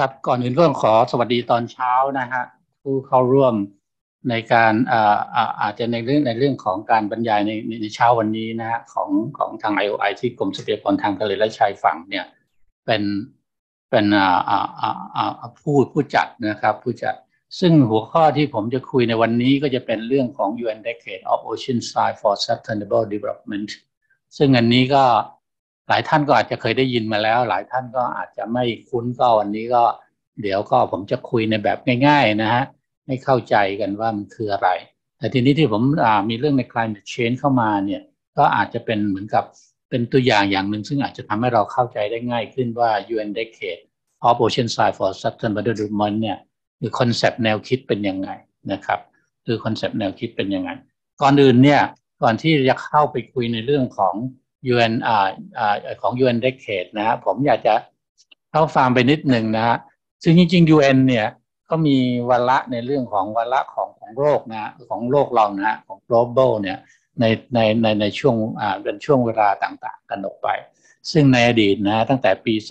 ครับก่อนอื่นก็ขอสวัสดีตอนเช้านะฮะผู้เข้าร่วมในการอาจจะในเรื่องของการบรรยายในเช้าวันนี้นะฮะของทาง IOI ที่กรมทรัพยากรทางทะเลและชายฝั่งเนี่ยเป็นเป็นผู้จัดนะครับผู้จัดซึ่งหัวข้อที่ผมจะคุยในวันนี้ก็จะเป็นเรื่องของ UN Decade of Ocean Science for Sustainable Development ซึ่งอันนี้ก็หลายท่านก็อาจจะเคยได้ยินมาแล้วหลายท่านก็อาจจะไม่คุ้นก็วันนี้ก็เดี๋ยวก็ผมจะคุยในแบบง่ายๆนะฮะให้เข้าใจกันว่ามันคืออะไรแต่ทีนี้ที่ผมมีเรื่องใน climate change เข้ามาเนี่ยก็อาจจะเป็นเหมือนกับเป็นตัวอย่างอย่างหนึ่งซึ่งอาจจะทำให้เราเข้าใจได้ง่ายขึ้นว่า UN Decade of Ocean Science for Sustainable Development เนี่ยคือคอนเซปต์แนวคิดเป็นยังไงนะครับคือคอนเซปต์แนวคิดเป็นยังไงก่อนอื่นเนี่ยก่อนที่จะเข้าไปคุยในเรื่องของ UN ของ UN Decade นะฮะผมอยากจะเข้าฟังไปนิดหนึ่งนะฮะซึ่งจริงๆ UN เนี่ยก็มีวาระในเรื่องของวาระของโลกนะของโลกเรานะของ global เนี่ยในช่วงเป็นช่วงเวลาต่างๆกันออกไปซึ่งในอดีตนะตั้งแต่ปี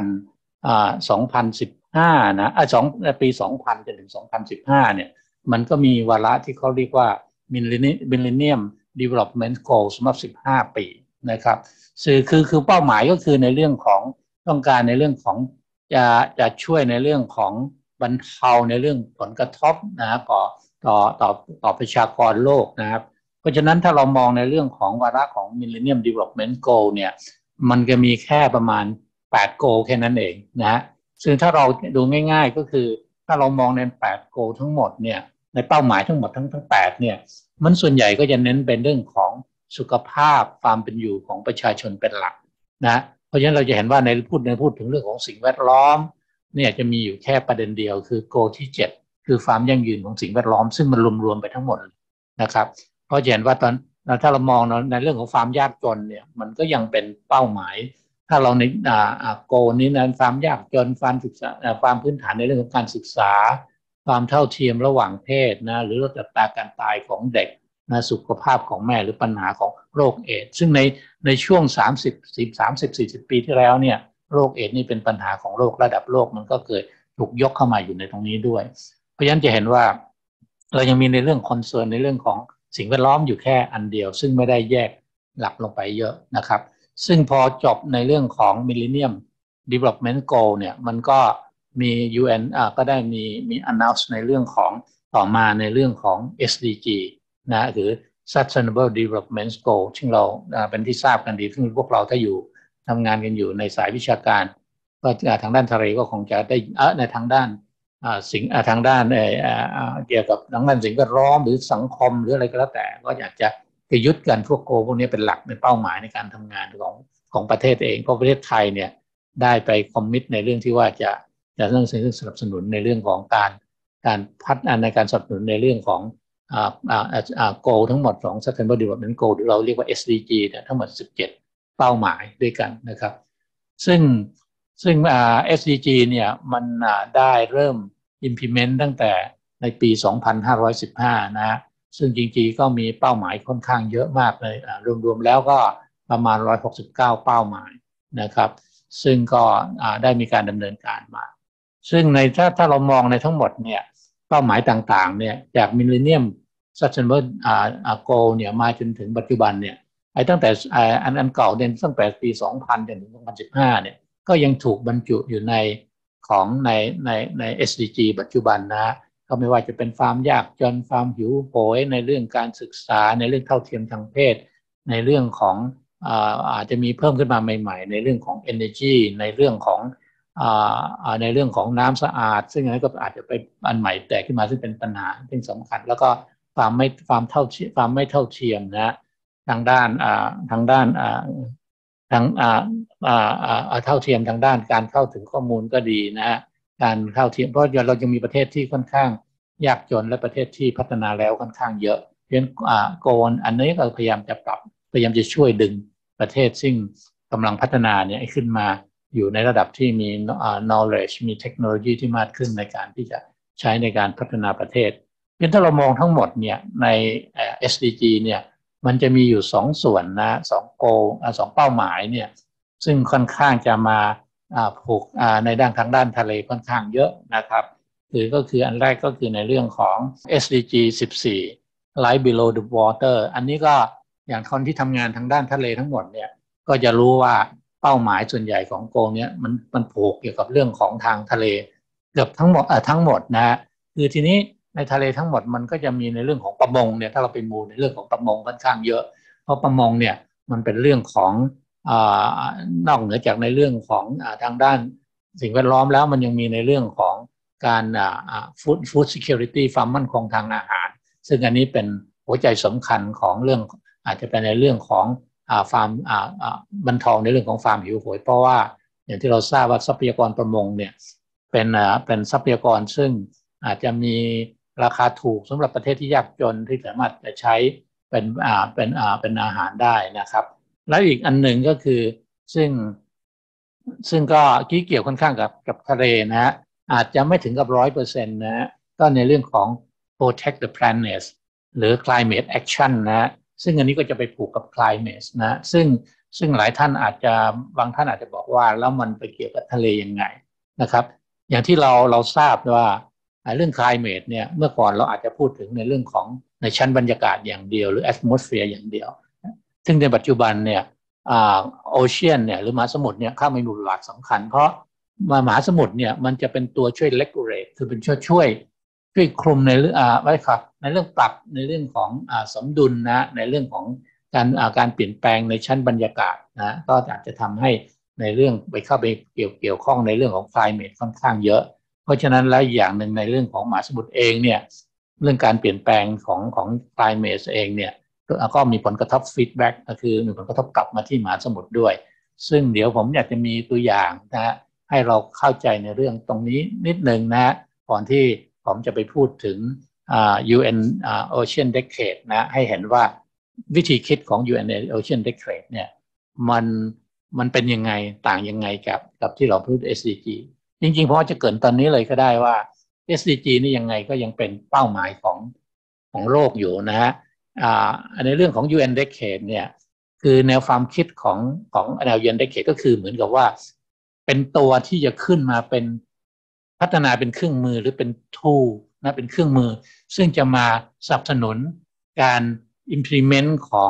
2015นะปี2000จนถึง2015เนี่ยมันก็มีวาระที่เขาเรียกว่า Millennium Development Goals สำหรับ15 ปีนะครับคือเป้าหมายก็คือในเรื่องของต้องการในเรื่องของจะช่วยในเรื่องของบรรเทาในเรื่องผลกระทบนะต่อประชากรโลกนะครับเพราะฉะนั้นถ้าเรามองในเรื่องของวาระของ Millennium Development Goal เนี่ยมันก็มีแค่ประมาณ8 goal แค่นั้นเองนะฮะซึ่งถ้าเราดูง่ายๆก็คือถ้าเรามองใน8 goal ทั้งหมดเนี่ยในเป้าหมายทั้งหมดทั้ง8เนี่ยมันส่วนใหญ่ก็จะเน้นเป็นเรื่องของสุขภาพความเป็นอยู่ของประชาชนเป็นหลักนะเพราะฉะนั้นเราจะเห็นว่าในพูดถึงเรื่องของสิ่งแวดล้อมเนี่ยจะมีอยู่แค่ประเด็นเดียวคือโกที่7คือความยั่งยืนของสิ่งแวดล้อมซึ่งมันรวมๆไปทั้งหมดนะครับเพราะเห็นว่าถ้าเรามองในเรื่องของความยากจนเนี่ยมันก็ยังเป็นเป้าหมายถ้าเราในโกนี้นะความยากจนความศึกษาความพื้นฐานในเรื่องของการศึกษาความเท่าเทียมระหว่างเพศนะหรือลดอัตราการตายของเด็กนะสุขภาพของแม่หรือปัญหาของโรคเอดส์ซึ่งในช่วง30-40 ปีที่แล้วเนี่ยโรคเอดส์นี่เป็นปัญหาของโลกระดับโลกมันก็เกิดถูกยกเข้ามาอยู่ในตรงนี้ด้วยเพราะฉะนั้นจะเห็นว่าเรายังมีในเรื่องคอนเซิร์นในเรื่องของสิ่งแวดล้อมอยู่แค่อันเดียวซึ่งไม่ได้แยกหลักลงไปเยอะนะครับซึ่งพอจบในเรื่องของ Millennium Development Goal เนี่ยมันก็มี UN ก็ได้มี announce ในเรื่องของต่อมาในเรื่องของ SDG นะหรือ Sustainable Development Goal ซึ่งเราเป็นที่ทราบกันดีซึ่งพวกเราถ้าอยู่ทำงานกันอยู่ในสายวิชาการก็ทางด้านทะเลก็คงจะได้ในทางด้านทางด้านเกี่ยวกับทางด้านสิ่งแวดล้อมหรือสังคมหรืออะไรก็แล้วแต่ก็อยากจะยึดกันพวกโกพวกนี้เป็นหลักเป็นเป้าหมายในการทำงานของประเทศเองเพราะประเทศไทยเนี่ยได้ไปคอมมิตในเรื่องที่ว่าจะเรื่องสนับสนุนในเรื่องของการพัฒนาในการสนับสนุนในเรื่องของโกทั้งหมดของ Sustainable Development Goal หรือเราเรียกว่า SDG เนี่ยทั้งหมด17เป้าหมายด้วยกันนะครับซึ่งSDG เนี่ยมันได้เริ่ม implement ตั้งแต่ในปี 2515 นะซึ่งจริงๆก็มีเป้าหมายค่อนข้างเยอะมากเลยรวมๆแล้วก็ประมาณ169เป้าหมายนะครับซึ่งก็ได้มีการดำเนินการมาซึ่งถ้าเรามองในทั้งหมดเนี่ยเป้าหมายต่างๆเนี่ยจาก Millennium Sustainable Goal เนี่ยมาจนถึงปัจจุบันเนี่ยตั้งแต่อันเก่าเนี่ยตั้งแต่ปี 2000 จนถึง 2015 เนี่ยก็ยังถูกบรรจุอยู่ใน SDG ปัจจุบันนะก็ไม่ว่าจะเป็นความยากจนความหิวโหยในเรื่องการศึกษาในเรื่องเท่าเทียมทางเพศในเรื่องของอาจจะมีเพิ่มขึ้นมาใหม่ๆในเรื่องของ energy ในเรื่องของน้ำสะอาดซึ่งอันนี้ก็อาจจะเป็นอันใหม่แตกขึ้นมาซึ่งเป็นปัญหาที่สำคัญแล้วก็ความไม่เท่าเทียมนะทางด้านเท่าเทียมทางด้านการเข้าถึงข้อมูลก็ดีนะฮะการเท่าเทียมเพราะเรายังมีประเทศที่ค่อนข้างยากจนและประเทศที่พัฒนาแล้วค่อนข้างเยอะเพราะฉะนั้นโกนอันนี้ก็พยายามจะช่วยดึงประเทศซึ่งกำลังพัฒนาเนี่ยขึ้นมาอยู่ในระดับที่มีknowledge มีเทคโนโลยีที่มากขึ้นในการที่จะใช้ในการพัฒนาประเทศเพราะถ้าเรามองทั้งหมดเนี่ยในSDG เนี่ยมันจะมีอยู่2ส่วนนะ2เป้าหมายเนี่ยซึ่งค่อนข้างจะผูกในด้านทางด้านทะเลค่อนข้างเยอะนะครับก็คืออันแรกก็คือในเรื่องของ SDG 14 Life Below the Water อันนี้ก็อย่างคนที่ทำงานทางด้านทะเลทั้งหมดเนี่ยก็จะรู้ว่าเป้าหมายส่วนใหญ่ของโกเนี้ยมันผูกเกี่ยวกับเรื่องของทางทะเลเกือบทั้งหมดนะฮะคือทีนี้ในทะเลทั้งหมดมันก็จะมีในเรื่องของประมงเนี่ยถ้าเราไปมูในเรื่องของประมงค่อนข้างเยอะเพราะประมงเนี่ยมันเป็นเรื่องของนอกเหนือจากในเรื่องของทางด้านสิ่งแวดล้อมแล้วมันยังมีในเรื่องของการfood security ความมั่นคงทางอาหารซึ่งอันนี้เป็นหัวใจสำคัญของเรื่องอาจจะเป็นในเรื่องของฟาร์มบรรเทาในเรื่องของฟาร์มหิวโหยเพราะว่าอย่างที่เราทราบว่าทรัพยากรประมงเนี่ยเป็นทรัพยากรซึ่งอาจจะมีราคาถูกสำหรับประเทศที่ยากจนที่สามารถจะใช้เป็นอาหารได้นะครับแล้วอีกอันหนึ่งก็คือซึ่งก็เกี่ยวค่อนข้างกับทะเลนะฮะอาจจะไม่ถึงกับ100%นะฮะก็ในเรื่องของ protect the planet หรือ climate action นะซึ่งอันนี้ก็จะไปผูกกับ climate นะซึ่งหลายท่านบางท่านอาจจะบอกว่าแล้วมันไปเกี่ยวกับทะเลยังไงนะครับอย่างที่เราทราบว่าเรื่อง climate เนี่ยเมื่อก่อนเราอาจจะพูดถึงในเรื่องของในชั้นบรรยากาศอย่างเดียวหรือ atmosphere อย่างเดียวซึ่งในปัจจุบันเนี่ยโอเชียนเนี่ยหรือมหาสมุทรเนี่ยเข้ามามีบทบาทสำคัญเพราะมหาสมุทรเนี่ยมันจะเป็นตัวช่วย regulate คือเป็นช่วยคลุมในเรื่องไว้ครับในเรื่องปรับในเรื่องของสมดุลนะในเรื่องของการเปลี่ยนแปลงในชั้นบรรยากาศนะก็อาจจะทำให้ในเรื่องเข้าไปเกี่ยวข้องในเรื่องของ climate ค่อนข้างเยอะเพราะฉะนั้นแล้วอย่างหนึ่งในเรื่องของมหาสมุทรเองเนี่ยเรื่องการเปลี่ยนแปลงของ climate เองเนี่ยก็มีผลกระทบฟีดแบ็กก็คือมีผลกระทบกลับมาที่มหาสมุทรด้วยซึ่งเดี๋ยวผมอยากจะมีตัวอย่างนะฮะให้เราเข้าใจในเรื่องตรงนี้นิดนึงนะก่อนที่ผมจะไปพูดถึงUN Ocean Decade นะให้เห็นว่าวิธีคิดของ UN Ocean Decade เนี่ยมันเป็นยังไงต่างยังไงกับที่เราพูด SDG จริงๆเพราะว่าจะเกิดตอนนี้เลยก็ได้ว่า SDG นี่ยังไงก็ยังเป็นเป้าหมายของโลกอยู่นะฮะในเรื่องของ UN Decade เนี่ยคือแนวความคิดของแนว UN Decade ก็คือเหมือนกับว่าเป็นตัวที่จะขึ้นมาเป็นพัฒนาเป็นเครื่องมือหรือเป็น tool นะเป็นเครื่องมือซึ่งจะมาสนับสนุนการ implement ของ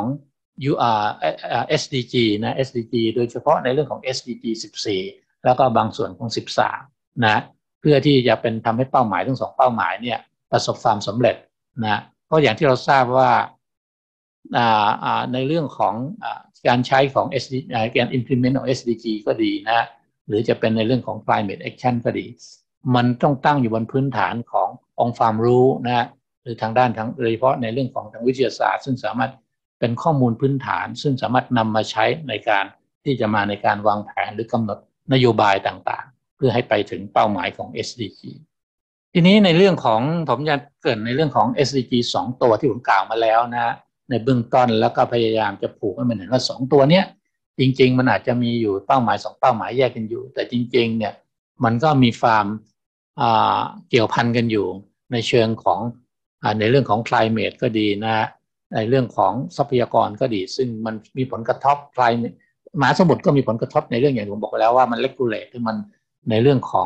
SDG นะ SDG โดยเฉพาะในเรื่องของ SDG 14แล้วก็บางส่วนของ13นะเพื่อที่จะเป็นทำให้เป้าหมายทั้ง2เป้าหมายเนี่ยประสบความสำเร็จนะเพราะอย่างที่เราทราบว่าในเรื่องของการใช้ของ การ implement ของ SDG ก็ดีนะหรือจะเป็นในเรื่องของ climate action ก็ดีมันต้องตั้งอยู่บนพื้นฐานขององค์ความรู้นะหรือทางด้านโดยเฉพาะในเรื่องของทางวิทยาศาสตร์ซึ่งสามารถเป็นข้อมูลพื้นฐานซึ่งสามารถนำมาใช้ในการที่จะมาในการวางแผนหรือกำหนดนโยบายต่างๆเพื่อให้ไปถึงเป้าหมายของ SDG ทีนี้ในเรื่องของผมจะเกริ่นในเรื่องของ SDG 2 ตัวที่ผมกล่าวมาแล้วนะในเบื้องต้นแล้วก็พยายามจะผูกให้มันเห็นว่า2ตัวเนี้ยจริงๆมันอาจจะมีอยู่เป้าหมาย2เป้าหมายแยกกันอยู่แต่จริงๆเนี่ยมันก็มีความเกี่ยวพันกันอยู่ในเชิงของในเรื่องของ climate ก็ดีนะในเรื่องของทรัพยากรก็ดีซึ่งมันมีผลกระทบ climate มหาสมุทรก็มีผลกระทบในเรื่องอย่างที่ผมบอกแล้วว่ามัน regulate คือมันในเรื่องของ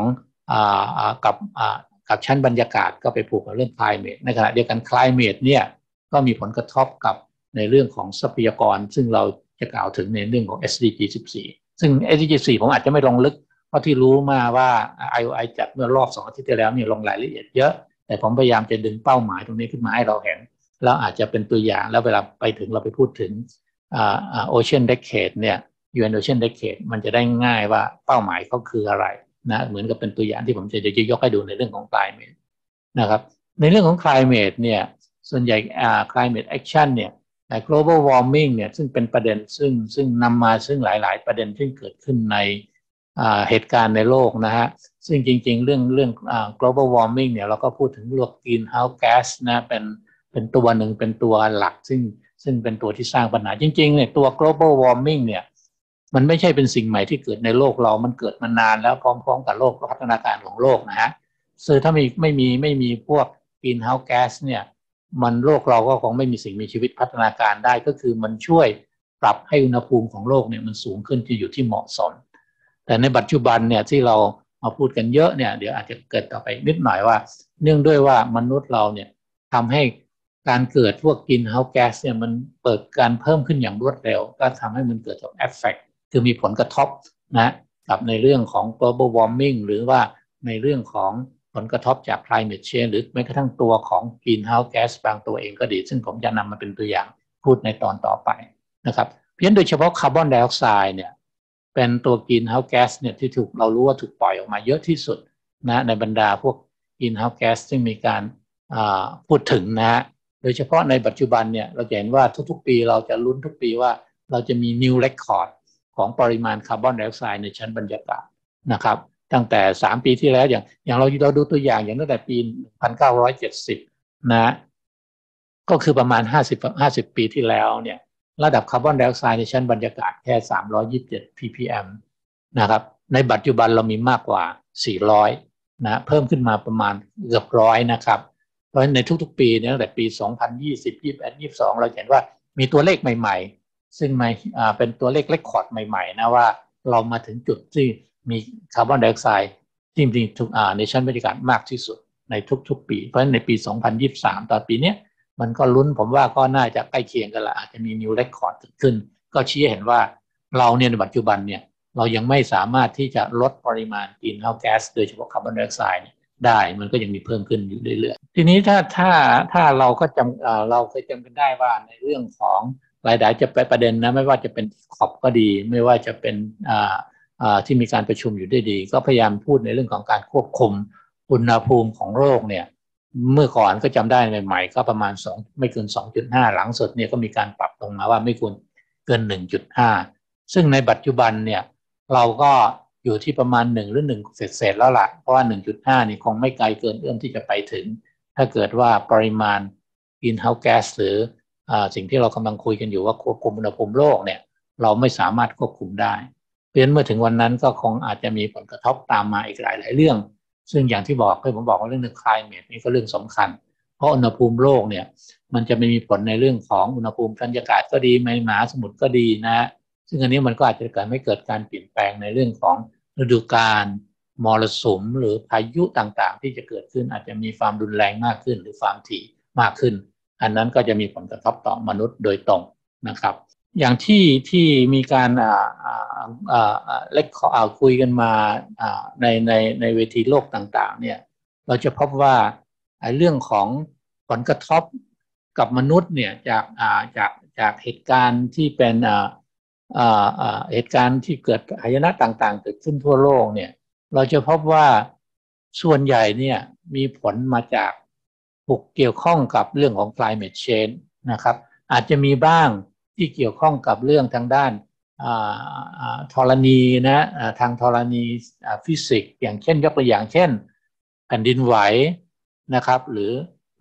กับชั้นบรรยากาศก็ไปผูกกับเรื่อง climate ในขณะเดียวกัน climate เนี่ยก็มีผลกระทบกับในเรื่องของทรัพยากรซึ่งเราจะกล่าวถึงในเรื่องของ SDG 14ซึ่ง SDG 14ผมอาจจะไม่ลงลึกเพราะที่รู้มาว่า IOI จัดเมื่อรอบ2 อาทิตย์ที่แล้วเนี่ยลงรายละเอียดเยอะแต่ผมพยายามจะดึงเป้าหมายตรงนี้ขึ้นมาให้เราเห็นแล้วอาจจะเป็นตัวอย่างแล้วเวลาไปถึงเราไปพูดถึงOcean Decade เนี่ย UN Ocean Decade มันจะได้ง่ายว่าเป้าหมายเขาคืออะไรนะเหมือนกับเป็นตัวอย่างที่ผมจะยกให้ดูในเรื่องของ climate นะครับในเรื่องของ climate เนี่ยส่วนใหญ่climate action เนี่ยglobal warming เนี่ยซึ่งเป็นประเด็นซึ่งนำมาซึ่งหลายๆประเด็นที่เกิดขึ้นในเหตุการณ์ในโลกนะฮะซึ่งจริงๆเรื่องglobal warming เนี่ยเราก็พูดถึงเรื่อง greenhouse gas นะเป็นตัวหนึ่งเป็นตัวหลักซึ่งเป็นตัวที่สร้างปัญหาจริงๆเนี่ยตัว global warming เนี่ยมันไม่ใช่เป็นสิ่งใหม่ที่เกิดในโลกเรามันเกิดมานานแล้วพร้อมๆกับโลกพัฒนาการของโลกนะฮะซึ่งถ้าไม่มีพวก greenhouse gas เนี่ยโลกเราก็คงไม่มีสิ่งมีชีวิตพัฒนาการได้ก็คือมันช่วยปรับให้อุณหภูมิของโลกเนี่ยมันสูงขึ้นที่อยู่ที่เหมาะสมแต่ในปัจจุบันเนี่ยที่เรามาพูดกันเยอะเนี่ยเดี๋ยวอาจจะเกิดต่อไปนิดหน่อยว่าเนื่องด้วยว่ามนุษย์เราเนี่ยทำให้การเกิดพวกกรีนเฮาส์แก๊สเนี่ยมันเปิดการเพิ่มขึ้นอย่างรวดเร็วก็ทำให้มันเกิดจากเอฟเฟกต์คือมีผลกระทบนะกับในเรื่องของ global warming หรือว่าในเรื่องของผลกระทบจาก climate change หรือแม้กระทั่งตัวของ greenhouse gas บางตัวเองก็ดีซึ่งผมจะนำมาเป็นตัวอย่างพูดในตอนต่อไปนะครับเพียงโดยเฉพาะคาร์บอนไดออกไซด์เนี่ยเป็นตัว greenhouse gas เนี่ยที่เรารู้ว่าถูกปล่อยออกมาเยอะที่สุดนะในบรรดาพวก greenhouse gas ซึ่งมีการพูดถึงนะโดยเฉพาะในปัจจุบันเนี่ยเราจะเห็นว่าทุกๆปีเราจะลุ้นทุกปีว่าเราจะมี new record ของปริมาณคาร์บอนไดออกไซด์ในชั้นบรรยากาศนะครับตั้งแต่3 ปีที่แล้วอย่างเราดูตัวอย่างตั้งแต่ปี1970นะก็คือประมาณ50 ปีที่แล้วเนี่ยระดับคาร์บอนไดออกไซด์ในชั้นบรรยากาศแค่327 ppm นะครับในปัจจุบันเรามีมากกว่า400นะเพิ่มขึ้นมาประมาณเกือบ100นะครับเพราะฉะนั้นในทุกๆปีเนี่ยตั้งแต่ปี2020 21 22เราเห็นว่ามีตัวเลขใหม่ๆซึ่งเป็นตัวเลขเรคคอร์ดใหม่ๆนะว่าเรามาถึงจุดที่มีคาร์บอนไดออกไซด์ที่มีในชั้นบรรยากาศมากที่สุดในทุกๆปีเพราะฉะนั้นในปี2023ตอนปีนี้มันก็ลุ้นผมว่าก็น่าจะใกล้เคียงกันละอาจจะมีนิวเรคคอร์ดเกิดขึ้นก็ชี้เห็นว่าเราเนี่ยในปัจจุบันเนี่ยเรายังไม่สามารถที่จะลดปริมาณกรีนเฮาส์แก๊สโดยเฉพาะคาร์บอนไดออกไซด์ได้มันก็ยังมีเพิ่มขึ้นอยู่เรื่อยๆทีนี้ถ้าเราก็เราเคยจำกันได้ว่าในเรื่องของหลายๆจะไปประเด็นนะไม่ว่าจะเป็นขอบก็ดีไม่ว่าจะเป็นที่มีการประชุมอยู่ได้ดีก็พยายามพูดในเรื่องของการควบคุมอุณหภูมิของโลกเนี่ยเมื่อก่อนก็จำได้ใหม่ๆก็ประมาณไม่เกิน 2.5 หลังสุดเนี่ยก็มีการปรับลงมาว่าไม่ควรเกิน 1.5 ซึ่งในปัจจุบันเนี่ยเราก็อยู่ที่ประมาณ1หรือ1เศษแล้วล่ะเพราะว่า 1.5 นี่คงไม่ไกลเกินเอื้อมที่จะไปถึงถ้าเกิดว่าปริมาณ greenhouse gas หรือสิ่งที่เรากำลังคุยกันอยู่ว่าควบคุมอุณหภูมิโลกเนี่ยเราไม่สามารถควบคุมได้เพราะฉะนั้นเมื่อถึงวันนั้นก็คงอาจจะมีผลกระทบตามมาอีกหลายเรื่องซึ่งอย่างที่บอกผมบอกว่าเรื่อง climate นี่ก็เรื่องสำคัญเพราะอุณหภูมิโลกเนี่ยมันจะไม่มีผลในเรื่องของอุณหภูมิบรรยากาศก็ดีในมหาสมุทรก็ดีนะซึ่งอันนี้มันก็อาจจะไม่เกิดการเปลี่ยนแปลงในเรื่องของฤดูกาลมรสุมหรือพายุต่างๆที่จะเกิดขึ้นอาจจะมีความรุนแรงมากขึ้นหรือความถี่มากขึ้นอันนั้นก็จะมีผลกระทบต่อมนุษย์โดยตรงนะครับอย่างที่มีการเล็กคุยกันมาในเวทีโลกต่างๆเนี่ยเราจะพบว่าเรื่องของผลกระทบกับมนุษย์เนี่ยจากเหตุการณ์ที่เป็นเหตุการณ์ที่เกิดหายนะต่างๆเกิดขึ้นทั่วโลกเนี่ยเราจะพบว่าส่วนใหญ่เนี่ยมีผลมาจากเกี่ยวข้องกับเรื่องของ climate change นะครับอาจจะมีบ้างที่เกี่ยวข้องกับเรื่องทางด้านธรณีนะทางธรณีฟิสิกส์อย่างเช่นยกตัวอย่างเช่นแผ่นดินไหวนะครับหรือ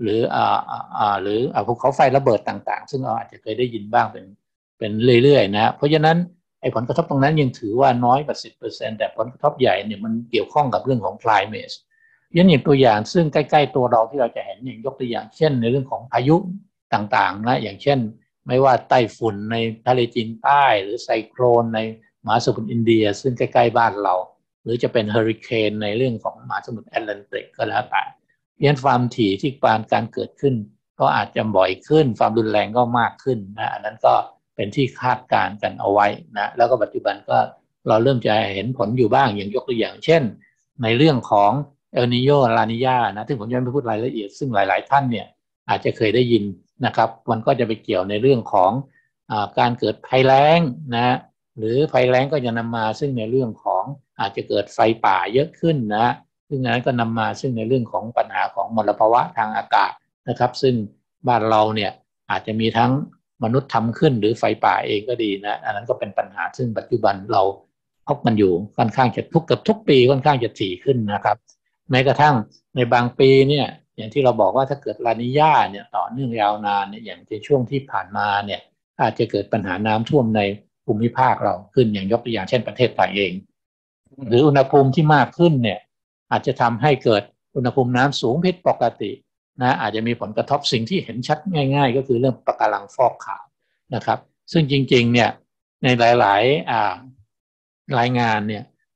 ภูเขาไฟระเบิดต่างๆซึ่งเราอาจจะเคยได้ยินบ้างเป็นเรื่อยๆนะเพราะฉะนั้นไอ้ผลกระทบตรงนั้นยังถือว่าน้อยกว่า 10% แต่ผลกระทบใหญ่เนี่ยมันเกี่ยวข้องกับเรื่องของ climate อย่างตัวอย่างซึ่งใกล้ๆตัวเราที่เราจะเห็นอย่างยกตัวอย่างเช่นในเรื่องของพายุต่างๆนะอย่างเช่นไม่ว่าไต้ฝุ่นในทะเลจีนใต้หรือไซโคลนในมหาสมุทรอินเดียซึ่งใกล้ๆบ้านเราหรือจะเป็นเฮอริเคนในเรื่องของมหาสมุทรแอตแลนติกก็แล้วแต่ความถี่ที่การเกิดขึ้นก็อาจจะบ่อยขึ้นความรุนแรงก็มากขึ้นนะอันนั้นก็เป็นที่คาดการณ์กันเอาไว้นะแล้วก็ปัจจุบันก็เราเริ่มจะเห็นผลอยู่บ้างอย่างยกตัวอย่างเช่นในเรื่องของเอลนิโญลานิญานะซึ่งผมยังไม่พูดรายละเอียดซึ่งหลายๆท่านเนี่ยอาจจะเคยได้ยินนะครับมันก็จะไปเกี่ยวในเรื่องของการเกิดภัยแล้งนะหรือภัยแล้งก็จะนำมาซึ่งในเรื่องของอาจจะเกิดไฟป่าเยอะขึ้นนะซึ่งนั้นก็นำมาซึ่งในเรื่องของปัญหาของมลภาวะทางอากาศนะครับซึ่งบ้านเราเนี่ยอาจจะมีทั้งมนุษย์ทำขึ้นหรือไฟป่าเองก็ดีนะอันนั้นก็เป็นปัญหาซึ่งปัจจุบันเราพบมันอยู่ค่อนข้างจะทุกปีค่อนข้างจะถี่ขึ้นนะครับแม้กระทั่งในบางปีเนี่ยอย่างที่เราบอกว่าถ้าเกิดลานิญาเนี่ยต่อเนื่องยาวนานเนี่ยอย่างในช่วงที่ผ่านมาเนี่ยอาจจะเกิดปัญหาน้ำท่วมในภูมิภาคเราขึ้นอย่างยกตัวอย่างเช่นประเทศไทยเองหรืออุณหภูมิที่มากขึ้นเนี่ยอาจจะทำให้เกิดอุณหภูมิน้ำสูงผิดปกตินะอาจจะมีผลกระทบสิ่งที่เห็นชัดง่ายๆก็คือเรื่องปะการังฟอกขาวนะครับซึ่งจริงๆเนี่ยในหลายๆรายงานเนี่ย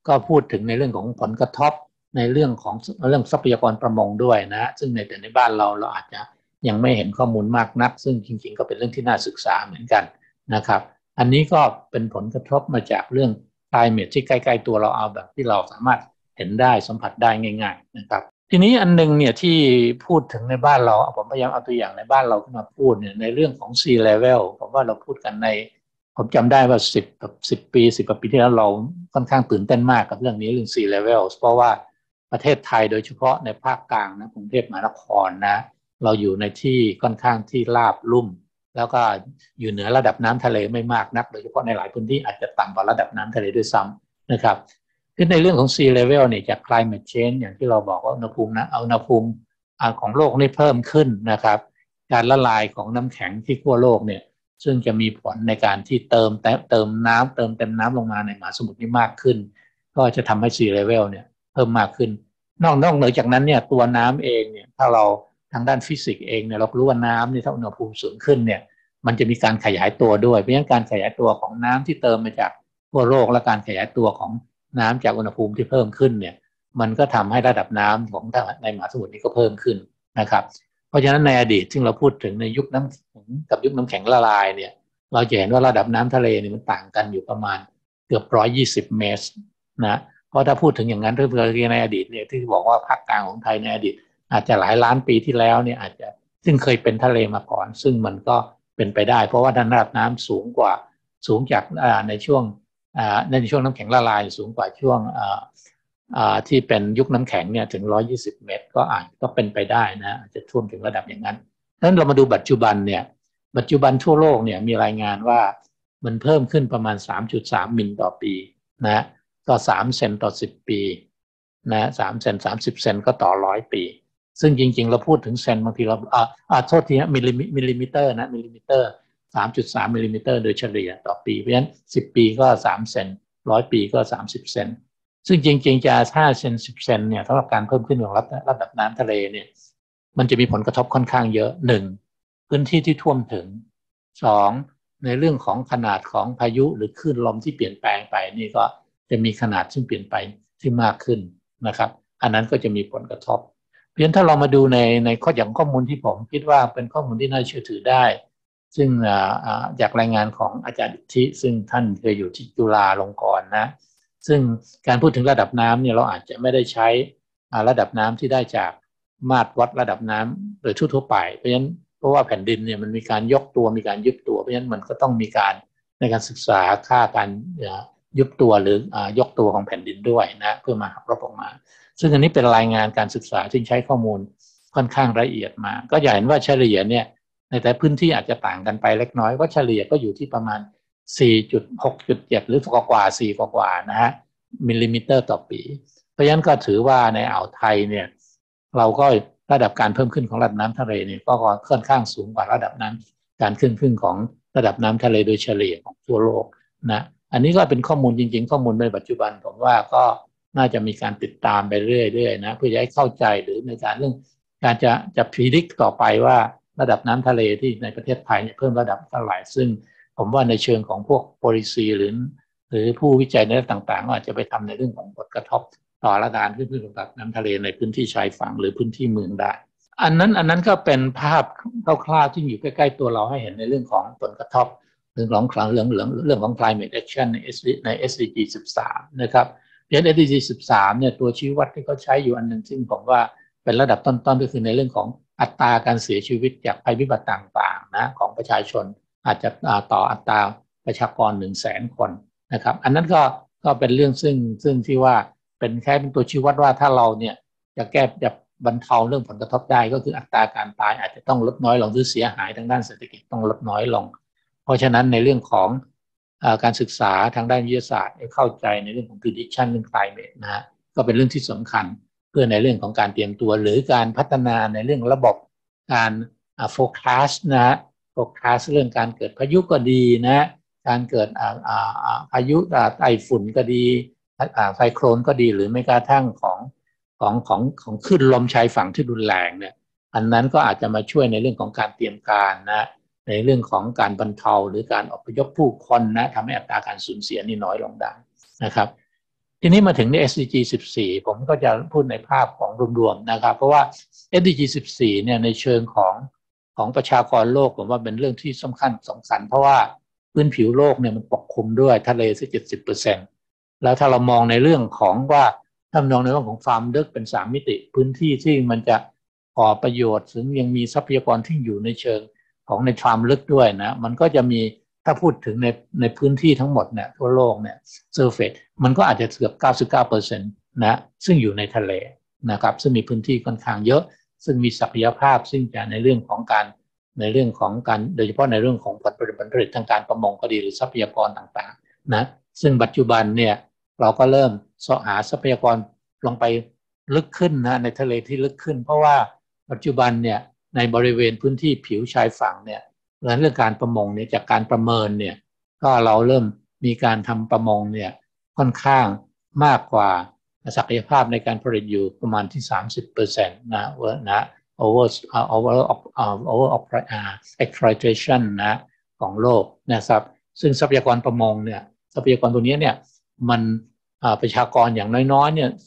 ก็พูดถึงในเรื่องของผลกระทบในเรื่องของเรื่องทรัพยากรประมงด้วยนะซึ่งในบ้านเราอาจจะยังไม่เห็นข้อมูลมากนักซึ่งจริงๆก็เป็นเรื่องที่น่าศึกษาเหมือนกันนะครับอันนี้ก็เป็นผลกระทบมาจากเรื่อง climate ที่ใกล้ๆตัวเราเอาแบบที่เราสามารถเห็นได้สัมผัสได้ง่ายๆนะครับทีนี้อันนึงเนี่ยที่พูดถึงในบ้านเราผมพยายามเอาตัวอย่างในบ้านเราขึ้นมาพูดเนี่ยในเรื่องของ sea level ผมว่าเราพูดกันผมจำได้ว่า10 ปี10 กว่าปีที่แล้วเราค่อนข้างตื่นเต้นมากกับเรื่องนี้เรื่อง sea level เพราะว่าประเทศไทยโดยเฉพาะในภาคกลางนะกรุงเทพมหานครนะเราอยู่ในที่ค่อนข้างที่ราบลุ่มแล้วก็อยู่เหนือระดับน้ำทะเลไม่มากนักโดยเฉพาะในหลายพื้นที่อาจจะต่ำกว่าระดับน้ำทะเลด้วยซ้ำนะครับคือในเรื่องของ sea level เนี่ยจาก climate change อย่างที่เราบอกว่าอุณหภูมิของโลกนี่เพิ่มขึ้นนะครับการละลายของน้ำแข็งที่ขั้วโลกเนี่ยซึ่งจะมีผลในการที่เติมเต็มน้ำลงมาในมหาสมุทรนี่มากขึ้นก็จะทำให้ sea level เนี่ยเพิ่มมากขึ้นนอกเหนือจากนั้นเนี่ยตัวน้ำเองเนี่ยถ้าเราทางด้านฟิสิกส์เองเนี่ยเรารู้ว่าน้ำนี่ถ้าอุณหภูมิสูงขึ้นเนี่ยมันจะมีการขยายตัวด้วยเพราะฉะนั้นการขยายตัวของน้ำที่เติมมาจากขั้วโลกและการขยายตัวของน้ำจากอุณหภูมิที่เพิ่มขึ้นเนี่ยมันก็ทำให้ระดับน้ำของในมหาสมุทรนี้ก็เพิ่มขึ้นนะครับเพราะฉะนั้นในอดีตที่เราพูดถึงในยุคน้ำแข็งกับยุคน้ำแข็งละลายเนี่ยเราจะเห็นว่าระดับน้ำทะเลเนี่ยมันต่างกันอยู่ประมาณเกือบ120 เมตรนะเพราะถ้าพูดถึงอย่างนั้นเรื่องในอดีตเนี่ยที่บอกว่าภาคกลางของไทยในอดีตอาจจะหลายล้านปีที่แล้วเนี่ยอาจจะซึ่งเคยเป็นทะเลมาก่อนซึ่งมันก็เป็นไปได้เพราะว่าระดับน้ำสูงจากในช่วงน้ำแข็งละลายสูงกว่าช่วงที่เป็นยุคน้ำแข็งเนี่ยถึง120 เมตรก็เป็นไปได้นะอาจจะท่วมถึงระดับอย่างนั้นดังนั้นเรามาดูปัจจุบันทั่วโลกเนี่ยมีรายงานว่ามันเพิ่มขึ้นประมาณ 3.3 มิลต่อปีนะก็3 เซนต่อ10 ปีนะ3 เซน30 เซนก็ต่อ100 ปีซึ่งจริงๆเราพูดถึงเซนบางทีเราโทษทีนะมิลลิมิเตอร์นะมิลลิมิเตอร์3.3 มิลลิมิเตอร์โดยเฉลี่ยต่อปีเพราะฉะนั้น10 ปีก็3 เซน100 ปีก็30 เซนซึ่งจริงๆจะ5 เซน10 เซนเนี่ยสำหรับการเพิ่มขึ้นของระดับน้ำทะเลเนี่ยมันจะมีผลกระทบค่อนข้างเยอะ1พื้นที่ที่ท่วมถึง2ในเรื่องของขนาดของพายุหรือคลื่นลมที่เปลี่ยนแปลงไปนี่ก็จะมีขนาดซึ่งเปลี่ยนไปที่มากขึ้นนะครับอันนั้นก็จะมีผลกระทบเพราะฉะนั้นถ้าเรามาดูในข้อมูลที่ผมคิดว่าเป็นข้อมูลที่น่าเชื่อถือได้ซึ่งจากรายงานของอาจารย์อิทธิซึ่งท่านเคยอยู่ที่จุฬาลงกรณ์นะซึ่งการพูดถึงระดับน้ำเนี่ยเราอาจจะไม่ได้ใช้ระดับน้ำที่ได้จากมาตรวัดระดับน้ำโดยทั่วไปเพราะว่าแผ่นดินเนี่ยมันมีการยกตัวมีการยุบตัวเพราะฉะนั้นมันก็ต้องมีการในการศึกษาค่าการยุบตัวหรือยกตัวของแผ่นดินด้วยนะเพื่อมาหักลบออกมาซึ่งอันนี้เป็นรายงานการศึกษาที่ใช้ข้อมูลค่อนข้างละเอียดมาก็จะเห็นว่าเฉลี่ยเนี่ยในแต่พื้นที่อาจจะต่างกันไปเล็กน้อยก็เฉลี่ยก็อยู่ที่ประมาณ 4.6.7 หรือกว่า4กว่านะฮะมิลลิมิเตอร์ต่อปีเพราะฉะนั้นก็ถือว่าในอ่าวไทยเนี่ยเราก็ระดับการเพิ่มขึ้นของระดับน้ำทะเลเนี่ยก็ค่อนข้างสูงกว่าระดับน้ำการขึ้นของระดับน้ำทะเลโดยเฉลี่ยของทั่วโลกนะอันนี้ก็เป็นข้อมูลจริงๆข้อมูลในปัจจุบันผมว่าก็น่าจะมีการติดตามไปเรื่อยๆนะเพื่อจะให้เข้าใจหรือในการเรื่องการจะพิจิตรต่อไปว่าระดับน้ำทะเลที่ในประเทศไทยเนี่ยเพิ่มระดับเท่าไหร่ซึ่งผมว่าในเชิงของพวก policy หรือผู้วิจัยในเรื่องต่างๆก็อาจจะไปทำในเรื่องของผลกระทบต่อระดับขึ้นระดับน้ำทะเลในพื้นที่ชายฝั่งหรือพื้นที่เมืองได้อันนั้นก็เป็นภาพคร่าวๆที่อยู่ใกล้ๆตัวเราให้เห็นในเรื่องของผลกระทบเรื่องของ climate action ใน SDG 13นะครับเรื่อง SDG 13เนี่ยตัวชี้วัดที่เขาใช้อยู่อันนึงซึ่งผมว่าเป็นระดับต้นๆก็คือในเรื่องของอัตราการเสียชีวิตจากภัยพิบัติต่างๆนะของประชาชนอาจจะต่ออัตราประชากร 100,000 คนนะครับอันนั้นก็เป็นเรื่องซึ่งที่ว่าเป็นแค่เป็นตัวชี้วัดว่าถ้าเราเนี่ยจะบรรเทาเรื่องผลกระทบได้ก็คืออัตราการตายอาจจะต้องลดน้อยลงหรือเสียหายทางด้านเศรษฐกิจต้องลดน้อยลงเพราะฉะนั้นในเรื่องของการศึกษาทางด้านวิทยาศาสตร์ให้เข้าใจในเรื่องของ prediction เรื่อง climate นะฮะก็เป็นเรื่องที่สำคัญเพื่อในเรื่องของการเตรียมตัวหรือการพัฒนาในเรื่องระบบการforecast นะฮะ forecast เรื่องการเกิดพายุก็ดีนะการเกิดพายุไต้ฝุ่นก็ดีไซโคลนก็ดีหรือไม่กระทั่งของคลื่นลมชายฝั่งที่รุนแรงเนี่ยอันนั้นก็อาจจะมาช่วยในเรื่องของการเตรียมการนะในเรื่องของการบรรเทาหรือการอพยพผู้คนนะทำให้อัตราการสูญเสียนี่น้อยลงได้นะครับทีนี้มาถึงใน SDG 14ผมก็จะพูดในภาพของรวมๆนะครับเพราะว่า SDG 14เนี่ยในเชิงของประชากรโลกผมว่าเป็นเรื่องที่สำคัญเพราะว่าพื้นผิวโลกเนี่ยมันปกคลุมด้วยทะเลซะ70%แล้วถ้าเรามองในเรื่องของว่าถ้ามองในเรื่องของความลึกเป็น3มิติพื้นที่ที่มันจะก่อประโยชน์ซึ่งยังมีทรัพยากรที่อยู่ในเชิงของในความลึกด้วยนะมันก็จะมีถ้าพูดถึงในพื้นที่ทั้งหมดเนี่ยทั่วโลกเนี่ยเซอร์เฟซมันก็อาจจะเกือบ99%นะซึ่งอยู่ในทะเลนะครับซึ่งมีพื้นที่ค่อนข้างเยอะซึ่งมีศักยภาพซึ่งจะในเรื่องของการโดยเฉพาะในเรื่องของผลผลิตทางการประมงก็ดีหรือทรัพยากรต่างๆนะซึ่งปัจจุบันเนี่ยเราก็เริ่มเสาะหาทรัพยากรลงไปลึกขึ้นนะในทะเลที่ลึกขึ้นเพราะว่าปัจจุบันเนี่ยในบริเวณพื้นที่ผิวชายฝั่งเนี่ยเรื่องการประมงเนี่ยจากการประเมินเนี่ยก็เราเริ่มมีการทำประมงเนี่ยค่อนข้างมากกว่าศักยภาพในการผลิตอยู่ประมาณที่ 30% นะ over exploitation นะของโลกนะครับซึ่งทรัพยากรประมงเนี่ยทรัพยากรตัวนี้เนี่ยมันประชากรอย่างน้อยๆเนี่ย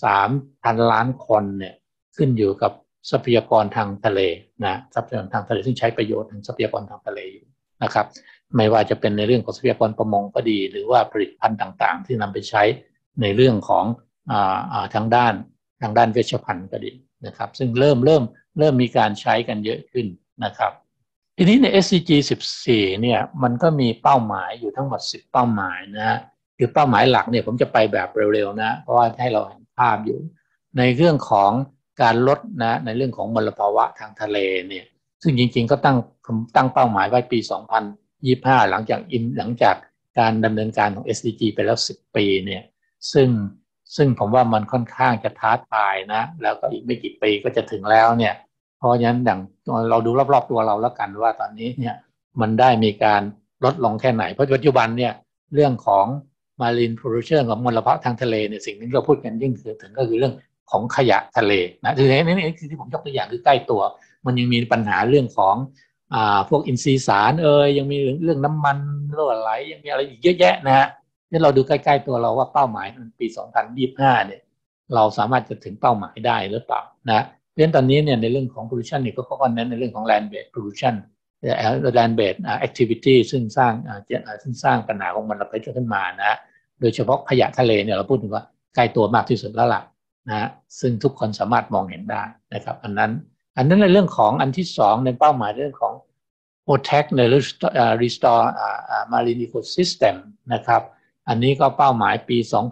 3,000 ล้านคนเนี่ยขึ้นอยู่กับทรัพยากรทางทะเลนะทรัพยากรทางทะเลซึ่งใช้ประโยชน์ทางทรัพยากรทางทะเลอยู่นะครับไม่ว่าจะเป็นในเรื่องของทรัพยากรประมงก็ดีหรือว่าผลิตภัณฑ์ต่างๆที่นำไปใช้ในเรื่องของทางด้านเวชภัณฑ์ก็ดีนะครับซึ่งเริ่มมีการใช้กันเยอะขึ้นนะครับทีนี้ใน SDG 14เนี่ยมันก็มีเป้าหมายอยู่ทั้งหมด10เป้าหมายนะฮะคือเป้าหมายหลักเนี่ยผมจะไปแบบเร็วๆนะเพราะว่าให้เราเห็นภาพอยู่ในเรื่องของการลดนะในเรื่องของมลภาวะทางทะเลเนี่ยซึ่งจริงๆก็ตั้งเป้าหมายไว้ปี2025หลังจากการดำเนินการของ SDG ไปแล้ว10 ปีเนี่ยซึ่งผมว่ามันค่อนข้างจะท้าทายนะแล้วก็อีกไม่กี่ปีก็จะถึงแล้วเนี่ยเพราะฉะนั้นอย่างเราดูรอบๆตัวเราแล้วกันว่าตอนนี้เนี่ยมันได้มีการลดลงแค่ไหนเพราะปัจจุบันเนี่ยเรื่องของ marine pollution ของมลภาวะทางทะเลเนี่ยสิ่งที่เราพูดกันยิ่งคือถึงก็คือเรื่องของขยะทะเลนะคือนี่คือที่ผมยกตัวอย่างคือใกล้ตัวมันยังมีปัญหาเรื่องของพวกอินทรีย์สารยังมีเรื่องน้ำมันรั่วไหลยังมีอะไรอีกเยอะแยะนะฮะนี่เราดูใกล้ๆตัวเราว่าเป้าหมายในปี2025เนี่ยเราสามารถจะถึงเป้าหมายได้หรือเปล่านะเพราะฉะนั้นตอนนี้เนี่ยในเรื่องของ pollution เนี่ยก็เน้นในเรื่องของ land based pollution land based activity ซึ่งสร้างปัญหาของมลพิษขึ้นมานะโดยเฉพาะขยะทะเลเนี่ยเราพูดถึงว่าใกล้ตัวมากที่สุดแล้วล่ะนะซึ่งทุกคนสามารถมองเห็นได้นะครับอันนั้นในเรื่องของอันที่2ในเป้าหมายเรื่องของ protect ใน restore marine ecosystem นะครับอันนี้ก็เป้าหมายปี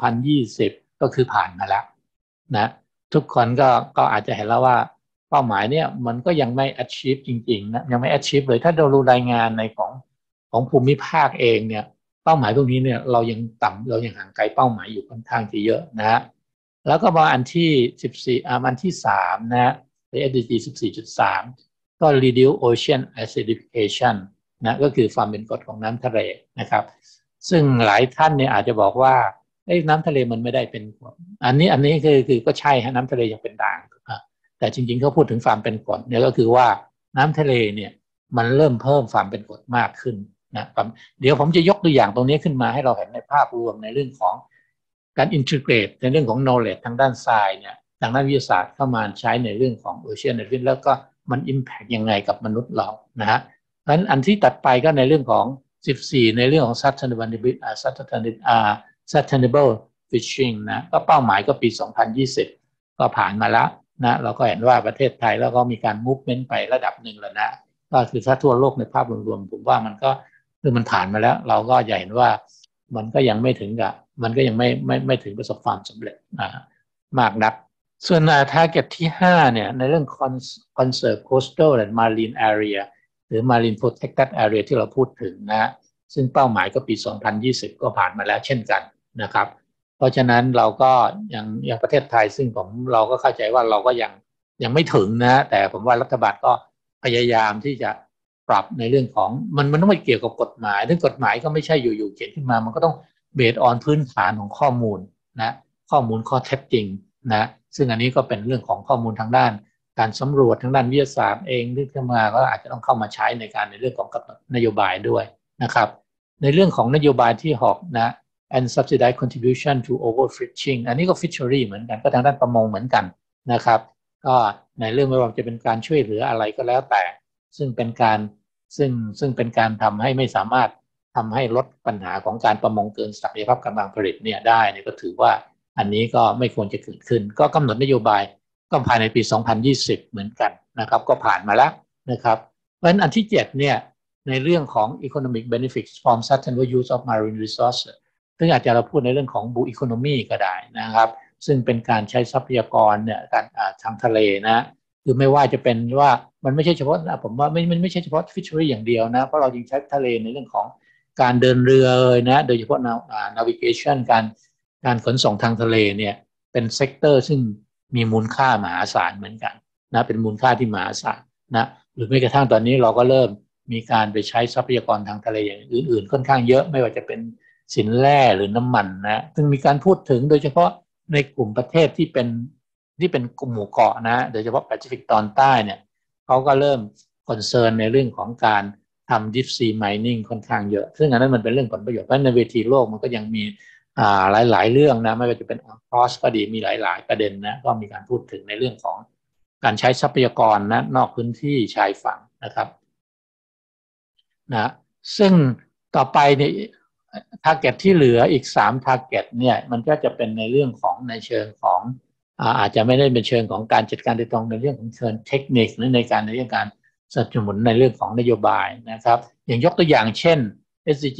2020ก็คือผ่านมาแล้วนะทุกคนก็อาจจะเห็นแล้วว่าเป้าหมายเนี่ยมันก็ยังไม่ achieve จริงๆนะยังไม่ achieve เลยถ้าเราดูรายงานในของภูมิภาคเองเนี่ยเป้าหมายพวกนี้เนี่ยเรายังห่างไกลเป้าหมายอยู่ค่อนข้างจะเยอะนะแล้วก็มาอันที่14อันที่3นะใน SDG 14.3 ก็ reduce ocean acidification นะก็คือความเป็นกรดของน้ำทะเลนะครับซึ่งหลายท่านเนี่ยอาจจะบอกว่าน้ำทะเลมันไม่ได้เป็นกรดอันนี้คือก็ใช่ฮะน้ำทะเลยังเป็นด่างแต่จริงๆเขาพูดถึงความเป็นกรดเนี่ยก็คือว่าน้ำทะเลเนี่ยมันเริ่มเพิ่มความเป็นกรดมากขึ้นนะเดี๋ยวผมจะยกตัวอย่างตรงนี้ขึ้นมาให้เราเห็นในภาพรวมในเรื่องของการอินทิเกรตในเรื่องของ knowledge ทางด้านทรายเนี่ยทางด้านวิทยาศาสตร์เข้ามาใช้ในเรื่องของ ocean แล้วก็มัน impact ยังไงกับมนุษย์เรานะฮะเพราะฉะนั้นอันที่ตัดไปก็ในเรื่องของ14ในเรื่องของ sustainable fishing นะก็เป้าหมายก็ปี2020ก็ผ่านมาแล้วนะเราก็เห็นว่าประเทศไทยแล้วก็มีการ movement ไประดับหนึ่งแล้วนะก็คือถ้าทั่วโลกในภาพรวมๆผมว่ามันก็คือมันผ่านมาแล้วเราก็จะเห็นว่ามันก็ยังไม่ถึงกับมันก็ยังไม่ถึงประสบความสำเร็จมากนักส่วนtarget ที่5เนี่ยในเรื่อง conserve coastal and marine area หรือ marine protected area ที่เราพูดถึงนะซึ่งเป้าหมายก็ปี2020ก็ผ่านมาแล้วเช่นกันนะครับเพราะฉะนั้นเราก็อย่างประเทศไทยซึ่งเราก็เข้าใจว่าเราก็ยังไม่ถึงนะแต่ผมว่ารัฐบาลก็พยายามที่จะปรับในเรื่องของมันต้องไม่เกี่ยวกับกฎหมายซึ่งกฎหมายก็ไม่ใช่อยู่ๆเขียนขึ้นมามันก็ต้องเบสออนพื้นฐานของข้อมูลนะข้อมูลข้อเท็จจริงนะซึ่งอันนี้ก็เป็นเรื่องของข้อมูลทางด้านการสำรวจทางด้านวิทยาศาสตร์เองที่เข้ามาก็อาจจะต้องเข้ามาใช้ในเรื่องของกำหนดนโยบายด้วยนะครับในเรื่องของนโยบายที่6นะ and subsidized contribution to overfishing อันนี้ก็ fishery เหมือนกันก็ทางด้านประมงเหมือนกันนะครับก็ในเรื่องไม่ว่าจะเป็นการช่วยเหลืออะไรก็แล้วแต่ซึ่งเป็นการซึ่งเป็นการทำให้ไม่สามารถทำให้ลดปัญหาของการประมงเกินศักยภาพกำลังผลิตเนี่ยได้เนี่ยก็ถือว่าอันนี้ก็ไม่ควรจะเกิดขึ้นก็กำหนดนโยบายก็ภายในปี 2020 เหมือนกันนะครับก็ผ่านมาแล้วนะครับเพราะฉะนั้นอันที่ 7เนี่ยในเรื่องของ economic benefits from sustainable use of marine resources ซึ่งอาจจะเราพูดในเรื่องของ blue economy ก็ได้นะครับซึ่งเป็นการใช้ทรัพยากรเนี่ยการทางทะเลนะคือไม่ว่าจะเป็นว่ามันไม่ใช่เฉพาะผมว่าไม่ใช่เฉพาะ fishery อย่างเดียวนะเพราะเรายังใช้ทะเลในเรื่องของการเดินเรือเลยนะโดยเฉพาะnavigation การขนส่งทางทะเลเนี่ยเป็นเซกเตอร์ซึ่งมีมูลค่ามหาศาลเหมือนกันนะเป็นมูลค่าที่มหาศาลนะหรือแม้กระทั่งตอนนี้เราก็เริ่มมีการไปใช้ทรัพยากรทางทะเลอย่างอื่นๆค่อนข้างเยอะไม่ว่าจะเป็นสินแร่หรือน้ำมันนะซึ่งมีการพูดถึงโดยเฉพาะในกลุ่มประเทศที่เป็นกลุ่มหมู่เกาะนะโดยเฉพาะแปซิฟิกตอนใต้เนี่ยเขาก็เริ่มคอนเซิร์นในเรื่องของการทำ deep sea mining ค่อนข้างเยอะซึ่งอันนั้นมันเป็นเรื่องผลประโยชน์เพราะในเวทีโลกมันก็ยังมีหลายเรื่องนะไม่ว่าจะเป็น cross ก็ดีมีหลายประเด็นนะก็มีการพูดถึงในเรื่องของการใช้ทรัพยากรนะนอกพื้นที่ชายฝั่งนะครับนะซึ่งต่อไปเนี่ย target ที่เหลืออีก3 target เนี่ยมันก็จะเป็นในเรื่องของในเชิงของอาจจะไม่ได้เป็นเชิงของการจัดการโดยตรงในเรื่องของเชิงเทคนิคหรือในเรื่องการสนับสนุนในเรื่องของนโยบายนะครับอย่างยกตัวอย่างเช่น SDG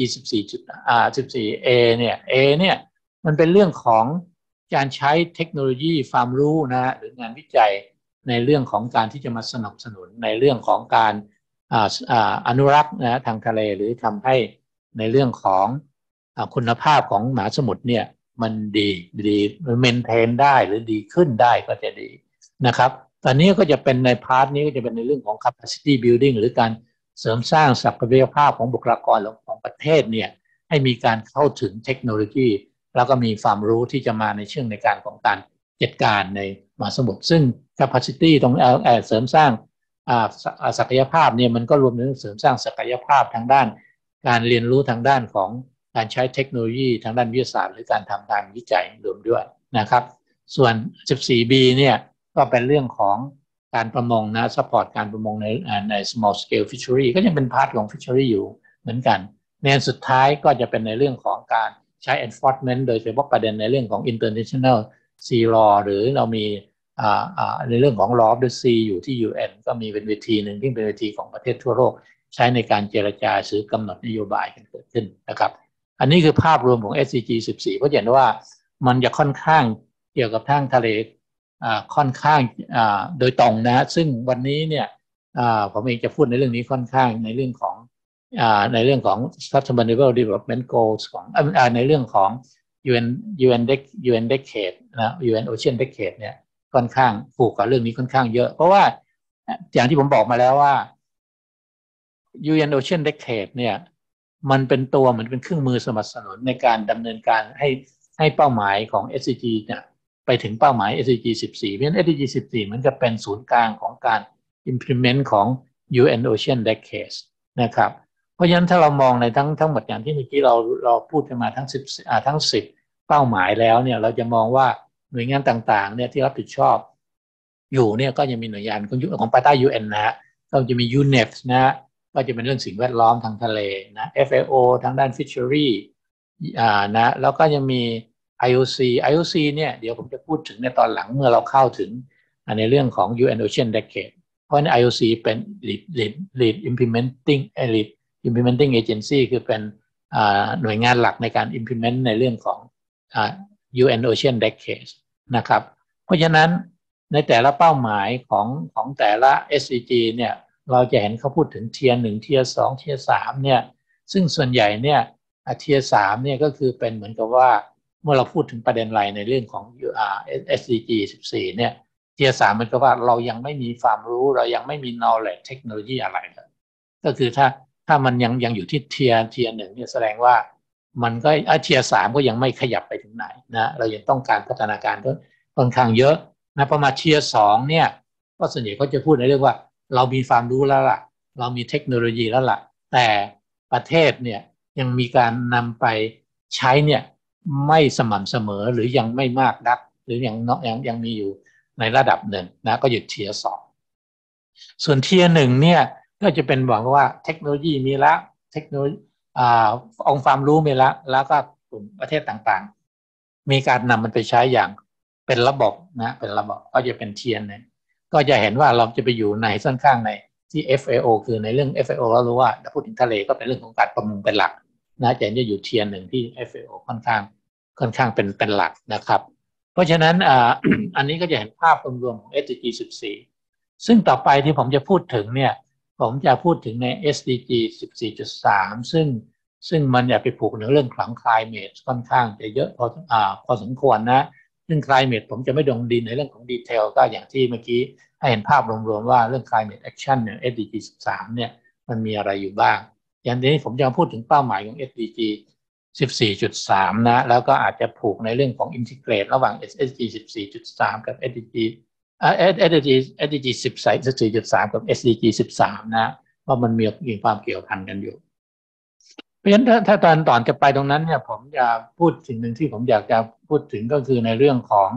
14A เนี่ย A เนี่ยมันเป็นเรื่องของการใช้เทคโนโลยีความรู้นะหรืองานวิจัยในเรื่องของการที่จะมาสนับสนุนในเรื่องของการอนุรักษ์นะทางทะเลหรือทำให้ในเรื่องของคุณภาพของมหาสมุทรเนี่ยมันดีเมนเทนได้หรือดีขึ้นได้ก็จะดีนะครับตอนนี้ก็จะเป็นในพาร์ทนี้ก็จะเป็นในเรื่องของ capacity building หรือการเสริมสร้างศักยภาพของบุคลากรของประเทศเนี่ยให้มีการเข้าถึงเทคโนโลยีแล้วก็มีความรู้ที่จะมาในเชิงในการของการจัดการในมหาสมุทรซึ่ง capacity ตรงเสริมสร้างศักยภาพเนี่ยมันก็รวมถึงเสริมสร้างศักยภาพทางด้านการเรียนรู้ทางด้านของการใช้เทคโนโลยีทางด้านวิทยาศาสตร์หรือการทำการวิจัยรวมด้วยนะครับส่วน 14B เนี่ยก็เป็นเรื่องของการประมงนะ support การประมงใน small scale fishery ก็ยังเป็นพาร์ทของ fishery อยู่เหมือนกันในสุดท้ายก็จะเป็นในเรื่องของการใช้ enforcement โดยเฉพาะประเด็นในเรื่องของ international sea law หรือเรามีในเรื่องของ law of the sea อยู่ที่ UN ก็มีเป็นเวทีหนึ่งที่เป็นเวทีของประเทศทั่วโลกใช้ในการเจรจาหรือกำหนดนโยบายกันเกิดขึ้นนะครับอันนี้คือภาพรวมของ SDG 14เพราะเห็นว่ามันจะค่อนข้างเกี่ยวกับทางทะเลค่อนข้างโดยตรงนะซึ่งวันนี้เนี่ยผมเองจะพูดในเรื่องนี้ค่อนข้างในเรื่องของSustainable Development Goals ของในเรื่องของ UN Decade นะ UN Ocean Decade เนี่ยค่อนข้างผูกกับเรื่องนี้ค่อนข้างเยอะเพราะว่าอย่างที่ผมบอกมาแล้วว่า UN Ocean Decade เนี่ยมันเป็นตัวเหมือนเป็นเครื่องมือสนับสนุนในการดำเนินการให้เป้าหมายของ SDG เนี่ยไปถึงเป้าหมาย SDG 14เพราะฉะนั้น SDG 14มันจะเป็นศูนย์กลางของการ implement ของ UN Ocean Decade นะครับเพราะฉะนั้นถ้าเรามองในทั้งหมดอย่างที่เมื่อกี้เราพูดกันมาทั้ง10เป้าหมายแล้วเนี่ยเราจะมองว่าหน่วยงานต่างๆเนี่ยที่รับผิดชอบอยู่เนี่ยก็ยังมีหน่วยงานของภายใต้ UN นะฮะก็จะมี UNEP นะก็จะเป็นเรื่องสิ่งแวดล้อมทางทะเลนะ FAO ทางด้าน Fishery นะแล้วก็ยังมี IOC เนี่ยเดี๋ยวผมจะพูดถึงในตอนหลังเมื่อเราเข้าถึงในเรื่องของ UN Ocean Decade เพราะใน IOC เป็น lead implementing agency คือเป็นหน่วยงานหลักในการ implement ในเรื่องของUN Ocean Decade นะครับเพราะฉะนั้นในแต่ละเป้าหมายของแต่ละ SDG เนี่ยเราจะเห็นเขาพูดถึงเทียร์1เทียร์2เทียร์3เนี่ยซึ่งส่วนใหญ่เนี่ยเทียร์3เนี่ยก็คือเป็นเหมือนกับว่าเมื่อเราพูดถึงประเด็นอะไรในเรื่องของSDG 14เนี่ยเทียร์3มันก็ว่าเรายังไม่มีความรู้เรายังไม่มี knowledge เทคโนโลยีอะไรเลยก็คือถ้ามันยังอยู่ที่เทียร์1เนี่ยแสดงว่ามันก็เทียร์3ก็ยังไม่ขยับไปถึงไหนนะเรายังต้องการพัฒนาการค่อนข้างเยอะนะประมาณเทียร์2เนี่ยก็ส่วนใหญ่เขาจะพูดในเรื่องว่าเรามีความรู้แล้วล่ะเรามีเทคโนโลยีแล้วล่ะแต่ประเทศเนี่ยยังมีการนำไปใช้เนี่ยไม่สม่ำเสมอหรือยังไม่มากนักหรือยังมีอยู่ในระดับหนึ่งนะก็อยู่เทียร์สองส่วนเทียร์หนึ่งเนี่ยก็จะเป็นบอกว่าเทคโนโลยีมีแล้วเทคโนโลยีองค์ความรู้มีแล้วก็กลุ่มประเทศต่างๆมีการนำมันไปใช้อย่างเป็นระบบนะเป็นระบบก็จะเป็นเทียร์หนึ่งก็จะเห็นว่าเราจะไปอยู่ในค่อนข้างในที่ FAO คือในเรื่อง FAO เรารู้ว่าถ้าพูดถึงทะเลก็เป็นเรื่องของการประมงเป็นหลักนะจะอยู่เทียร์หนึ่งที่ FAO ค่อนข้างเป็นหลักนะครับเพราะฉะนั้นอันนี้ก็จะเห็นภาพรวมๆของ SDG 14ซึ่งต่อไปที่ผมจะพูดถึงเนี่ยผมจะพูดถึงใน SDG 14.3 ซึ่งมันอยากไปผูกในเรื่องของ climate ค่อนข้างจะเยอะพอสมควรนะซึ่ง climate ผมจะไม่ลงดินในเรื่องของดีเทลก็อย่างที่เมื่อกี้ให้เห็นภาพรวมๆว่าเรื่อง climate action เนี่ย SDG 13เนี่ยมันมีอะไรอยู่บ้างอย่างนี้ผมจะพูดถึงเป้าหมายของ SDG 14.3 นะแล้วก็อาจจะผูกในเรื่องของ integrate ระหว่าง SDG 14.3 กับ SDG 14.3 กับ SDG 13 นะว่ามันมีความเกี่ยวพันกันอยู่เพราะฉะนั้นถ้าตอนจะไปตรงนั้นเนี่ยผมจะพูดสิ่งหนึ่งที่ผมอยากจะพูดถึงก็คือในเรื่องของ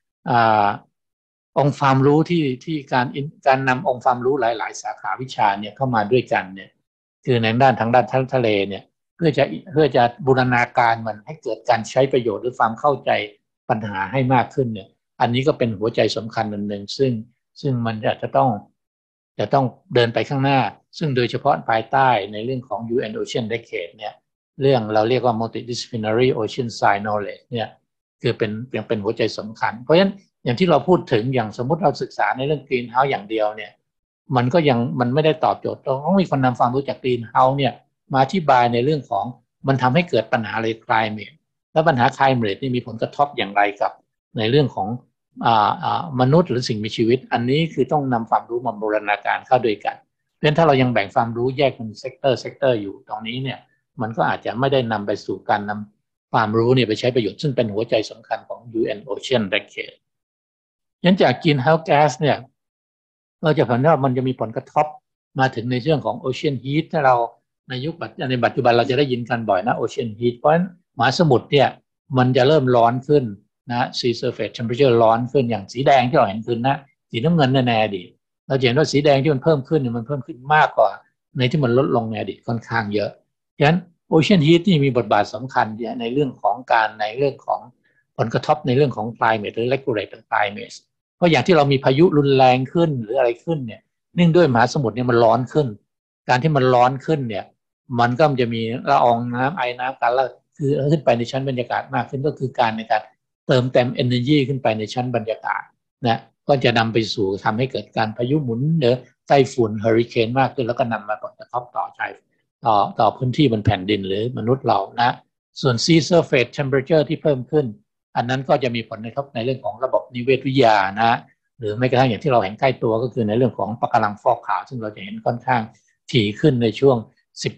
องค์ความรู้ที่การนำองค์ความรู้หลายๆสาขาวิชาเนี่ยเข้ามาด้วยกันเนี่ยคือในทางด้านทะเลเนี่ยเพื่อจะบูรณาการมันให้เกิดการใช้ประโยชน์หรือความเข้าใจปัญหาให้มากขึ้นเนี่ยอันนี้ก็เป็นหัวใจสำคัญอันหนึ่งซึ่งมันจะต้องเดินไปข้างหน้าซึ่งโดยเฉพาะภายใต้ในเรื่องของ UN Ocean Decade เนี่ยเรื่องเราเรียกว่า multidisciplinary ocean science knowledge เนี่ยคือเป็นหัวใจสำคัญเพราะฉะนั้นอย่างที่เราพูดถึงอย่างสมมติเราศึกษาในเรื่อง green house อย่างเดียวเนี่ยมันไม่ได้ตอบโจทย์ต้องมีคนนำความรู้จาก green house เนี่ยมาอธิบายในเรื่องของมันทำให้เกิดปัญหาอะไร climate และปัญหา climate นี่มีผลกระทบอย่างไรกับในเรื่องของมนุษย์หรือสิ่งมีชีวิตอันนี้คือต้องนำความรู้มาบูรณาการเข้าด้วยกันเพราะฉะนั้นถ้าเรายังแบ่งความรู้แยกเป็นเซกเตอร์อยู่ตรงนี้เนี่ยมันก็อาจจะไม่ได้นำไปสู่การนำความรู้เนี่ยไปใช้ประโยชน์ซึ่งเป็นหัวใจสำคัญของ UN Ocean Decade ยันจาก Greenhouse Gas เนี่ยเราจะเห็นว่ามันจะมีผลกระทบมาถึงในเรื่องของ Ocean Heat ถ้าเราในปัจจุบันเราจะได้ยินกันบ่อยนะ Ocean Heat เพราะฉะนั้นมหาสมุทรเนี่ยมันจะเริ่มร้อนขึ้นนะ sea surface temperature ร้อนขึ้นอย่างสีแดงที่เราเห็นขึ้นนะสีน้ำเงินในอดีตเราเห็นว่าสีแดงที่มันเพิ่มขึ้นมันเพิ่มขึ้นมากกว่าในที่มันลดลงในอดีตค่อนข้างเยอะฉะนั้น Ocean Heat นี่มีบทบาทสำคัญในเรื่องของผลกระทบในเรื่องของ climate หรือ regulate climate เพราะอย่างที่เรามีพายุรุนแรงขึ้นหรืออะไรขึ้นเนี่ยเนื่องด้วยมหาสมุทรเนี่ยมันร้อนขึ้นการที่มันร้อนขึ้นเนี่ยมันก็จะมีละอองน้ำไอน้ำกันแล้วคือขึ้นไปในชั้นบรรยากาศมากขึ้นก็คือการในการเติมเต็ม energy ขึ้นไปในชั้นบรรยากาศนะก็จะนำไปสู่ทำให้เกิดการพายุหมุนหรือไต้ฝุ่นเฮอริเคนมากขึ้นแล้วก็นำมาผลกระทบต่อพื้นที่บนแผ่นดินหรือมนุษย์เรานะส่วน sea surface temperature ที่เพิ่มขึ้นอันนั้นก็จะมีผลกระทบในเรื่องของระบบนิเวศวิทยานะหรือแม้กระทั่งอย่างที่เราเห็นใกล้ตัวก็คือในเรื่องของปะการังฟอกขาวซึ่งเราจะเห็นค่อนข้างถี่ขึ้นในช่วง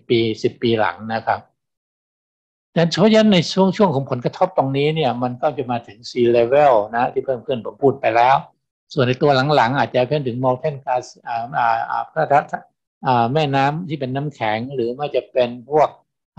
10 ปีหลังนะครับแต่เพราะฉะนั้นในช่วงของผลกระทบตรงนี้เนี่ยมันก็จะมาถึง sea level นะที่เพิ่มขึ้นผมพูดไปแล้วส่วนในตัวหลังๆอาจจะเพิ่มถึง mountain gas แม่น้ำที่เป็นน้ำแข็งหรือไม่จะเป็นพวก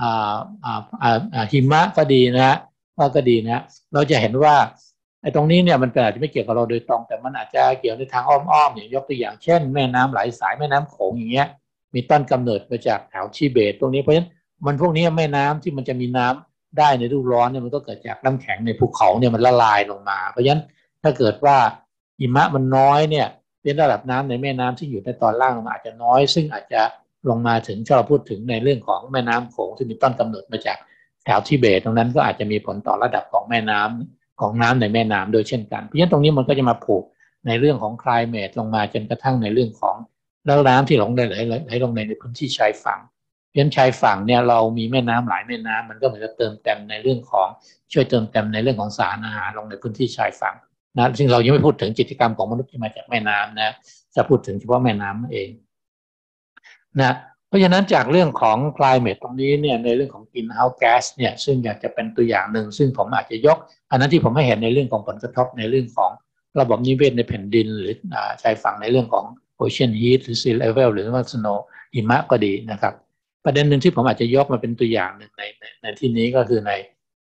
หิมะก็ดีนะว่าก็ดีนะเราจะเห็นว่าไอ้ตรงนี้เนี่ยมันอาจจะไม่เกี่ยวกับเราโดยตรงแต่มันอาจจะเกี่ยวในทางอ้อมๆอย่างยกตัวอย่างเช่นแม่น้ำหลายสายแม่น้ำโขงอย่างเงี้ยมีต้นกำเนิดมาจากแถวทิเบตตรงนี้เพราะฉะนั้นมันพวกนี้แม่น้ำที่มันจะมีน้ำได้ในฤดูร้อนเนี่ยมันก็เกิดจากน้ำแข็งในภูเขาเนี่ยมันละลายลงมาเพราะฉะนั้นถ้าเกิดว่าหิมะมันน้อยเนี่ยเป็นระดับน้ำในแม่น้ำที่อยู่ในตอนล่างมันอาจจะน้อยซึ่งอาจจะลงมาถึงที่เราพูดถึงในเรื่องของแม่น้ำโขงที่มีต้นกำเนิดมาจากแถวทิเบตตรงนั้นก็อาจจะมีผลต่อระดับของแม่น้ำของน้ำในแม่น้ำโดยเช่นกันเพราะฉะนั้นตรงนี้มันก็จะมาผูกในเรื่องของ climate ลงมาจนกระทั่งในเรื่องของแล้วน้ำที่ไหลลงในพื้นที่ชายฝั่งเพราะฉะนั้นชายฝั่งเนี่ยเรามีแม่น้ำหลายแม่น้ำมันก็เหมือนจะเติมเต็มในเรื่องของช่วยเติมเต็มในเรื่องของสารอาหารลงในพื้นที่ชายฝั่งนะซึ่งเรายังไม่พูดถึงกิจกรรมของมนุษย์ที่มาจากแม่น้ำนะจะพูดถึงเฉพาะแม่น้ำเองนะเพราะฉะนั้นจากเรื่องของ climate ตรงนี้เนี่ยในเรื่องของ greenhouse gas เนี่ยซึ่งอยากจะเป็นตัวอย่างหนึ่งซึ่งผมอาจจะยกอันนั้นที่ผมให้เห็นในเรื่องของผลกระทบในเรื่องของระบบนิเวศในแผ่นดินหรือชายฝั่งในเรื่องของ ocean heat หรือ sea level หรือว่า snow หิมะก็ดีนะครับประเด็นหนึ่งที่ผมอาจจะยกมาเป็นตัวอย่างหนึ่งในที่นี้ก็คือใน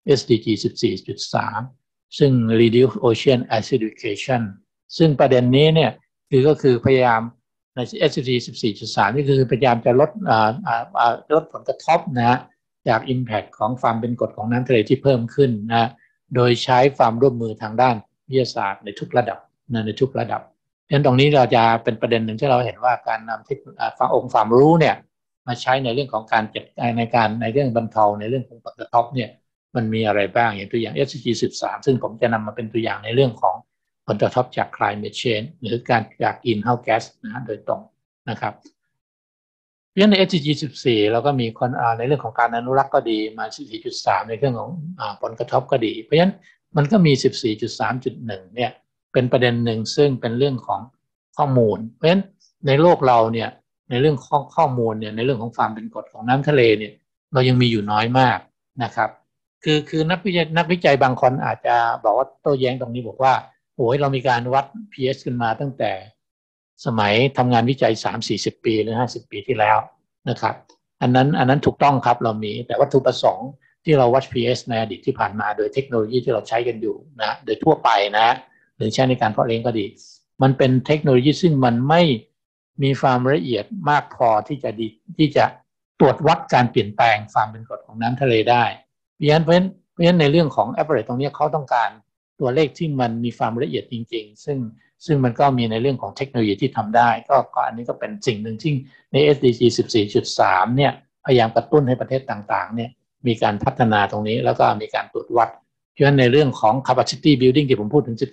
SDG 14.3 ซึ่ง reduce ocean acidification ซึ่งประเด็นนี้เนี่ยก็คือพยายามใน SDG 14.3 นี่คือพยายามจะลดผลกระทบนะจาก impact ของความเป็นกรดของน้ำทะเลที่เพิ่มขึ้นนะโดยใช้ความร่วมมือทางด้านวิทยาศาสตร์ในทุกระดับนะในทุกระดับเพราะฉะนั้นตรงนี้เราจะเป็นประเด็นหนึ่งที่เราเห็นว่าการนำองค์ความรู้เนี่ยมาใช้ในเรื่องของการจัดในเรื่องบรรเทาในเรื่องของผลกระทบเนี่ยมันมีอะไรบ้างอย่างตัวอย่าง SDG 13 ซึ่งผมจะนำมาเป็นตัวอย่างในเรื่องของผลกระทบจาก climate change หรือการจาก greenhouse gas นะโดยตรงนะครับเพราะฉะนั้นใน SDG 14 เราก็มีในเรื่องของการอนุรักษ์ก็ดีมา 14.3 ในเรื่องของผลกระทบก็ดีเพราะฉะนั้นมันก็มี 14.3.1 เนี่ยเป็นประเด็นหนึ่งซึ่งเป็นเรื่องของข้อมูลเพราะฉะนั้นในโลกเราเนี่ยในเรื่องข้อมูลเนี่ยในเรื่องของความเป็นกรดของน้ำทะเลเนี่ยเรายังมีอยู่น้อยมากนะครับคือนักวิจัยบางคนอาจจะบอกว่าโต้แย้งตรงนี้บอกว่าโอ้ยเรามีการวัด pH กันมาตั้งแต่สมัยทำงานวิจัย 30-40 ปีหรือ50 ปีที่แล้วนะครับอันนั้นถูกต้องครับเรามีแต่วัตถุประสงค์ที่เราวัด pH ในอดีตที่ผ่านมาโดยเทคโนโลยีที่เราใช้กันอยู่นะโดยทั่วไปนะหรือใช้ในการเพาะเลี้ยงก็ดีมันเป็นเทคโนโลยีซึ่งมันไม่มีความละเอียดมากพอที่จะตรวจวัดการเปลี่ยนแปลงความเป็นกรดของน้ำทะเลได้เพราะฉะนั้นในเรื่องของ average ตรงนี้เขาต้องการตัวเลขที่มันมีความละเอียดจริงๆซึ่งมันก็มีในเรื่องของเทคโนโลยีที่ทำได้ก็อันนี้ก็เป็นสิ่งหนึ่งที่ใน SDG 14.3 เนี่ยพยายามกระตุ้นให้ประเทศต่างๆเนี่ยมีการพัฒนาตรงนี้แล้วก็มีการตรวจวัดเพราะฉะนั้นในเรื่องของ capacity building ที่ผมพูดถึง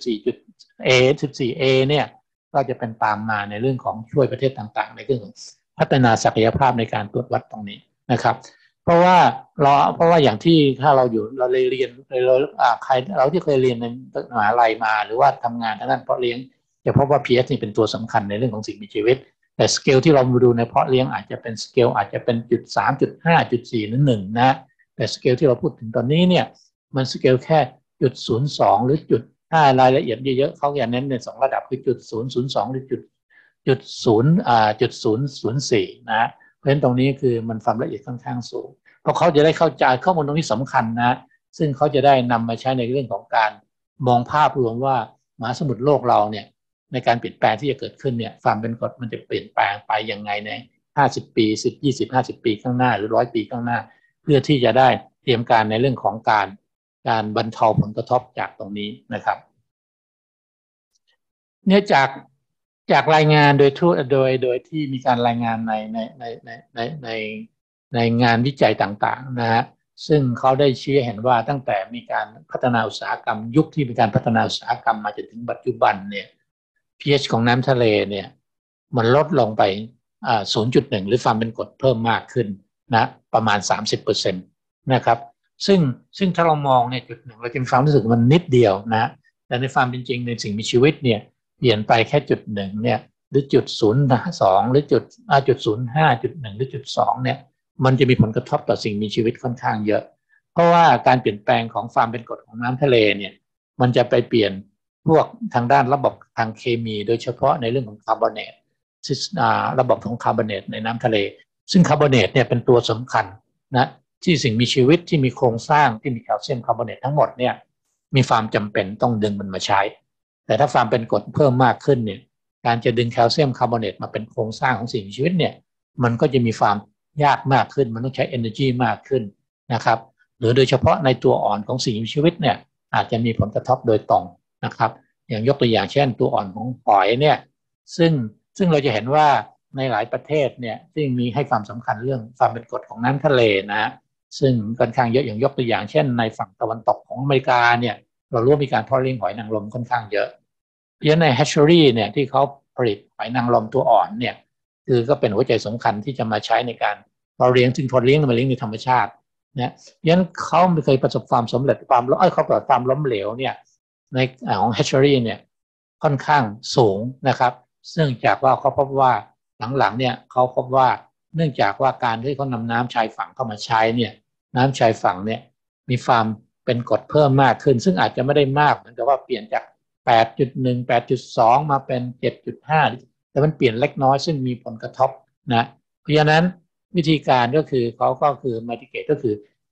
14A เนี่ยก็จะเป็นตามมาในเรื่องของช่วยประเทศต่างๆในเรื่องของพัฒนาศักยภาพในการตรวจวัดตรงนี้นะครับเพราะว่าอย่างที่ถ้าเราเรียนใครเราที่เคยเรียนในมหาลัยมาหรือว่าทำงานทางด้านเพาะเลี้ยงจะพบว่า pH นี่เป็นตัวสำคัญในเรื่องของสิ่งมีชีวิตแต่สเกลที่เรามาดูในเพาะเลี้ยงอาจจะเป็นสเกลอาจจะเป็น 0.3 0.5 0.4 หรือ 1นะแต่สเกลที่เราพูดถึงตอนนี้เนี่ยมันสเกลแค่ 0.02 หรือ5รายละเอียดเยอะๆเขาจะเน้นใน2ระดับคือ 0.002 หรือ0.004 นะเพราะฉะนั้นตรงนี้คือมันความละเอียดค่อนข้างสูงเพราะเขาจะได้เข้าใจข้อมูลตรงนี้สำคัญนะซึ่งเขาจะได้นำมาใช้ในเรื่องของการมองภาพรวมว่ามหาสมุทรโลกเราเนี่ยในการเปลี่ยนแปลงที่จะเกิดขึ้นเนี่ยความเป็นกรดมันจะเปลี่ยนแปลงไปยังไงใน50 ปี10 20 50 ปีข้างหน้าหรือ100 ปีข้างหน้าเพื่อที่จะได้เตรียมการในเรื่องของการบรรเทาผลกระทบจากตรงนี้นะครับเนี่ยจากรายงานโดยที่มีการรายงานในงานวิจัยต่างๆนะฮะซึ่งเขาได้ชี้เห็นว่าตั้งแต่มีการพัฒนาอุตสาหกรรมยุคที่มีการพัฒนาอุตสาหกรรมมาจนถึงปัจจุบันเนี่ย pH ของน้ำทะเลเนี่ยมันลดลงไป0.1 หรือความเป็นกรดเพิ่มมากขึ้นนะประมาณ 30% นะครับซึ่งถ้าเรามองเนี่ยจุดหนึ่งเราจะมีความรู้สึกมันนิดเดียวนะแต่ในความเป็นจริงในสิ่งมีชีวิตเนี่ยเปลี่ยนไปแค่จุดหนึ่งเนี่ยหรือ0.02 หรือ0.05 0.1 หรือ0.2เนี่ยมันจะมีผลกระทบต่อสิ่งมีชีวิตค่อนข้างเยอะเพราะว่าการเปลี่ยนแปลงของความเป็นกรดของน้ำทะเลเนี่ยมันจะไปเปลี่ยนพวกทางด้านระบบทางเคมีโดยเฉพาะในเรื่องของคาร์บอเนตระบบของคาร์บอเนตในน้ำทะเลซึ่งคาร์บอเนตเนี่ยเป็นตัวสำคัญนะที่สิ่งมีชีวิตที่มีโครงสร้างที่มีแคลเซียมคาร์บอเนตทั้งหมดเนี่ยมีความจำเป็นต้องดึงมันมาใช้แต่ถ้าความเป็นกรดเพิ่มมากขึ้นเนี่ยการจะดึงแคลเซียมคาร์บอเนตมาเป็นโครงสร้างของสิ่งมีชีวิตเนี่ยมันก็จะมีความยากมากขึ้นมันต้องใช้ energy มากขึ้นนะครับหรือโดยเฉพาะในตัวอ่อนของสิ่งมีชีวิตเนี่ยอาจจะมีผลกระทบโดยตรงนะครับอย่างยกตัวอย่างเช่นตัวอ่อนของหอยเนี่ยซึ่งเราจะเห็นว่าในหลายประเทศเนี่ยซึ่งมีให้ความสำคัญเรื่องความเป็นกรดของน้ำทะเลนะซึ่งค่อนข้างเยอะอย่างยกตัวอย่างเช่นในฝั่งตะวันตกของอเมริกาเนี่ยเรารู้มีการเพาะเลี้ยงหอยนางรมค่อนข้างเยอะเพราะฉะนั้นใน hatchery เนี่ยที่เขาผลิตหอยนางรมตัวอ่อนเนี่ยคือก็เป็นหัวใจสำคัญที่จะมาใช้ในการเราเลี้ยงซึ่งพอเลี้ยงมาเลี้ยงในธรรมชาติเนี่ยยันเขาไม่เคยประสบความสำเร็จเขาประสบความล้มเหลวเนี่ยในของ hatchery เนี่ยค่อนข้างสูงนะครับเนื่องจากว่าเขาพบว่าหลังๆเนี่ยเขาพบว่าเนื่องจากว่าการที่เขานำน้ำชายฝั่งเข้ามาใช้เนี่ยน้ำชายฝั่งเนี่ยมีความเป็นกรดเพิ่มมากขึ้นซึ่งอาจจะไม่ได้มากเหมือนกับว่าเปลี่ยนจาก 8.1 8.2 มาเป็น 7.5 แต่มันเปลี่ยนเล็กน้อยซึ่งมีผลกระทบนะเพราะฉะนั้นวิธีการก็คือเขาก็คือ mitigate ก็คือ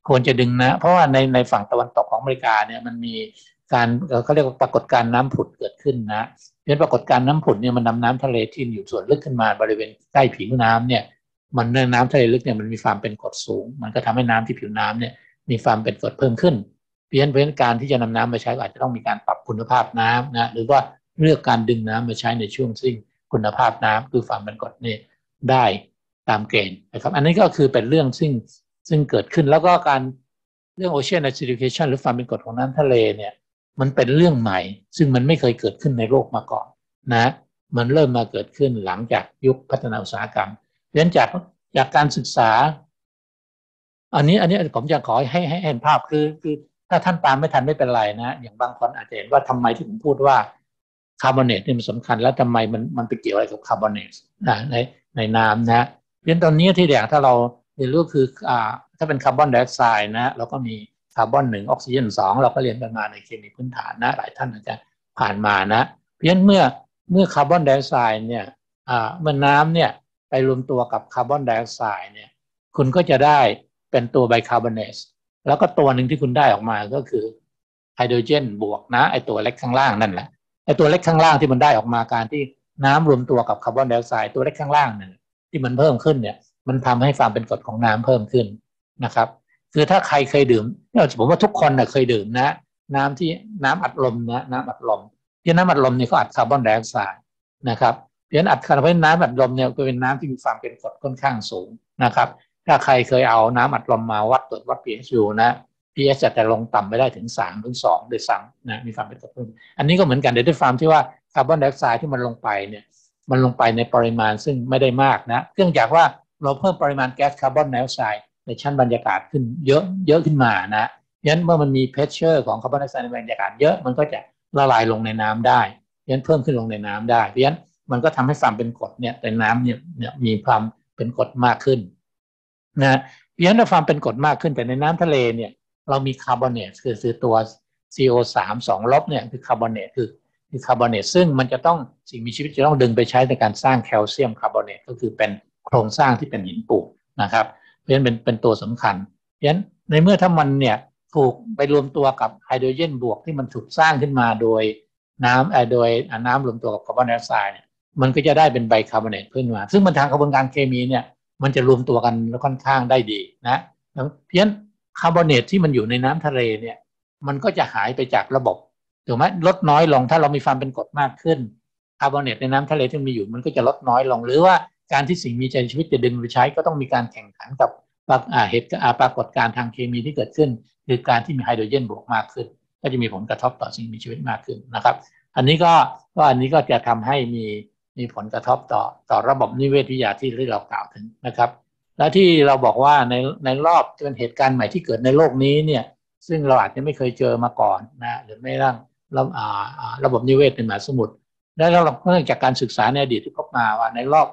ควรจะดึงนะเพราะว่าในฝั่งตะวันตกของอเมริกาเนี่ยมันมีการเขาเรียกว่าปรากฏการณ์น้ำผุดเกิดขึ้นนะเพราะปรากฏการณ์น้ำผุดเนี่ยมันนำน้ำทะเลที่อยู่ส่วนลึกขึ้นมาบริเวณใกล้ผิวน้ำเนี่ยมันน้ำทะเลลึกเนี่ยมันมีความเป็นกรดสูงมันก็ทำให้น้ำที่ผิวน้ำเนี่ยมีความเป็นกรดเพิ่มขึ้นเพราะฉะนั้นการที่จะนำน้ำมาใช้อาจจะต้องมีการปรับคุณภาพน้ำนะหรือว่าเลือกการดึงน้ำมาใช้ในช่วงซึ่งคุณภาพน้ำคือความเป็นกรดเนี่ยได้ตามเกณฑ์นะครับอันนี้ก็คือเป็นเรื่องซึ่งเกิดขึ้นแล้วก็การเรื่อง Ocean acidification หรือความเป็นกรดของน้ำทะเลเนี่ยมันเป็นเรื่องใหม่ซึ่งมันไม่เคยเกิดขึ้นในโลกมาก่อนนะมันเริ่มมาเกิดขึ้นหลังจากยุคพัฒนาอุตสาหกรรมเพราะฉะนั้นจากการศึกษาอันนี้ผมจะขอให้เห็นภาพคือถ้าท่านตามไม่ทันไม่เป็นไรนะอย่างบางคนอาจจะเห็นว่าทำไมที่ผมพูดว่าคาร์บอเนตนี่มันสำคัญแล้วทำไมมันไปเกี่ยวอะไรกับคาร์บอเนตนะในน้ำนะเพราะฉะนั้นตอนนี้ที่อย่างถ้าเราเรียนรู้คือถ้าเป็นคาร์บอนไดออกไซด์นะเราก็มีคาร์บอน1ออกซิเจน2เราก็เรียนกันมาในเคมีพื้นฐานนะหลายท่านอาจจะผ่านมานะเพราะฉะนั้นเมื่อคาร์บอนไดออกไซด์เนี่ยเมื่อน้ำเนี่ยไปรวมตัวกับคาร์บอนไดออกไซด์เนี่ยคุณก็จะได้เป็นตัวไบคาร์บอเนตแล้วก็ตัวหนึ่งที่คุณได้ออกมาก็คือไฮโดรเจนบวกนะไอตัวเล็กข้างล่างนั่นแหละไอตัวเล็กข้างล่างที่มันได้ออกมาการที่น้ำรวมตัวกับคาร์บอนไดออกไซด์ตัวเล็กข้างล่างนั่นที่มันเพิ่มขึ้นเนี่ยมันทำให้ความเป็นกรดของน้ำเพิ่มขึ้นนะครับคือถ้าใครเคยดื่มผมว่าทุกคนนะเคยดื่มนะน้ำอัดลมนะน้ำอัดลมที่น้ำอัดลมเนี่ยเขาอัดคาร์บอนไดออกไซด์นะครับเพราะฉะนั้นอัดคาร์บอนน้ำอัดลมเนี่ยเป็นน้ำที่มีความเป็นกรดค่อนข้างสูงนะครับถ้าใครเคยเอาน้ำอัดลมมาวัดpH ดูนะ pH จะลงต่ำไปได้ถึง3 ถึง 2ด้วยซ้ำนะมีความเป็นกรดเพิ่มอันนี้ก็เหมือนกันด้วยความที่ว่าคาร์บอนไดออกไซด์ที่มันลงไปเนี่ยมันลงไปในปริมาณซึ่งไม่ได้มากนะเนื่องจากว่าเราเพิ่มปริมาณแก๊สคาร์บอนไดออกไซด์ในชั้นบรรยากาศขึ้นเยอะขึ้นมานะยันเมื่อมันมีเพชเชอร์ของคาร์บอนไดออกไซด์ในบรรยากาศเยอะมันก็จะละลายลงในน้ำได้ยันเพิ่มขึ้นลงในน้ำได้เพราะฉะนั้นมันก็ทำให้ความเป็นกรดเนี่ยในน้ำเนี่ยมีความเป็นกรดมากขึ้นนะเพราะฉะนั้นความเป็นกรดมากขึ้นแต่ในน้ำทะเลเนี่ยเรามีคาร์บอเนตคือตัว CO3 2 ลบเนี่ยคือคาร์บอเนตคือคาร์บอเนตซึ่งมันจะต้องสิ่งมีชีวิตจะต้องดึงไปใช้ในการสร้างแคลเซียมคาร์บอเนตก็คือเป็นโครงสร้างที่เป็นหินปูนนะครับเพราะฉะนั้นเป็นตัวสำคัญเพราะฉะนั้นในเมื่อถ้ามันเนี่ยถูกไปรวมตัวกับไฮโดรเจนบวกที่มันถูกสร้างขึ้นมาโดยน้ำรวมตัวกับคาร์บอนไดออกไซด์เนี่ยมันก็จะได้เป็นไบคาร์บอเนตขึ้นมาซึ่งมันทางกระบวนการเคมีเนี่ยมันจะรวมตัวกันแล้วค่อนข้างได้ดีนะเพราะฉะนั้นคาร์บอเนตที่มันอยู่ในน้ำทะเลเนี่ยมันก็จะหายไปจากระบบถูกไหมลดน้อยลงถ้าเรามีความเป็นกรดมากขึ้นคาร์บอเนตในน้ำทะเลที่มีอยู่มันก็จะลดน้อยลงหรือว่าการที่สิ่งมีชีวิตจะดึงไปใช้ก็ต้องมีการแข่งขันกับปรากฏการณ์ทางเคมีที่เกิดขึ้นคือการที่มีไฮโดรเจนบวกมากขึ้นก็จะมีผลกระทบต่อสิ่งมีชีวิตมากขึ้นนะครับอันนี้ก็จะทำให้มีผลกระทบต่อระบบนิเวศวิทยาที่เรากล่าวถึงนะครับและที่เราบอกว่าในรอบเป็นเหตุการณ์ใหม่ที่เกิดในโลกนี้เนี่ยซึ่งเราอาจจะไม่เคยเจอมาก่อนนะหรือไม่ร่างระบบนิเวศในมหาสมุทรและเราเนื่องจากการศึกษาในอดีตที่พบมาว่าในรอบ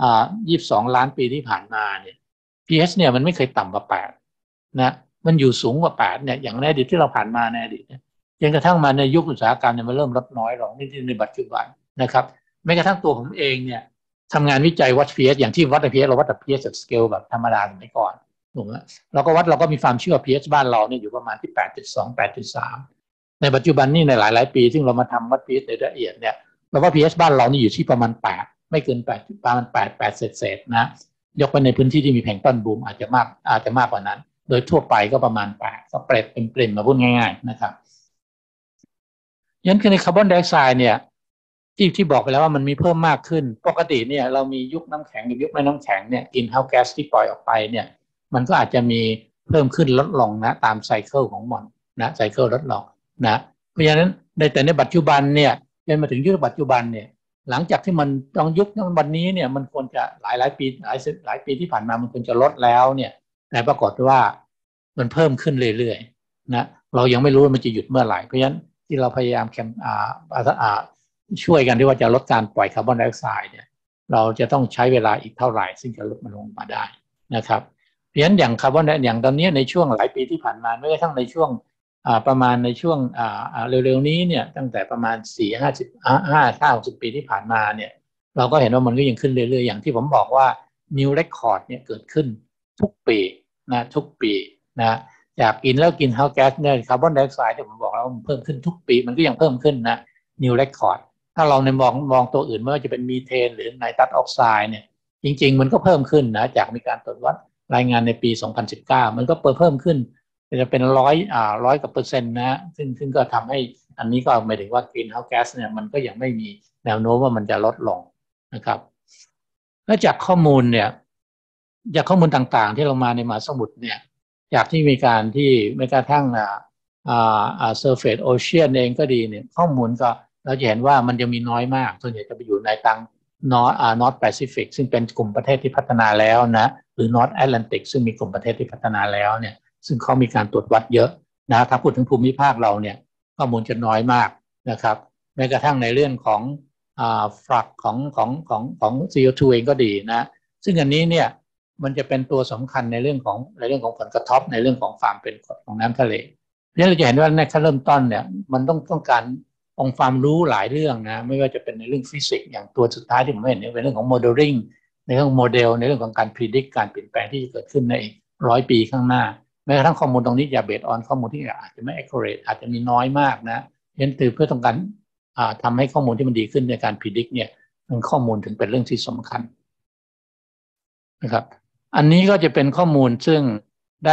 22 ล้านปีที่ผ่านมาเนี่ย pH เนี่ยมันไม่เคยต่ำกว่า8นะมันอยู่สูงกว่า8เนี่ยอย่างในอดีตที่เราผ่านมาในอดีตเนี่ยจนกระทั่งมาในยุคอุตสาหกรรมเนี่ยมันเริ่มลดน้อยลงในปัจจุบันนะครับแม้กระทั่งตัวผมเองเนี่ยทำงานวิจัยวัด pH อย่างที่วัด pH เราวัดแต่ pH จากสเกลแบบธรรมดาสมัยก่อนถูกไหมเราก็มีความเชื่อ pH บ้านเราเนี่ยอยู่ประมาณที่ 8.2 8.3 ในปัจจุบันนี่ในหลายปีซึ่งเรามาทำวัด pH ในละเอียดเนี่ยเราว่า pH บ้านเรานี่อยู่ที่ประมาณ8ไม่เกิน8ประมาณ8เศษนะยกไปในพื้นที่ที่มีแพลงก์ต้นบูมอาจจะมากกว่านั้นโดยทั่วไปก็ประมาณ8ก็เปรตเป็นเปรมมาพูดง่ายๆนะครับยันคือในคาร์บอนไดออกไซด์เนี่ยที่บอกไปแล้วว่ามันมีเพิ่มมากขึ้นปกติเนี่ยเรามียุคน้ำแข็งกับยุคไม่น้ำแข็งเนี่ยกินเฮาแก๊สที่ปล่อยออกไปเนี่ยมันก็อาจจะมีเพิ่มขึ้นลดลงนะตามไซเคิลของมันนะไซเคิลลดลงนะเพราะฉะนั้นแต่ในปัจจุบันเนี่ยจนมาถึงยุคปัจจุบันเนี่ยหลังจากที่มันต้องยุควันนี้เนี่ยมันควรจะหลายปีหลายปีที่ผ่านมามันควรจะลดแล้วเนี่ยแต่ปรากฏว่ามันเพิ่มขึ้นเรื่อยๆนะเรายังไม่รู้ว่ามันจะหยุดเมื่อไหร่เพราะฉะนั้นที่เราพยายามช่วยกันที่ว่าจะลดการปล่อยคาร์บอนไดออกไซด์เนี่ยเราจะต้องใช้เวลาอีกเท่าไหร่ซึ่งจะลดมันลงมาได้นะครับเพราะฉะนั้นอย่างคาร์บอนอย่างตอนนี้ในช่วงหลายปีที่ผ่านมาไม่กระทั่งในช่วงประมาณในช่วงเร็วๆนี้เนี่ยตั้งแต่ประมาณ60 ปีที่ผ่านมาเนี่ยเราก็เห็นว่ามันก็ยังขึ้นเรื่อยๆอย่างที่ผมบอกว่า New Record เนี่ยเกิดขึ้นทุกปีนะทุกปีนะจากกินแล้วกินเฮาแก๊สเนี่ยคาร์บอนไดออกไซด์ที่ผมบอกแล้วมันเพิ่มขึ้นทุกปีมันก็ยังเพิ่มขึ้นนะนิวเรคคอร์ดถ้าเราในมองตัวอื่นไม่ว่าจะเป็นมีเทนหรือไนตรัสออกไซด์เนี่ยจริงๆมันก็เพิ่มขึ้นนะจากมีการตรวจวัดรายงานในปี 2019 มันก็เพิ่มขึ้นจะเป็นร้อยกว่าเปอร์เซ็นต์นะซึ่งก็ทำให้อันนี้ก็หมายถึงว่ากรีนเฮาส์แก๊สเนี่ยมันก็ยังไม่มีแนวโน้มว่ามันจะลดลงนะครับแล้วจากข้อมูลเนี่ยจากข้อมูลต่างๆที่เรามาในมหาสมุทรเนี่ยจากที่มีการที่แม้กระทั่งsurface ocean เองก็ดีเนี่ยข้อมูลก็เราจะเห็นว่ามันจะมีน้อยมากส่วนใหญ่จะไปอยู่ในทาง North Pacific ซึ่งเป็นกลุ่มประเทศที่พัฒนาแล้วนะหรือ North Atlantic ซึ่งมีกลุ่มประเทศที่พัฒนาแล้วเนี่ยซึ่งเขามีการตรวจวัดเยอะนะถ้าพูดถึงภูมิภาคเราเนี่ยข้อมูลจะน้อยมากนะครับแม้กระทั่งในเรื่องของฟลักของ CO2 เองก็ดีนะซึ่งอันนี้เนี่ยมันจะเป็นตัวสำคัญในเรื่องของผลกระทบในเรื่องของความเป็นกรดของน้ำทะเลเพราะฉะนั้นเราจะเห็นว่าในขั้นเริ่มต้นเนี่ยมันต้องการองค์ความรู้หลายเรื่องนะไม่ว่าจะเป็นในเรื่องฟิสิกส์อย่างตัวสุดท้ายที่ผมเห็นเนี่ยเป็นเรื่องของโมเดลลิ่งในเรื่องโมเดลในเรื่องของการพิจิตรการเปลี่ยนแปลงที่จะเกิดขึ้นใน100 ปีข้างหน้าแม้กระทั่งข้อมูลตรงนี้อย่าเบสออนข้อมูลที่อาจจะไม่ accurate อาจจะมีน้อยมากนะเน้นเพื่อต้องการทำให้ข้อมูลที่มันดีขึ้นในการพิจิตรเนี่ยเป็นข้อมูลถึงเป็นเรื่องที่สำคัญนะครับอันนี้ก็จะเป็นข้อมูลซึ่งได้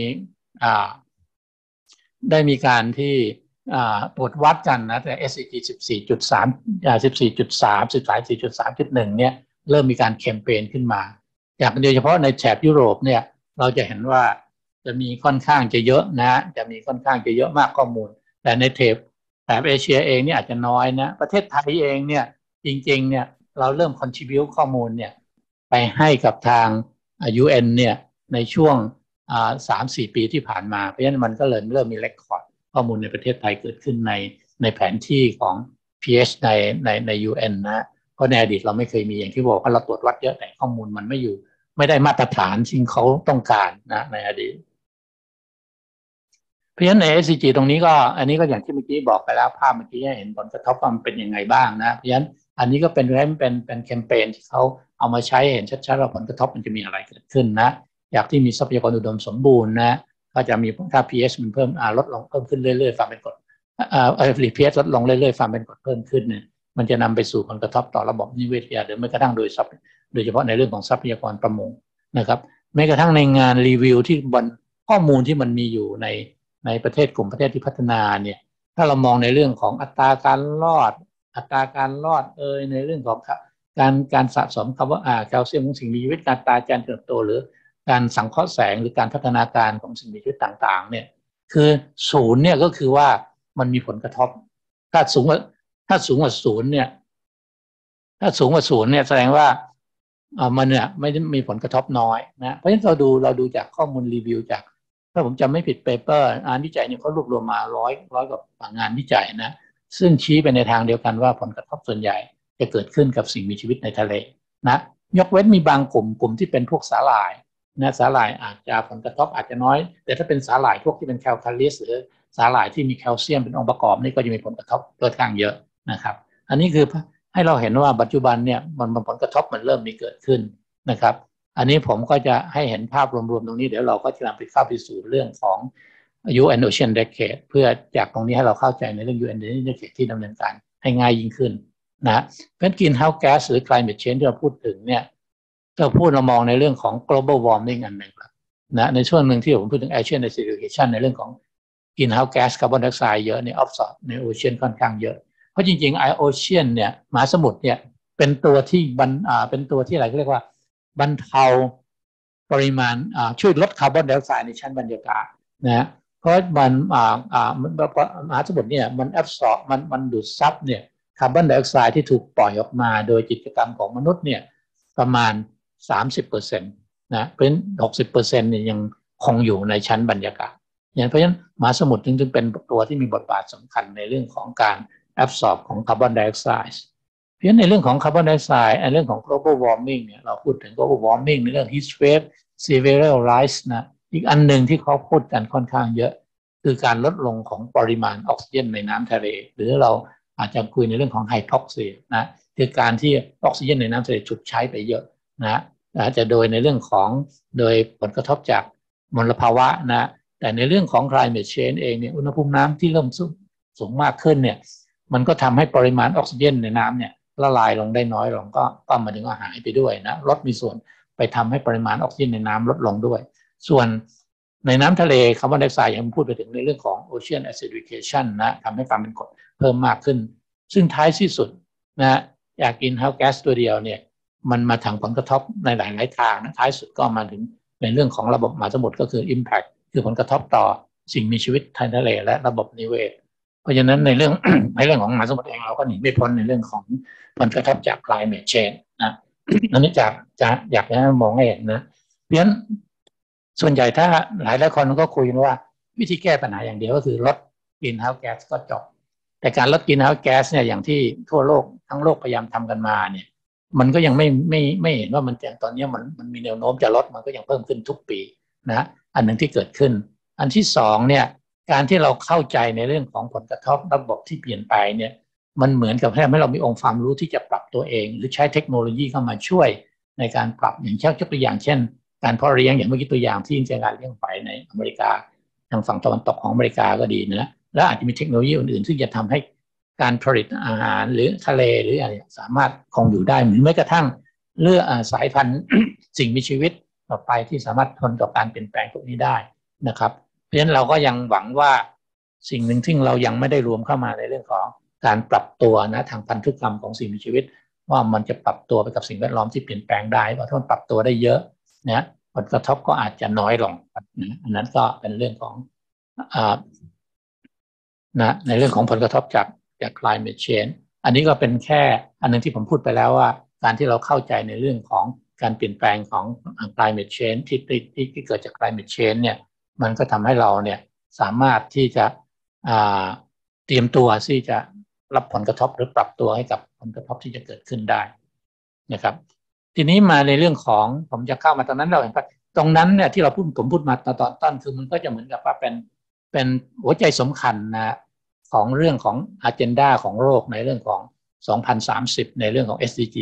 มีการที่ตรวจวัดกันนะแต่ SCG 14.3 14.3 14.3.1 เนี่ยเริ่มมีการแคมเปญขึ้นมาอย่างโดยเฉพาะในแถบยุโรปเนี่ยเราจะเห็นว่าจะมีค่อนข้างจะเยอะนะจะมีค่อนข้างจะเยอะมากข้อมูลแต่ในแถบเอเชียเองเนี่ยอาจจะน้อยนะประเทศไทยเองเนี่ยจริงๆเนี่ยเราเริ่ม contribute ข้อมูลเนี่ยไปให้กับทาง UN เนี่ยในช่วง3-4 ปีที่ผ่านมาเพราะฉะนั้นมันก็เลยเริ่มมีเรคคอร์ดข้อมูลในประเทศไทยเกิดขึ้นในแผนที่ของ pH ใน UN นะเพราะในอดีตเราไม่เคยมีอย่างที่บอกว่าเราตรวจวัดเยอะแต่ข้อมูลมันไม่ได้มาตรฐานที่เขาต้องการนะในอดีตเพราะฉะนั้นใน SCG ตรงนี้ก็อันนี้ก็อย่างที่เมื่อกี้บอกไปแล้วภาพเมื่อกี้เห็นผลกระทบมันเป็นยังไงบ้างนะเพราะฉะนั้นอันนี้ก็เป็นแคมเปญที่เขาเอามาใช้เห็นชัดๆว่าผลกระทบมันจะมีอะไรเกิดขึ้นนะอยากที่มีทรัพยากรอุดมสมบูรณ์นะก็จะมีค่า pH มันเพิ่มลดลงเพิ่มขึ้นเรื่อยๆความเป็นกรดpH ลดลงเรื่อยๆความเป็นกรดเพิ่มขึ้นเนี่ยมันจะนำไปสู่ผลกระทบต่อระบบนิเวศวิทยาหรือแม้กระทั่งโดยเฉพาะในเรื่องของทรัพยากรประมงนะครับแม้กระทั่งในงานรีวิวที่บนข้อมูลที่มันมีอยู่ในกลุ่มประเทศที่พัฒนาเนี่ยถ้าเรามองในเรื่องของอัตราการรอดในเรื่องของการสะสมคาร์บอนแคลเซียมของสิ่งมีชีวิตการเติบโตหรือการสังเคราะห์แสงหรือการพัฒนาการของสิ่งมีชีวิตต่างๆเนี่ยคือศูนย์เนี่ยก็คือว่ามันมีผลกระทบถ้าสูงกว่าศูนย์เนี่ยแสดงว่ามันเนี่ยไม่ได้มีผลกระทบน้อยนะเพราะฉะนั้นเราดูจากข้อมูลรีวิวจากถ้าผมจำไม่ผิดเปเปอร์งานวิจัยเนี่ยเขารวบรวมมาร้อยกว่างานวิจัยนะซึ่งชี้ไปในทางเดียวกันว่าผลกระทบส่วนใหญ่จะเกิดขึ้นกับสิ่งมีชีวิตในทะเลนะยกเว้นมีบางกลุ่มที่เป็นพวกสาหร่ายนะสาหร่ายอาจจะผลกระทบอาจจะน้อยแต่ถ้าเป็นสาหร่ายพวกที่เป็นแคลคาลิสหรือสาหร่ายที่มีแคลเซียมเป็นองค์ประกอบนี่ก็จะมีผลกระทบค่อนข้างเยอะนะครับอันนี้คือให้เราเห็นว่าปัจจุบันเนี่ยมันผลกระทบมันเริ่มมีเกิดขึ้นนะครับอันนี้ผมก็จะให้เห็นภาพรวมๆตรงนี้เดี๋ยวเราก็จะนำไปเข้าไปสู่เรื่องของ UN Ocean Decade เพื่อจากตรงนี้ให้เราเข้าใจในเรื่อง UN Ocean Decade ที่ดำเนินการให้ง่ายยิ่งขึ้นนะเพราะฉะนั้น Greenhouse Gas หรือ Climate Change ที่เราพูดถึงเนี่ยเรามองในเรื่องของ global warming อันหนึ่งนะในช่วงหนึ่งที่ผมพูดถึง Ocean acidification ในเรื่องของ Greenhouse Gas Carbon Dioxide เยอะใน offshore ใน Ocean ค่อนข้างเยอะเพราะจริงๆ Ocean เนี่ยมหาสมุทรเนี่ยเป็นตัวที่อะไรเรียกว่าบรรเทาปริมาณช่วยลดคาร์บอนไดออกไซด์ในชั้นบรรยากาศนะเพราะมันมหาสมุทรเนี่ยมันแอบซอร์มันดูดซับเนี่ยคาร์บอนไดออกไซด์ที่ถูกปล่อยออกมาโดยกิจกรรมของมนุษย์เนี่ยประมาณ 30% นะเพราะฉะนั้น 60% เนี่ยยังคงอยู่ในชั้นบรรยากาศเพราะฉะนั้นมหาสมุทรจึงเป็นตัวที่มีบทบาทสำคัญในเรื่องของการแอบซอร์บของคาร์บอนไดออกไซด์เพราะฉะนั้นในเรื่องของคาร์บอนไดออกไซด์ในเรื่องของ global warming เนี่ยเราพูดถึง global warming ในเรื่อง heat wave sea level rise นะอีกอันหนึ่งที่เขาพูดกันค่อนข้างเยอะคือการลดลงของปริมาณออกซิเจนในน้ำทะเลหรือเราอาจจะคุยในเรื่องของไฮพ็อกซีนะคือการที่ออกซิเจนในน้ำทะเลถูกใช้ไปเยอะนะอาจจะโดยในเรื่องของโดยผลกระทบจากมลภาวะนะแต่ในเรื่องของ climate change เองเนี่ยอุณหภูมิน้ำที่เริ่มสูงมากขึ้นเนี่ยมันก็ทำให้ปริมาณออกซิเจนในน้ำเนี่ยละลายลงได้น้อยลงก็หมายถึงว่าหายไปด้วยนะลดมีส่วนไปทำให้ปริมาณออกซิเจนในน้ำลดลงด้วยส่วนในน้ำทะเลคาร์บอนไดออกไซด์ยังพูดไปถึงในเรื่องของ ocean acidification นะทำให้ความเป็นกรดเพิ่มมากขึ้นซึ่งท้ายที่สุดนะจาก greenhouse gas ตัวเดียวเนี่ยมันมาถึงผลกระทบในหลายทางนะท้ายสุดก็มาถึงในเรื่องของระบบมหาสมุทรก็คือ impact คือผลกระทบต่อสิ่งมีชีวิตทางทะเลและระบบนิเวศเพราะฉะนั้นในเรื่อง ในเรื่องของมหาสมุทรเองเราก็หนีไม่พ้นในเรื่องของผลกระทบจาก climate change นะ อันนี้จะอยากให้มองให้เห็นนะเพราะฉะนั้นส่วนใหญ่ถ้าหลายคนก็คุยกันว่าวิธีแก้ปัญหาอย่างเดียวก็คือลด greenhouse gas ก็จบแต่การลด greenhouse gas เนี่ยอย่างที่ทั่วโลกทั้งโลกพยายามทำกันมาเนี่ยมันก็ยังไม่เห็นว่ามันตอนนี้มันมีแนวโน้มจะลดมันก็ยังเพิ่มขึ้นทุกปีนะอันหนึ่งที่เกิดขึ้นอันที่สองเนี่ยการที่เราเข้าใจในเรื่องของผลกระทบระบบที่เปลี่ยนไปเนี่ยมันเหมือนกับทำให้เรามีองค์ความรู้ที่จะปรับตัวเองหรือใช้เทคโนโลยีเข้ามาช่วยในการปรับอย่างเช่นยกตัวอย่างเช่นการเพาะเลี้ยงอย่างเมื่อกี้ตัวอย่างที่การเลี้ยงไก่ในอเมริกาทางฝั่งตะวันตกของอเมริกาก็ดีนะและอาจจะมีเทคโนโลยีอื่นๆซึ่งจะทำให้การผลิตอาหารหรือทะเลหรืออะไรสามารถคงอยู่ได้หรือแม้กระทั่งเลือกสายพันธุ์ สิ่งมีชีวิตต่อไปที่สามารถทนต่อการเปลี่ยนแปลงพวกนี้ได้นะครับเพราะฉะนั้นเราก็ยังหวังว่าสิ่งหนึ่งที่เรายังไม่ได้รวมเข้ามาในเรื่องของการปรับตัวนะทางพันธุกรรมของสิ่งมีชีวิตว่ามันจะปรับตัวไปกับสิ่งแวดล้อมที่เปลี่ยนแปลงได้เพราะถ้ามันปรับตัวได้เยอะนะผลกระทบก็อาจจะน้อยลงนะอันนั้นก็เป็นเรื่องของนะในเรื่องของผลกระทบจาก climate change อันนี้ก็เป็นแค่อันนึงที่ผมพูดไปแล้วว่าการที่เราเข้าใจในเรื่องของการเปลี่ยนแปลงของ climate change ที่เกิดจาก climate change เนี่ยมันก็ทำให้เราเนี่ยสามารถที่จะเตรียมตัวที่จะรับผลกระทบหรือปรับตัวให้กับผลกระทบที่จะเกิดขึ้นได้นะครับทีนี้มาในเรื่องของผมจะเข้ามาตอนนั้นเราเห็นว่าตรงนั้นเนี่ยที่ผมพูดมาตอนต้นคือมันก็จะเหมือนกับว่าเป็นหัวใจสำคัญนะของเรื่องของ agenda ของโลกในเรื่องของ2030ในเรื่องของ SDG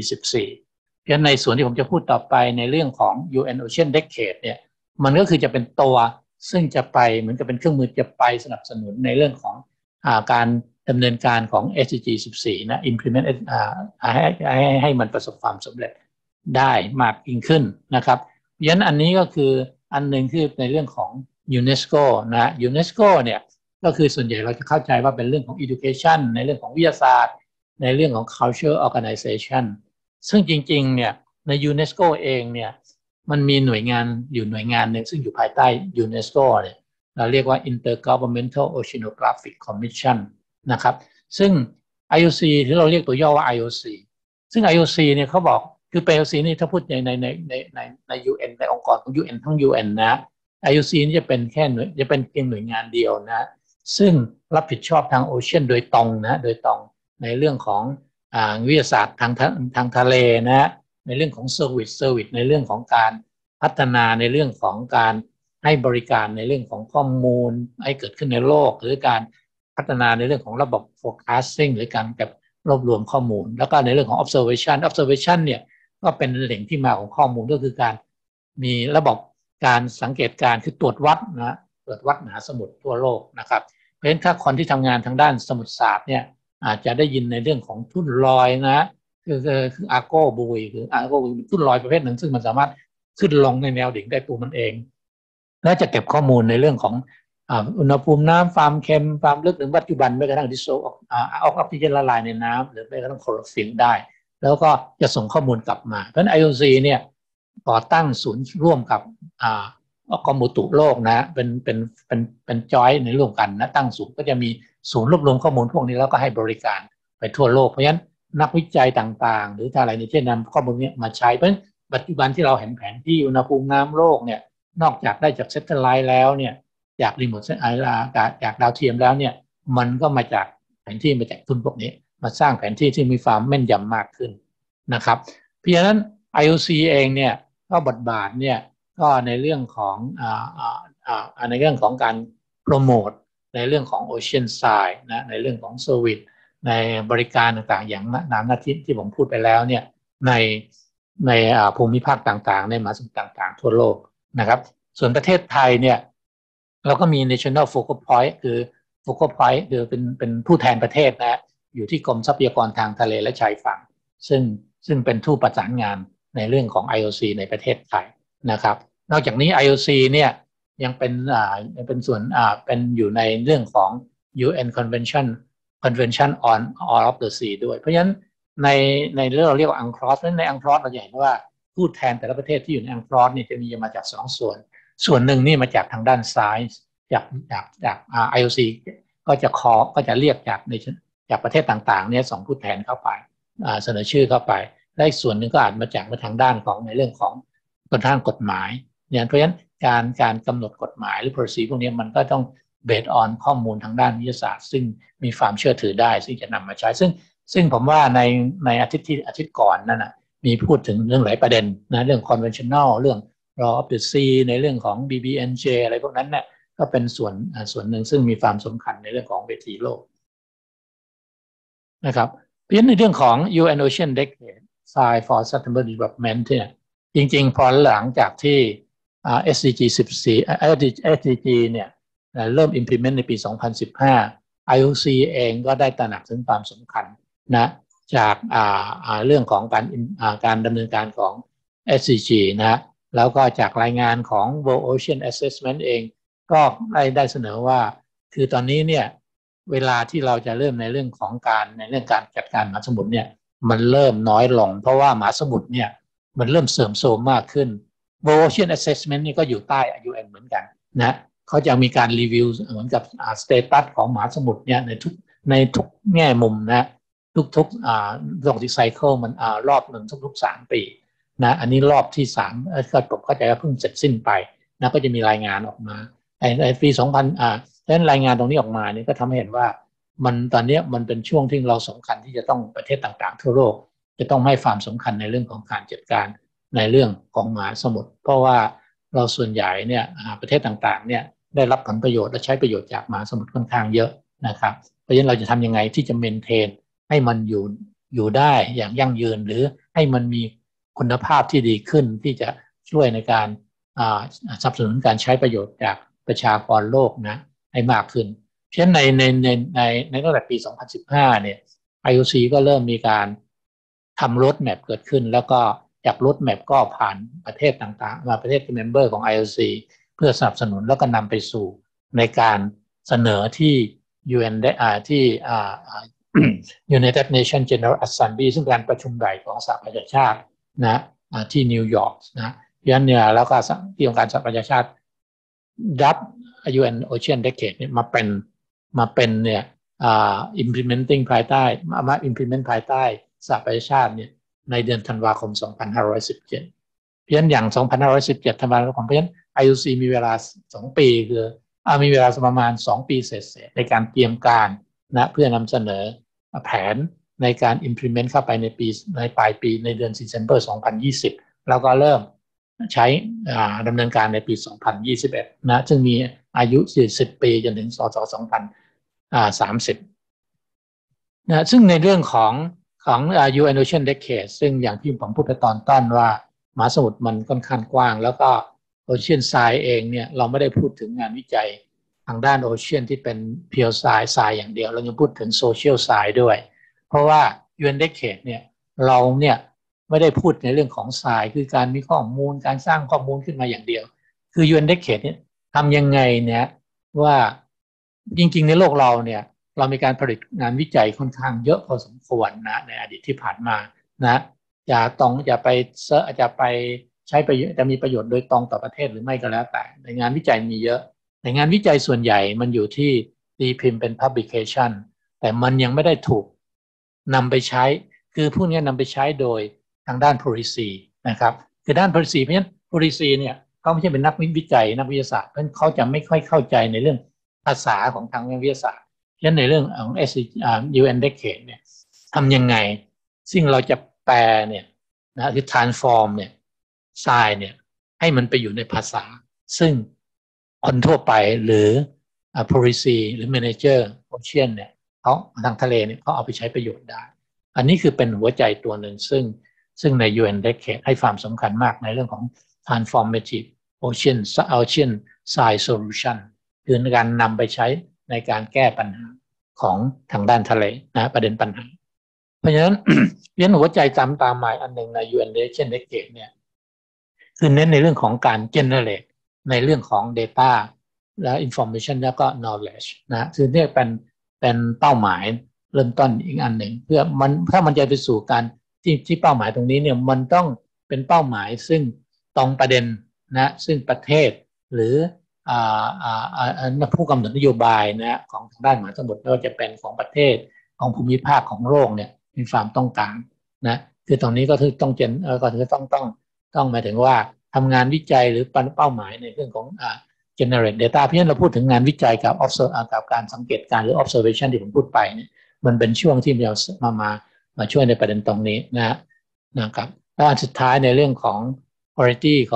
14เพราะฉะนั้นในส่วนที่ผมจะพูดต่อไปในเรื่องของ UN Ocean Decade เนี่ยมันก็คือจะเป็นตัวซึ่งจะไปเหมือนกับเป็นเครื่องมือจะไปสนับสนุนในเรื่องของการดำเนินการของ SDG 14นะ implement ให้มันประสบความสำเร็จได้มากยิ่งขึ้นนะครับเพราะฉะนั้นอันนี้ก็คืออันหนึ่งคือในเรื่องของUNESCO นะUNESCO เนี่ยก็คือส่วนใหญ่เราจะเข้าใจว่าเป็นเรื่องของ education ในเรื่องของวิทยาศาสตร์ในเรื่องของ culture organization ซึ่งจริงๆเนี่ยใน UNESCO เองเนี่ยมันมีหน่วยงานหนึ่งซึ่งอยู่ภายใต้ UNESCO เนี่ยเราเรียกว่า Intergovernmental Oceanographic Commission นะครับซึ่ง IOC ที่เราเรียกตัวย่อว่า IOC ซึ่ง IOC เนี่ยเขาบอกคือ IOC นี่ถ้าพูดใน UN ในองค์กรของ UN ทั้ง UN นะ IOC นี่จะเป็นเพียงหน่วยงานเดียวนะซึ่งรับผิดชอบทางโอเชียนโดยตรงนะโดยตรงในเรื่องของวิทยาศาสตร์ทางทะเลนะในเรื่องของเซอร์วิสในเรื่องของการพัฒนาในเรื่องของการให้บริการในเรื่องของข้อมูลให้เกิดขึ้นในโลกหรือการพัฒนาในเรื่องของระบบ forecasting หรือการเก็บรวบรวมข้อมูลแล้วก็ในเรื่องของ observation เนี่ยก็เป็นแหล่งที่มาของข้อมูลก็คือการมีระบบการสังเกตการคือตรวจวัดนะตรวจวัดมหาสมุทรทั่วโลกนะครับเพราะฉะนั้นถ้าคนที่ทำงานทางด้านสมุทรศาสตร์เนี่ยอาจจะได้ยินในเรื่องของทุ่นลอยนะคืออาร์โกบุยคืออาร์โกบุยเป็นทุ่นลอยประเภทหนึ่งซึ่งมันสามารถขึ้นลงในแนวดิ่งได้ตัวมันเองและจะเก็บข้อมูลในเรื่องของอุณหภูมิน้ำความเค็มความลึกหรือปัจจุบันแม้กระทั่งดิโซออกซิเจนละลายในน้ำหรือแม้กระทั่งคลอโรฟิลได้แล้วก็จะส่งข้อมูลกลับมาเพราะฉะนั้น IOC เนี่ยก่อตั้งศูนย์ร่วมกับกรมอุตุโลกนะเป็นจอยในร่วมกันนะตั้งศูนย์ก็จะมีศูนย์รวบรวมข้อมูลพวกนี้แล้วก็ให้บริการไปทั่วโลกเพราะฉะนั้นนักวิจัยต่างๆหรืออะไรในเช่นนำข้อมูลนี้มาใช้เพราะฉะนั้นปัจจุบันที่เราเห็นแผนที่อุณหภูมิน้ำโลกเนี่ยนอกจากได้จากเซตเทอร์ไลท์แล้วเนี่ยจากรีโมทจากดาวเทียมแล้วเนี่ยมันก็มาจากแผนที่มาจากทุนพวกนี้มาสร้างแผนที่ที่มีความแม่นยำมากขึ้นนะครับเพราะฉะนั้น IOC เองเนี่ยก็บทบาทเนี่ยก็ในเรื่องของในเรื่องของการโปรโมทในเรื่องของ Ocean Side นะในเรื่องของเซอร์วิสในบริการต่างๆอย่างน้ำหน้าที่ผมพูดไปแล้วเนี่ยในภูมิภาคต่างๆในมหาสมุทรต่างๆทั่วโลกนะครับส่วนประเทศไทยเนี่ยแล้วก็มี National Focal Point คือ Focal Point คือเป็นผู้แทนประเทศนะอยู่ที่กรมทรัพยากรทางทะเลและชายฝั่งซึ่งเป็นทูตประสานงานในเรื่องของ IOC ในประเทศไทยนะครับนอกจากนี้ IOC เนี่ยยังเป็นส่วนเป็นอยู่ในเรื่องของ UN Convention on All of the Sea ด้วยเพราะฉะนั้นในเรื่องเราเรียกว่า UNCLOS เพราะฉะนั้นใน UNCLOS เราจะเห็นว่าผู้แทนแต่ละประเทศที่อยู่ใน UNCLOS นี่จะมีมาจาก2ส่วนหนึ่งนี่มาจากทางด้านซ้ายจากIOC ก็จะเรียกจากประเทศต่างๆเนี่ยส่งผู้แทนเข้าไปเสนอชื่อเข้าไปและอีกส่วนหนึ่งก็อาจมาจากทางด้านของในเรื่องของทางกฎหมายเนี่ยเพราะฉะนั้นการกำหนดกฎหมายหรือ policy พวกนี้มันก็ต้อง based on ข้อมูลทางด้านวิทยาศาสตร์ซึ่งมีความเชื่อถือได้ซึ่งจะนำมาใช้ซึ่งผมว่าในอาทิตย์ก่อนนั่นนะมีพูดถึงเรื่องหลายประเด็นนะเรื่อง conventional เรื่อง Law of the Sea ในเรื่องของ BBNJ อะไรพวกนั้นเนี่ยก็เป็นส่วนหนึ่งซึ่งมีความสำคัญในเรื่องของเวทีโลกนะครับเพราะฉะนั้นในเรื่องของ UN Ocean Decade Science for Sustainable Development เนี่ยจริงๆพอหลังจากที่SDG 14 SDG เนี่ยเริ่ม implement ในปี 2015 IOC เองก็ได้ตระหนักถึงความสำคัญนะจากเรื่องของการดำเนินการของ SDG นะแล้วก็จากรายงานของ World Ocean Assessment เองก็ได้เสนอว่าคือตอนนี้เนี่ยเวลาที่เราจะเริ่มในเรื่องของในเรื่องการจัดการมหาสมุทรเนี่ยมันเริ่มน้อยลงเพราะว่ามหาสมุทรเนี่ยมันเริ่มเสื่อมโทรมมากขึ้น World Ocean Assessment นี่ก็อยู่ใต้ UN เหมือนกันนะเขาจะมีการรีวิวเหมือนกับสเตตัสของมหาสมุทรเนี่ยในทุกแง่มุมนะทุกลงที่ไซเคิลมันรอบหนึ่งทุก3 ปีนะอันนี้รอบที่3ก็ผมเข้าใจว่าเพิ่งเสร็จสิ้นไปนะก็จะมีรายงานออกมาในปี2000ดังนั้นรายงานตรงนี้ออกมาเนี่ยก็ทำให้เห็นว่ามันตอนนี้มันเป็นช่วงที่เราสำคัญที่จะต้องประเทศต่างๆทั่วโลกจะต้องให้ความสำคัญในเรื่องของการจัดการในเรื่องของมหาสมุทรเพราะว่าเราส่วนใหญ่เนี่ยประเทศต่างๆเนี่ยได้รับผลประโยชน์และใช้ประโยชน์จากมหาสมุทรค่อนข้างเยอะนะครับเพราะฉะนั้นเราจะทำยังไงที่จะเมนเทนให้มันอยู่ได้อย่างยั่งยืนหรือให้มันมีคุณภาพที่ดีขึ้นที่จะช่วยในการสนับสนุนการใช้ประโยชน์จากประชากรโลกนะให้มากขึ้นเช่นในตั้งแต่ปี 2015 เนี่ย IOC ก็เริ่มมีการทำโรดแมปเกิดขึ้นแล้วก็จากโรดแมปก็ผ่านประเทศต่างๆมาประเทศที่เมมเบอร์ของ IOC เพื่อสนับสนุนแล้วก็นำไปสู่ในการเสนอที่ UN ที่ United Nations General Assembly ซึ่งการประชุมใหญ่ของสหประชาชาตินะที่นิวยอร์กนะยันเนี่ยแล้วก็ที่องค์การสหประชาชาติรับ UN Ocean Decade เนี่ยมาเป็นเนี่ยimplementing ภายใต้มา implement ภายใต้สหประชาชาติเนี่ยในเดือนธันวาคม 2517 เพราะฉะนั้นอย่าง 2517 ธันวาคมเพราะฉะนั้น IOC มีเวลา2 ปีคือมีเวลาประมาณ2 ปีเศษในการเตรียมการนะเพื่อนำเสนอแผนในการ implement เข้าไปในปลายปีในเดือน December 2020 แล้วก็เริ่มใช้ดำเนินการในปี 2021 นะซึ่งมีอายุ 40 ปีจนถึงศ. 2030 นะซึ่งในเรื่องของUN Ocean Decade ซึ่งอย่างที่ผมพูดไปตอนต้นว่ามหาสมุทรมันค่อนข้างกว้างแล้วก็ Ocean Science เองเนี่ยเราไม่ได้พูดถึงงานวิจัยทางด้าน Ocean ที่เป็น Pure Science อย่างเดียวเรายังพูดถึง Social Science ด้วยเพราะว่า UN Decade เนี่ยเราเนี่ยไม่ได้พูดในเรื่องของ Science คือการมีข้อมูลการสร้างข้อมูลขึ้นมาอย่างเดียวคือ UN Decade เนี่ยทำยังไงเนี่ยว่าจริงๆในโลกเราเนี่ยเรามีการผลิตงานวิจัยค่อนข้างเยอะพอสมควรนะในอดีตที่ผ่านมานะจะไปใช้ประโยชน์จะมีประโยชน์โดยตรงต่อประเทศหรือไม่ก็แล้วแต่ในงานวิจัยมีเยอะในงานวิจัยส่วนใหญ่มันอยู่ที่ตีพิมพ์เป็น publication แต่มันยังไม่ได้ถูกนำไปใช้คือพวกนี้นำไปใช้โดยทางด้าน policy นะครับคือด้าน policy เพราะฉะนั้น policy เนี่ยเขาไม่ใช่เป็นนักวิจัยนักวิทยาศาสตร์เพราะเขาจะไม่ค่อยเข้าใจในเรื่องภาษาของทางวิทยาศาสตร์เช่นในเรื่องของ UN Decade เนี่ยทำยังไงซึ่งเราจะแปลเนี่ยนะคือ transform เนี่ยทรายเนี่ยให้มันไปอยู่ในภาษาซึ่งคนทั่วไปหรือ policy หรือ manager ocean เนี่ยเขาทางทะเลเนี่ยเขาเอาไปใช้ประโยชน์ได้อันนี้คือเป็นหัวใจตัวหนึ่งซึ่งใน UN Decade ให้ความสำคัญมากในเรื่องของ transformative ocean science solution คือการนำไปใช้ในการแก้ปัญหาของทางด้านทะเลนะประเด็นปัญหาเพราะฉะนั้น เรียนหัวใจจำตามหมายอันหนึ่งใน UN Election Decade เนี่ยคือเน้นในเรื่องของการ generate ในเรื่องของ data และ information แล้วก็ knowledge นะคือเนี่ยเป็นเป้าหมายเริ่มต้นอีกอันหนึ่งเพื่อมันถ้ามันจะไปสู่การที่เป้าหมายตรงนี้เนี่ยมันต้องเป็นเป้าหมายซึ่งตรงประเด็นนะซึ่งประเทศหรือผู้กำหนดนโยบายนะของทางด้านมหาสมุทรไม่ว่าจะเป็นของประเทศของภูมิภาคของโลกเนี่ยมีความต้องการนะคือตรงนี้ก็คือต้องก็คือต้องหมายถึงว่าทำงานวิจัยหรือเป้าหมายในเรื่องของgenerate data เพราะฉะนั้นเราพูดถึงงานวิจัยกับการสังเกตการหรือ observation ที่ผมพูดไปเนี่ยมันเป็นช่วงที่เรามาช่วยในประเด็นตรงนี้นะครับแล้วอันสุดท้ายในเรื่องของ quality ของ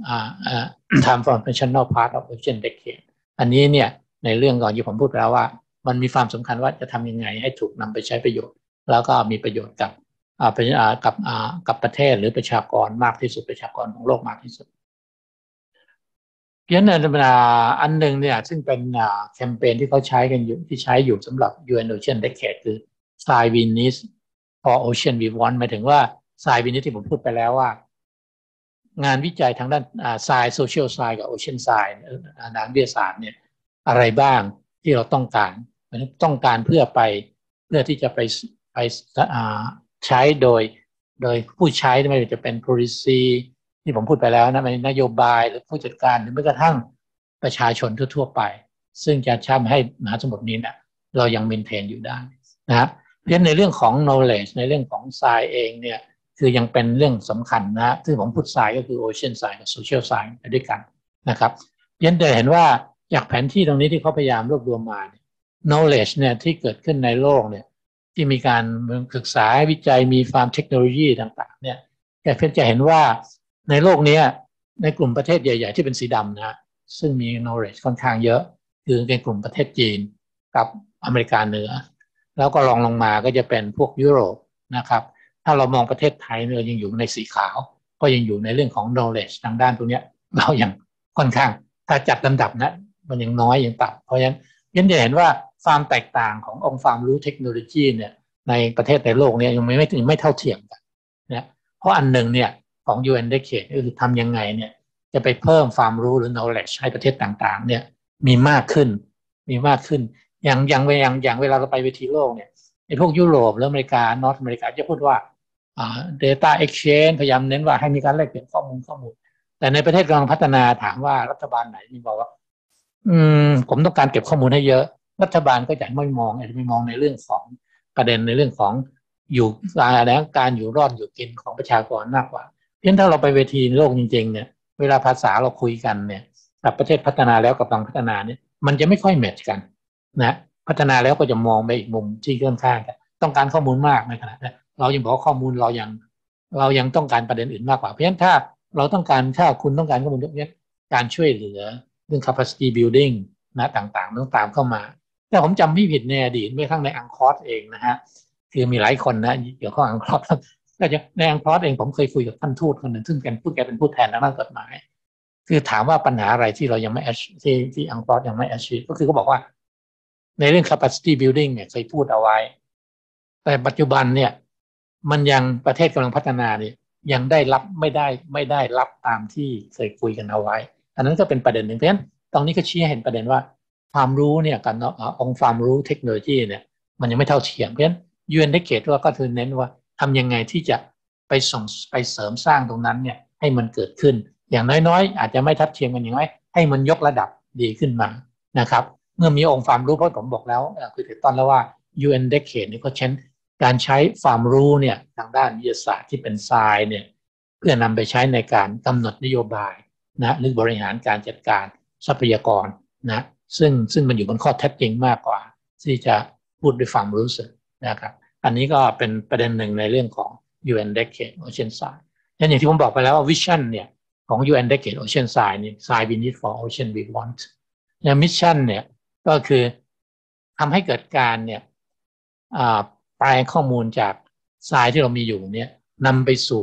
transformational part of Asian Decade อันนี้เนี่ยในเรื่องก่อนที่ผมพูดแล้วว่ามันมีความสำคัญว่าจะทำยังไงให้ถูกนำไปใช้ประโยชน์แล้วก็มีประโยชน์กับประเทศหรือประชากรมากที่สุดประชากรของโลกมากที่สุดเพราะฉะนั้นอันหนึ่งเนี่ยซึ่งเป็นแคมเปญที่เขาใช้กันอยู่ที่ใช้อยู่สำหรับ UN Ocean Decade คือ Sci We Need for Ocean We Want หมายถึงว่า Sci We Need ที่ผมพูดไปแล้วว่างานวิจัยทางด้านScience Social Science กับ Ocean Science ด้านวิทยาศาสตร์เนี่ยอะไรบ้างที่เราต้องการเพื่อที่จะไปใช้โดยผู้ใช้ไม่ว่าจะเป็น policy ที่ผมพูดไปแล้วนะนโยบายหรือผู้จัดการหรือแม้กระทั่งประชาชนทั่วๆไปซึ่งจะทำให้มหาสมุทรนี้เนี่ยเรายังเมนเทนอยู่ได้นะเพราะฉะนั้นในเรื่องของ knowledge ในเรื่องของ science เองเนี่ยคือยังเป็นเรื่องสำคัญนะซึ่งผมพูด science ก็คือ ocean science กับ social science ไปด้วยกันนะครับยันเดเห็นว่าจากแผนที่ตรงนี้ที่เขาพยายามรวบรวมมา knowledge เนี่ยที่เกิดขึ้นในโลกเนี่ยที่มีการศึกษาวิจัยมีฟาร์มเทคโนโลยีต่างๆเนี่ยแต่เพื่อจะเห็นว่าในโลกนี้ในกลุ่มประเทศใหญ่ๆที่เป็นสีดำนะซึ่งมี knowledge ค่อนข้างเยอะคือในกลุ่มประเทศจีนกับอเมริกาเหนือแล้วก็ลงมาก็จะเป็นพวกยุโรปนะครับถ้าเรามองประเทศไทยเนี่ยยังอยู่ในสีขาวก็ยังอยู่ในเรื่องของ knowledge ทางด้านตรงนี้เรายังค่อนข้างถ้าจัดลำดับนะมันยังน้อยยังต่ำเพราะฉะนั้นจะเห็นว่าความแตกต่างขององค์ความรู้เทคโนโลยีเนี่ยในประเทศในโลกเนี่ยยังไม่เท่าเทียมกันนะเพราะอันหนึ่งเนี่ยของ UN Decade ก็คือทำยังไงเนี่ยจะไปเพิ่มความรู้หรือ knowledge ให้ประเทศต่างๆเนี่ยมีมากขึ้นอย่างเวลาเราไปเวทีโลกเนี่ยไอ้พวกยุโรปหรืออเมริกานอร์ทอเมริกาจะพูดว่าdata exchange พยายามเน้นว่าให้มีการแลกเปลี่ยนข้อมูลแต่ในประเทศกำลังพัฒนาถามว่ารัฐบาลไหนมีบอกว่าผมต้องการเก็บข้อมูลให้เยอะรัฐบาลก็จะไม่มองในเรื่องของประเด็นในเรื่องของอยู่การอยู่รอดอยู่กินของประชากรมากกว่าเพราะฉะนั้นถ้าเราไปเวทีโลกจริงๆเนี่ยเวลาภาษาเราคุยกันเนี่ยกับประเทศพัฒนาแล้วกับกำลังพัฒนาเนี่ยมันจะไม่ค่อยแมทช์กันนะพัฒนาแล้วก็จะมองไปอีกมุมที่ค่อนข้างกันต้องการข้อมูลมากในขณะนั้นเรายังบอกว่าข้อมูลเรายังต้องการประเด็นอื่นมากกว่าเพราะฉะนั้นถ้าคุณต้องการข้อมูลเยอะการช่วยเหลือเรื่อง capacity building นะต่างๆต้องตามเข้ามาแต่ผมจำไม่ผิดในอดีตไม่ทั้งในอังคอร์สเองนะฮะคือมีหลายคนนะเกี่ยวข้องอังคอร์สก็จะในอังคอร์สเองผมเคยคุยกับท่านทูตคนหนึ่งซึ่งแกเป็นผู้แทนทางด้านกฎหมายคือถามว่าปัญหาอะไรที่เรายังไม่ที่อังคอร์สยังไม่ achieve ก็คือเขาบอกว่าในเรื่อง capacity building เนี่ยเคยพูดเอาไว้แต่ปัจจุบันเนี่ยมันยังประเทศกำลังพัฒนาเนี่ยยังได้รับไม่ได้รับตามที่เคยคุยกันเอาไว้อันนั้นก็เป็นประเด็นหนึ่งเพราะฉะนั้นตรงนี้ก็ชี้ให้เห็นประเด็นว่าความรู้เนี่ยกับองค์ความรู้เทคโนโลยีเนี่ยมันยังไม่เท่าเทียมเพราะฉะนั้น UN Decade ก็คือเน้นว่าทำยังไงที่จะไปเสริมสร้างตรงนั้นเนี่ยให้มันเกิดขึ้นอย่างน้อยๆอาจจะไม่ทัดเทียมกันอย่างไรให้มันยกระดับดีขึ้นมานะครับเมื่อมีองค์ความรู้เพราะผมบอกแล้วคือถึงตอนแล้วว่า UN Decade นี่ก็เช่นการใช้ความรู้เนี่ยทางด้านวิทยาศาสตร์ที่เป็นไซน์เนี่ยเพื่อนำไปใช้ในการกำหนดนโยบายนะหรือบริหารการจัดการทรัพยากรนะซึ่งมันอยู่บนข้อเท็จจริงมากกว่าที่จะพูดด้วยความรู้สึกนะครับอันนี้ก็เป็นประเด็นหนึ่งในเรื่องของ UN Decade Ocean Science อย่างที่ผมบอกไปแล้วว่าวิชั่นเนี่ยของ UN Decade Ocean Science นี่ Science We Need for Ocean We Want และมิชชั่นเนี่ยก็คือทำให้เกิดการเนี่ยแปลข้อมูลจากทรายที่เรามีอยู่เนี่ยนำไปสู่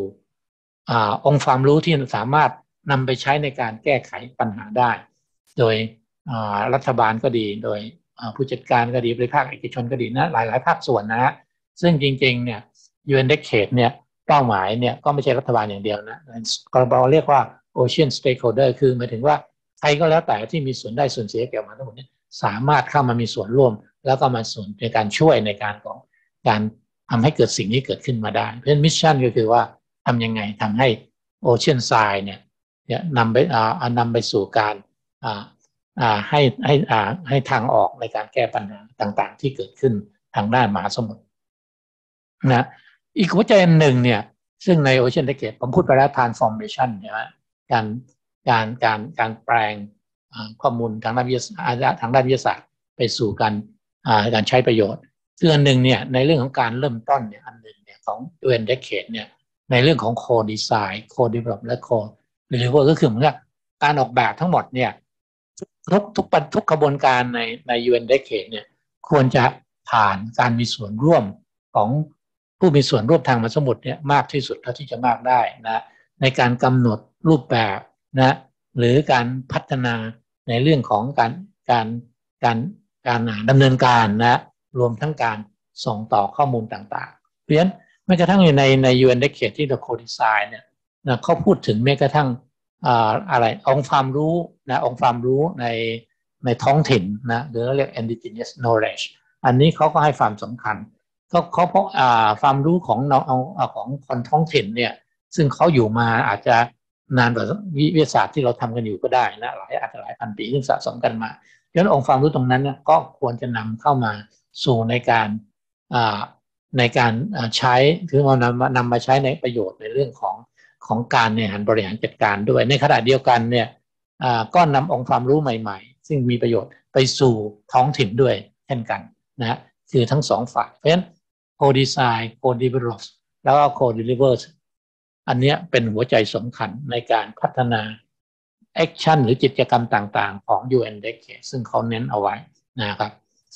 องค์ความรู้ที่สามารถนำไปใช้ในการแก้ไขปัญหาได้โดยรัฐบาลก็ดีโดยผู้จัดการก็ดีบริภาคเอกชนก็ดีนะหลายภาคส่วนนะฮะซึ่งจริงๆเนี่ย UN Decade เนี่ยเป้าหมายเนี่ยก็ไม่ใช่รัฐบาลอย่างเดียวนะเราเรียกว่า Ocean Stakeholder คือหมายถึงว่าใครก็แล้วแต่ที่มีส่วนได้ส่วนเสียเกี่ยวกับทั้งหมดนี้สามารถเข้ามามีส่วนร่วมแล้วก็มาส่วนในการช่วยในการของการทำให้เกิดสิ่งนี้เกิดขึ้นมาได้เพราะฉะนั้นมิชชั่นก็คือว่าทำยังไงทำให้ Ocean Side เนี่ยนำไปสู่การให้ทางออกในการแก้ปัญหาต่างๆที่เกิดขึ้นทางด้านมหาสมุทรนะอีกหัวใจหนึ่งเนี่ยซึ่งใน Ocean Decade ผมพูดไปแล้ว transformation ใช่ไหมการแปลงข้อมูลทางด้านวิทยาศาสตร์ไปสู่การใช้ประโยชน์ซึ่งอันหนึ่งเนี่ยในเรื่องของการเริ่มต้นเนี่ยอันหนึ่งเนี่ยของ UN Decade เนี่ยในเรื่องของ co-design co-develop และ co-deliver ก็คือเหมือนกับการออกแบบทั้งหมดเนี่ยทุกกระบวนการใน UN Decade เนี่ยควรจะผ่านการมีส่วนร่วมของผู้มีส่วนร่วมทางมหาสมุทรเนี่ยมากที่สุดเท่าที่จะมากได้นะในการกำหนดรูปแบบนะหรือการพัฒนาในเรื่องของการดำเนินการนะรวมทั้งการส่งต่อข้อมูลต่างๆเพราะฉะนั้นแม้กระทั่งอยู่ใน UN Decade ที่เราโคดีไซน์เนี่ยนะเขาพูดถึงแม้กระทั่งองค์ความรู้นะองค์ความรู้ในท้องถิ่นนะหรือเรียก indigenous knowledge อันนี้เขาก็ให้ความสำคัญเขาเพราะความรู้ของคนท้องถิ่นเนี่ยซึ่งเขาอยู่มาอาจจะนานกว่าวิทยาศาสตร์ที่เราทำกันอยู่ก็ได้นะอาจจะหลายพันปีซึ่งสะสมกันมาดังนั้นองค์ความรู้ตรงนั้นเนี่ยก็ควรจะนำเข้ามาสู่ในการใช้คือนำมาใช้ในประโยชน์ในเรื่องของการบริหารจัดการด้วยในขณะเดียวกันเนี่ยก็นำองค์ความรู้ใหม่ๆซึ่งมีประโยชน์ไปสู่ท้องถิ่นด้วยเช่นกันนะคือทั้งสองฝ่ายเพราะฉะนั้น co-design co-develop แล้วก็ co-deliver อันนี้เป็นหัวใจสำคัญในการพัฒนาแอคชั่นหรือกิจกรรมต่างๆของ UN Decade ซึ่งเขาเน้นเอาไว้นะครับ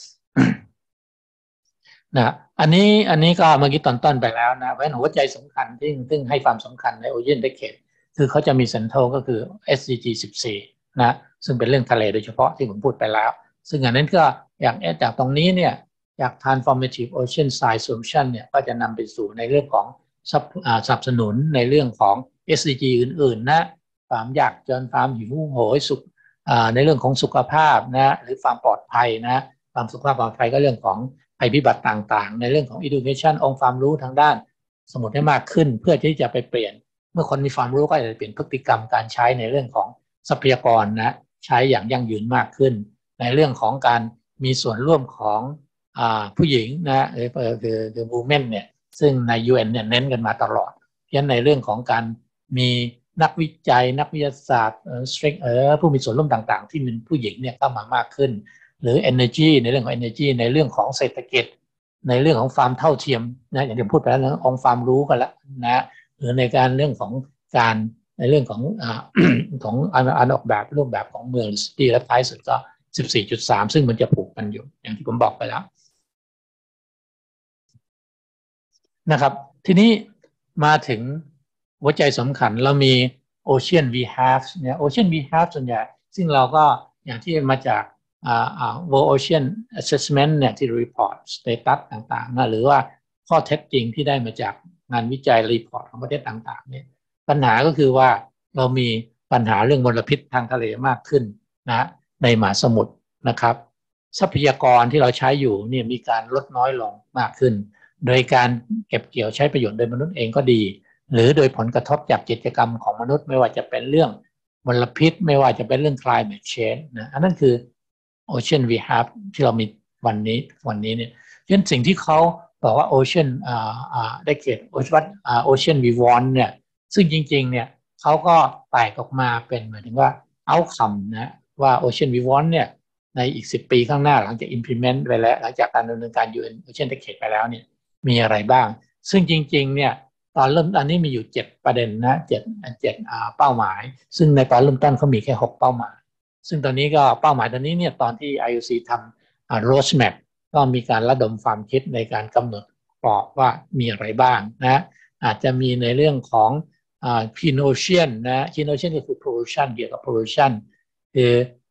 นะอันนี้ก็เมื่อกี้ตอนต้นไปแล้วนะเพราะฉะนั้นหัวใจสำคัญซึ่งให้ความสำคัญใน Ocean Decade คือเขาจะมีเซ็นทรัลก็คือ SDG 14นะซึ่งเป็นเรื่องทะเลโดยเฉพาะที่ผมพูดไปแล้วซึ่งอันนั้นก็จากตรงนี้เนี่ยจาก Transformative Ocean Side Solution เนี่ยก็จะนำไปสู่ในเรื่องของสนับสนุนในเรื่องของ SDG อื่นๆนะความยากจนความหิวโหยสุขในเรื่องของสุขภาพนะหรือความปลอดภัยนะความสุขภาพปลอดภัยก็เรื่องของภัยพิบัติต่างๆในเรื่องของ education องค์ความรู้ทางด้านสมุดให้มากขึ้นเพื่อที่จะไปเปลี่ยนเมื่อคนมีความรู้ก็จะเปลี่ยนพฤติกรรมการใช้ในเรื่องของทรัพยากรนะใช้อย่างยั่งยืนมากขึ้นในเรื่องของการมีส่วนร่วมของผู้หญิงนะคือ women เนี่ยซึ่งใน UN เนี่ยเน้นกันมาตลอดเพราะฉะนั้นในเรื่องของการมีนักวิจัยนักวิทยาศาสตร์ผู้มีส่วนร่วมต่างๆที่เป็นผู้หญิงเนี่ยเข้ามามากขึ้นหรือ energy ในเรื่องของ energy ในเรื่องของเศรษฐกิจในเรื่องของความเท่าเทียมนะอย่างที่พูดไปแล้วนะองค์ความรู้กันแล้วนะหรือในการเรื่องของการในเรื่องของของอันออกแบบรูปแบบของเมือง city และท้ายสุดก็ 14.3 ซึ่งมันจะผูกกันอยู่อย่างที่ผมบอกไปแล้วนะครับทีนี้มาถึงหัวใจสำคัญเรามี Ocean We Have เนี่ย Ocean We Have ส่วนใหญ่ซึ่งเราก็อย่างที่มาจากWorld Ocean Assessment เนี่ยที่ report status ต่างๆนะหรือว่าข้อเท็จจริงที่ได้มาจากงานวิจัย report ของประเทศต่างๆเนี่ยปัญหาก็คือว่าเรามีปัญหาเรื่องมลพิษทางทะเลมากขึ้นนะในมหาสมุทรนะครับทรัพยากรที่เราใช้อยู่เนี่ยมีการลดน้อยลงมากขึ้นโดยการเก็บเกี่ยวใช้ประโยชน์โดยมนุษย์เองก็ดีหรือโดยผลกระทบจากกิจกรรมของมนุษย์ไม่ว่าจะเป็นเรื่องมลพิษไม่ว่าจะเป็นเรื่อง climate change นะอันนั้นคือ Ocean We Have ที่เรามีวันนี้เนี่ยฉะนั้นสิ่งที่เขาบอกว่า Ocean Decade Ocean We Want เนี่ยซึ่งจริงๆเนี่ยเขาก็แตกออกมาเป็นหมายถึงว่า outcome นะว่า Ocean We Want เนี่ยในอีก10 ปีข้างหน้าหลังจาก implement ไปแล้วหลังจากการดำเนินการ Ocean Decade ไปแล้วเนี่ยมีอะไรบ้างซึ่งจริงๆเนี่ยตอนเริ่มอันนี้มีอยู่7ประเด็นนะ7เป้าหมายซึ่งในตอนเริ่มต้นเขามีแค่6เป้าหมายซึ่งตอนนี้ก็เป้าหมายตอนนี้เนี่ยตอนที่ IOC ทำroadmap ก็มีการระดมความคิดในการกำหนดกรอบว่ามีอะไรบ้างนะอาจจะมีในเรื่องของclean ocean นะ clean ocean ก็คือ pollution เกี่ยวกับ pollution คือ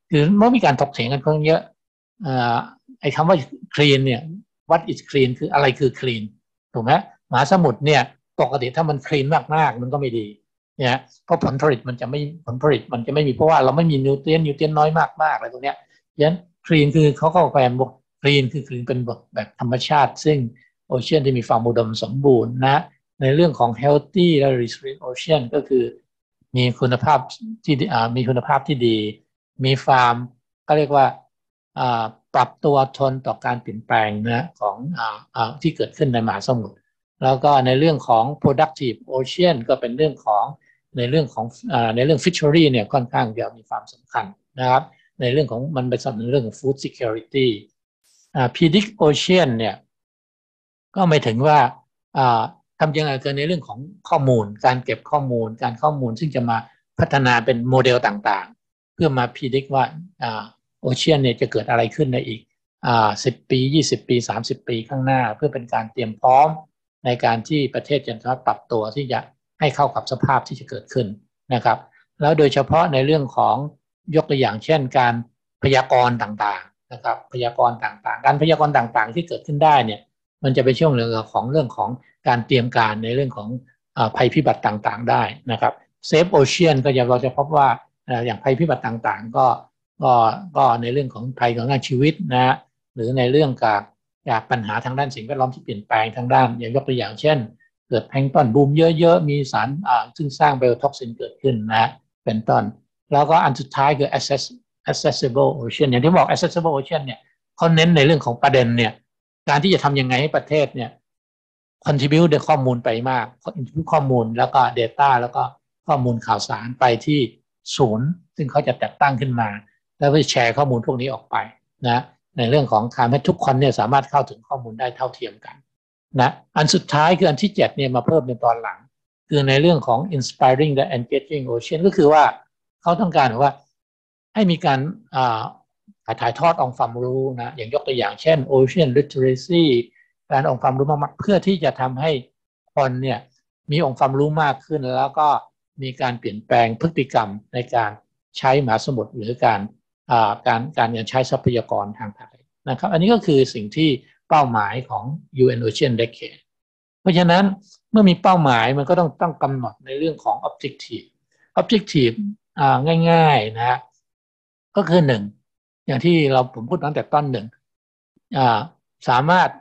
คือเมื่อมีการถกเถียงกันค่อนข้างเยอะไอ้คำว่า clean เนี่ย what is clean คืออะไรคือ clean ถูกไหมมหาสมุทรเนี่ยปกติถ้ามัน clean มากๆมันก็ไม่ดีเนี่ยเพราะผลผลิตมันจะไม่มีเพราะว่าเราไม่มีนิวเทรียนน้อยมากๆอะไรตรงเนี้ยฉะนั้น clean คือเขาก็แปลบอก clean คือ clean เป็นแบบธรรมชาติซึ่งโอเชียนที่มีความอุดมสมบูรณ์นะในเรื่องของ healthy และ resilient ocean ก็คือมีคุณภาพที่ดีมีฟาร์มก็เรียกว่าปรับตัวทนต่อการเปลี่ยนแปลงนะของที่เกิดขึ้นในมหาสมุทรแล้วก็ในเรื่องของ productive ocean ก็เป็นเรื่องของในเรื่อง fishery เนี่ยค่อนข้างจะมีความสำคัญนะครับในเรื่องของมันเป็นส่วนในเรื่องของ food security predict ocean เนี่ยก็หมายถึงว่าทำยังไงกันในเรื่องของข้อมูลการเก็บข้อมูลซึ่งจะมาพัฒนาเป็นโมเดลต่างๆเพื่อมาพิจิตรว่าโอเชียนเนี่ยจะเกิดอะไรขึ้นในอีก10 ปี20 ปี30 ปีข้างหน้าเพื่อเป็นการเตรียมพร้อมในการที่ประเทศจะสามารถปรับตัวที่จะให้เข้ากับสภาพที่จะเกิดขึ้นนะครับแล้วโดยเฉพาะในเรื่องของยกตัวอย่างเช่นการพยากรณ์ต่างๆนะครับพยากรณ์ต่างๆการพยากรณ์ต่างๆที่เกิดขึ้นได้เนี่ยมันจะไปช่วงเรื่องของการเตรียมการในเรื่องของภัยพิบัติต่างๆได้นะครับเซฟโอเชียนก็เราจะพบว่าอย่างภัยพิบัติต่างๆก็ในเรื่องของภัยของด้านชีวิตนะหรือในเรื่องจากปัญหาทางด้านสิ่งแวดล้อมที่เปลี่ยนแปลงทางด้านอย่างยกตัวอย่างเช่นเกิดแพลงก์ตอนบูมเยอะๆมีสารซึ่งสร้างไบโอท็อกซินเกิดขึ้นนะเป็นต้นแล้วก็อันสุดท้ายคือ accessible ocean อย่างที่บอก accessible ocean เนี่ยเขาเน้นในเรื่องของประเด็นเนี่ยการที่จะทำยังไงให้ประเทศเนี่ย contribute ข้อมูลไปมาก contribute ข้อมูลแล้วก็ data แล้วก็ข้อมูลข่าวสารไปที่ศูนย์ซึ่งเขาจะจัดตั้งขึ้นมาแล้วก็แชร์ข้อมูลพวกนี้ออกไปนะในเรื่องของการให้ทุกคนเนี่ยสามารถเข้าถึงข้อมูลได้เท่าเทียมกันนะอันสุดท้ายคืออันที่7เนี่ยมาเพิ่มในตอนหลังคือในเรื่องของ inspiring และ engaging ocean ก็คือว่าเขาต้องการว่าให้มีการถ่ายทอดองค์ความรู้นะอย่างยกตัวอย่างเช่น ocean literacy การองค์ความรู้มากๆเพื่อที่จะทำให้คนเนี่ยมีองค์ความรู้มากขึ้นแล้วก็มีการเปลี่ยนแปลงพฤติกรรมในการใช้มหาสมุทรหรือการใช้ทรัพยากรทางทะเลนะครับอันนี้ก็คือสิ่งที่เป้าหมายของ UN Ocean Decade เพราะฉะนั้นเมื่อมีเป้าหมายมันก็ต้องกำหนดในเรื่องของ objective ง่ายๆนะก็คือหนึ่งอย่างที่ผมพูดตั้งแต่ต้นหนึ่งสามารถ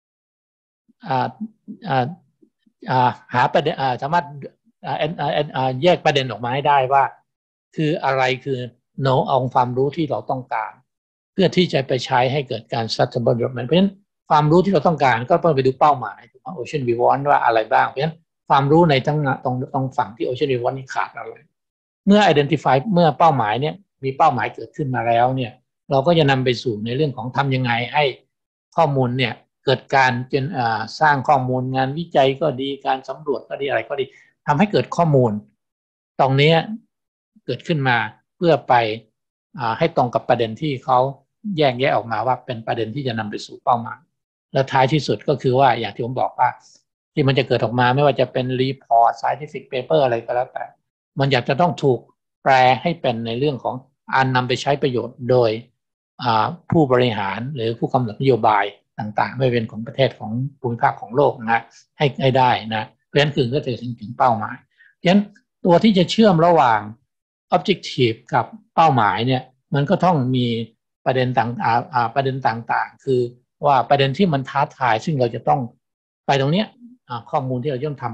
หาประเด็นสามารถแยกประเด็นออกมาให้ได้ว่าคืออะไรคือองค์ความรู้ที่เราต้องการเพื่อที่จะไปใช้ให้เกิดการ sustainable development เพราะฉะนั้นความรู้ที่เราต้องการก็ต้องไปดูเป้าหมาย Ocean We Want ว่าอะไรบ้างเพราะฉะนั้นความรู้ในตรงฝั่งที่ Ocean We Want นี่ขาดอะไรเมื่อ identify เมื่อเป้าหมายเนี่ยมีเป้าหมายเกิดขึ้นมาแล้วเนี่ยเราก็จะนำไปสู่ในเรื่องของทำยังไงให้ข้อมูลเนี่ยเกิดการสร้างข้อมูลงานวิจัยก็ดีการสำรวจก็ดีอะไรก็ดีทำให้เกิดข้อมูลตรงนี้เกิดขึ้นมาเพื่อไปให้ตรงกับประเด็นที่เขาแยกออกมาว่าเป็นประเด็นที่จะนำไปสู่เป้าหมายและท้ายที่สุดก็คือว่าอย่างที่ผมบอกว่าที่มันจะเกิดออกมาไม่ว่าจะเป็นรีพอร์ต scientific paper อะไรก็แล้วแต่มันอยากจะต้องถูกแปลให้เป็นในเรื่องของการนำไปใช้ประโยชน์โดยผู้บริหารหรือผู้กำหนดนโยบายต่างๆไม่เป็นของประเทศของภูมิภาคของโลกนะให้ได้นะเพราะฉะนั้นคือก็จะถึงเป้าหมายเพราะฉะนั้นตัวที่จะเชื่อมระหว่าง objective กับเป้าหมายเนี่ยมันก็ต้องมีประเด็นต่างๆคือว่าประเด็นที่มันท้าทายซึ่งเราจะต้องไปตรงเนี้ยข้อมูลที่เราต้องทำ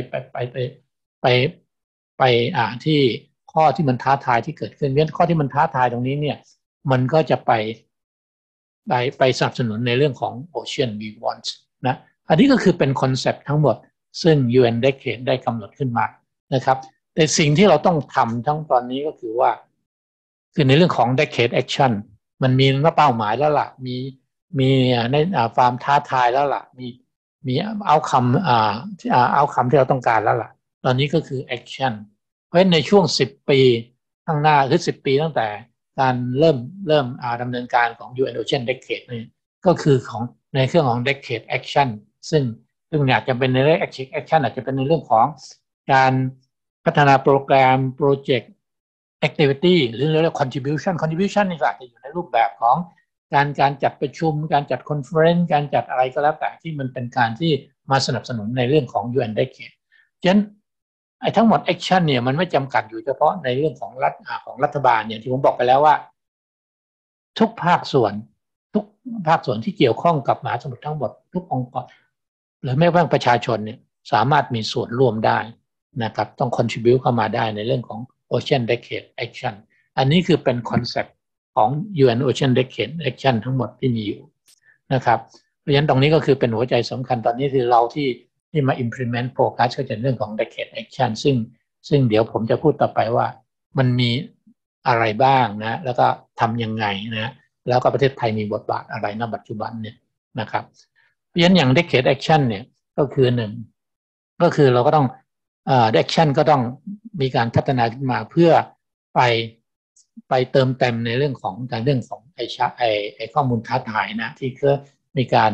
ไปที่ข้อที่มันท้าทายที่เกิดขึ้นเพราะฉะนั้นข้อที่มันท้าทายตรงนี้เนี่ยมันก็จะไปสนับสนุนในเรื่องของ Ocean We Want นะอันนี้ก็คือเป็นคอนเซปต์ทั้งหมดซึ่ง UN Decade ได้กำหนดขึ้นมานะครับแต่สิ่งที่เราต้องทำทั้งตอนนี้ก็คือว่าคือในเรื่องของ Decade Action มันมีเป้าหมายแล้วล่ะมีในความท้าทายแล้วล่ะมีoutcome outcome ที่เราต้องการแล้วล่ะตอนนี้ก็คือ Action เพราะฉะนั้นในช่วง10 ปีข้างหน้าหรือ10 ปีตั้งแต่การเริ่มดำเนินการของ UN Ocean Decade นี่ก็คือของในเครื่องของ Decade Action ซึ่งอาจจะเป็นในเรื่อง Action อาจจะเป็นในเรื่องของการพัฒนาโปรแกรมโปรเจกต์ activity หรือเรียกว่า contribution นี่ก็อาจจะอยู่ในรูปแบบของการจัดประชุมการจัด conference การจัดอะไรก็แล้วแต่ที่มันเป็นการที่มาสนับสนุนในเรื่องของ UN Decade ฉะนั้นไอ้ทั้งหมด action เนี่ยมันไม่จำกัดอยู่เฉพาะในเรื่องของรัฐบาลเนี่ยที่ผมบอกไปแล้วว่าทุกภาคส่วนที่เกี่ยวข้องกับมหาสมุทรทั้งหมดทุกองค์กรหรือแม้กระทั่งประชาชนเนี่ยสามารถมีส่วนร่วมได้นะครับต้อง contribute เข้ามาได้ในเรื่องของ Ocean Decade Action อันนี้คือเป็นคอนเซ็ปต์ของ UN Ocean Decade Action ทั้งหมดที่มีอยู่นะครับเพราะฉะนั้นตรงนี้ก็คือเป็นหัวใจสำคัญตอนนี้คือเราที่มา implement focus ก็จะเรื่องของ Decade Action ซึ่งเดี๋ยวผมจะพูดต่อไปว่ามันมีอะไรบ้างนะแล้วก็ทำยังไงนะแล้วก็ประเทศไทยมีบทบาทอะไรณปัจจุบันเนี่ยนะครับเพราะฉะนั้นอย่าง Decade Action เนี่ยก็คือหนึ่งก็คือเราก็ต้องAction ก็ต้องมีการพัฒนาขึ้นมาเพื่อไปเติมเต็มในเรื่องของไอ้ข้อมูลท้าทายนะที่ก็มีการ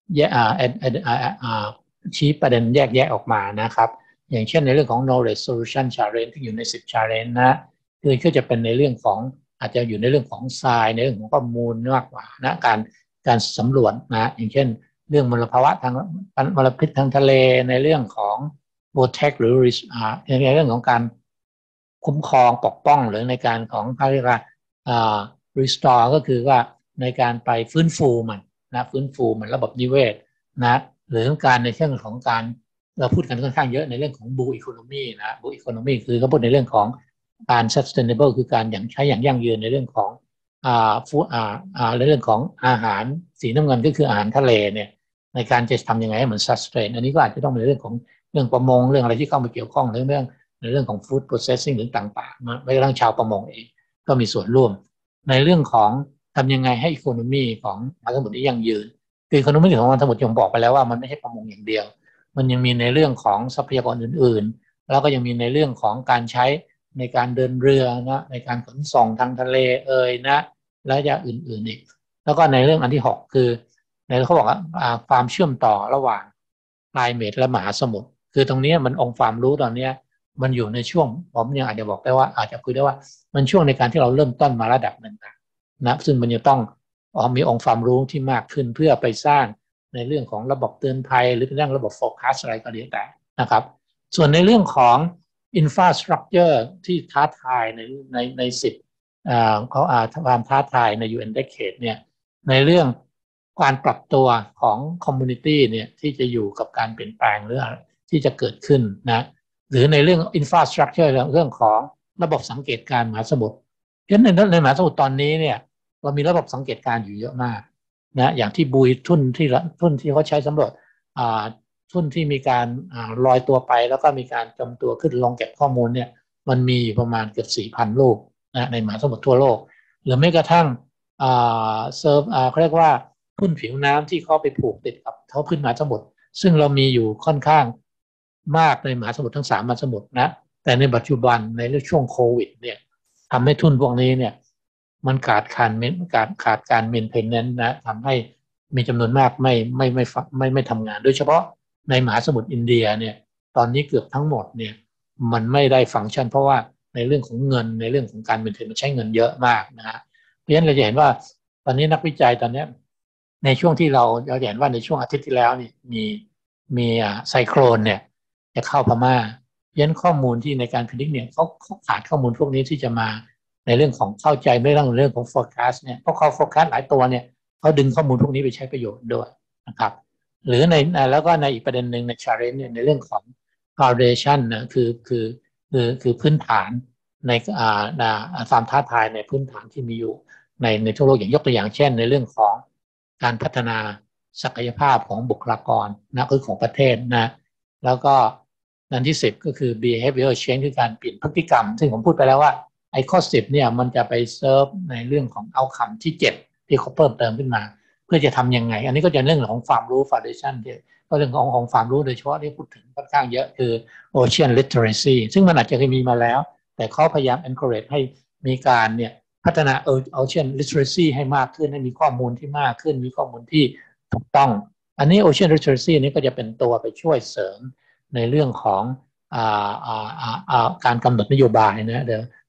ชี้ประเด็นแยกแยะออกมานะครับอย่างเช่นในเรื่องของ knowledge solution challenge ที่อยู่ใน10 challenge นะคือก็จะเป็นในเรื่องของอาจจะอยู่ในเรื่องของทรายในเรื่องของข้อมูลมากกว่านะการสำรวจนะอย่างเช่นเรื่องมลภาวะทางมลพิษทางทะเลในเรื่องของprotect หรือในเรื่องของการคุ้มครองปกป้องหรือในการของเขาเรียกว่าrestore ก็คือว่าในการไปฟื้นฟูมันนะฟื้นฟูมันระบบนิเวศนะหรือการในเรื่องของการเราพูดกันค่อนข้างเยอะในเรื่องของ blue economy นะ blue economy คือเขาพูดในเรื่องของการ sustainable คือการใช้อย่างยั่งยืนในเรื่องของในเรื่องของอาหารสีน้ำเงินก็คืออาหารทะเลเนี่ยในการจะทำยังไงให้มัน sustain อันนี้ก็อาจจะต้องเป็นเรื่องของเรื่องประมงเรื่องอะไรที่เข้ามาเกี่ยวข้องในเรื่องของ food processing หรือต่างๆไม่กระทั่งชาวประมงเองก็มีส่วนร่วมในเรื่องของทำยังไงให้ economy ของมหาสมุทรนี้ยั่งยืนคือ economy ของมหาสมุทรผมบอกไปแล้วว่ามันไม่ใช่ประมงอย่างเดียวมันยังมีในเรื่องของทรัพยากรอื่นๆแล้วก็ยังมีในเรื่องของการใช้ในการเดินเรือนะในการขนส่งทางทะเลนะและอย่างอื่นๆอีกแล้วก็ในเรื่องอันที่6คือในเขาบอกว่าความเชื่อมต่อระหว่าง climate และมหาสมุทรคือตรงนี้มันองค์ความรู้ตอนนี้มันอยู่ในช่วงผมยังอาจจะบอกได้ว่าอาจจะคุยได้ว่ามันช่วงในการที่เราเริ่มต้นมาระดับหนึ่งนะซึ่งมันจะต้องมีองค์ความรู้ที่มากขึ้นเพื่อไปสร้างในเรื่องของระบบเตือนภัยหรือเป็นเรื่องระบบ forecast อะไรก็แล้วแต่นะครับส่วนในเรื่องของ infrastructure ที่ท้าทายใน10เขาความท้าทายใน UN Decade เนี่ยในเรื่องการปรับตัวของ community เนี่ยที่จะอยู่กับการเปลี่ยนแปลงหรือที่จะเกิดขึ้นนะหรือในเรื่อง infrastructure เรื่องของระบบสังเกตการณ์มหาสมุทรเพราะฉะนั้นในมหาสมุทรตอนนี้เนี่ยเรามีระบบสังเกตการณ์อยู่เยอะมากนะอย่างที่บุยทุ่นที่เขาใช้สำรวจทุ่นที่มีการลอยตัวไปแล้วก็มีการจมตัวขึ้นลงเก็บข้อมูลเนี่ยมันมีอยู่ประมาณเกือบ 4,000 ลูกนะในมหาสมุทรทั่วโลกหรือแม้กระทั่งเขาเรียกว่าทุ่นผิวน้ำที่เขาไปผูกติดกับท้องพื้นมหาสมุทรซึ่งเรามีอยู่ค่อนข้างมากในมหาสมุทรทั้ง3มหาสมุทรนะแต่ในปัจจุบันในช่วงโควิดเนี่ยทำให้ทุ่นพวกนี้เนี่ยมันขาดการเมนเทนแนนซ์นะทำให้มีจำนวนมากไม่ทำงานโดยเฉพาะในมหาสมุทรอินเดียเนี่ยตอนนี้เกือบทั้งหมดเนี่ยมันไม่ได้ฟังก์ชันเพราะว่าในเรื่องของเงินในเรื่องของการเมนเทนมันใช้เงินเยอะมากนะฮะเพราะฉะนั้นเราจะเห็นว่าตอนนี้นักวิจัยตอนนี้ในช่วงที่เราเห็นว่าในช่วงอาทิตย์ที่แล้วนี่มีไซโครนเนี่ยจะเข้าพม่ายันข้อมูลที่ในการพิจิตรเนี่ยเขาขาดข้อมูลพวกนี้ที่จะมาในเรื่องของเข้าใจไม่ต้องเรื่องของ forecast เนี่ยเพราะเขา forecast หลายตัวเนี่ยเขาดึงข้อมูลพวกนี้ไปใช้ประโยชน์ด้วยนะครับหรือแล้วก็ในอีกประเด็นหนึ่งใน challenge เนี่ยในเรื่องของ foundation นะคือพื้นฐานในความท้าทายในพื้นฐานที่มีอยู่ในทั่วโลกอย่างยกตัวอย่างเช่นในเรื่องของการพัฒนาศักยภาพของบุคลากรนะคือของประเทศนะแล้วก็อันที่10ก็คือ behavior change คือการเปลี่ยนพฤติกรรมซึ่งผมพูดไปแล้วว่าไอ้ข้อ10เนี่ยมันจะไปเซิร์ฟในเรื่องของ outcome ที่7ที่เขาเพิ่มเติมขึ้นมาเพื่อจะทำยังไงอันนี้ก็จะเรื่องของความรู้ foundation ที่ก็เรื่องของความรู้โดยเฉพาะที่พูดถึงค่อนข้างเยอะคือ ocean literacy ซึ่งมันอาจจะเคยมีมาแล้วแต่เขาพยายาม encourage ให้มีการเนี่ยพัฒนาocean literacy ให้มากขึ้นให้มีข้อมูลที่มากขึ้นมีข้อมูลที่ถูกต้องอันนี้ ocean literacy นี้ก็จะเป็นตัวไปช่วยเสริมในเรื่องของการกำหนดนโยบายนะ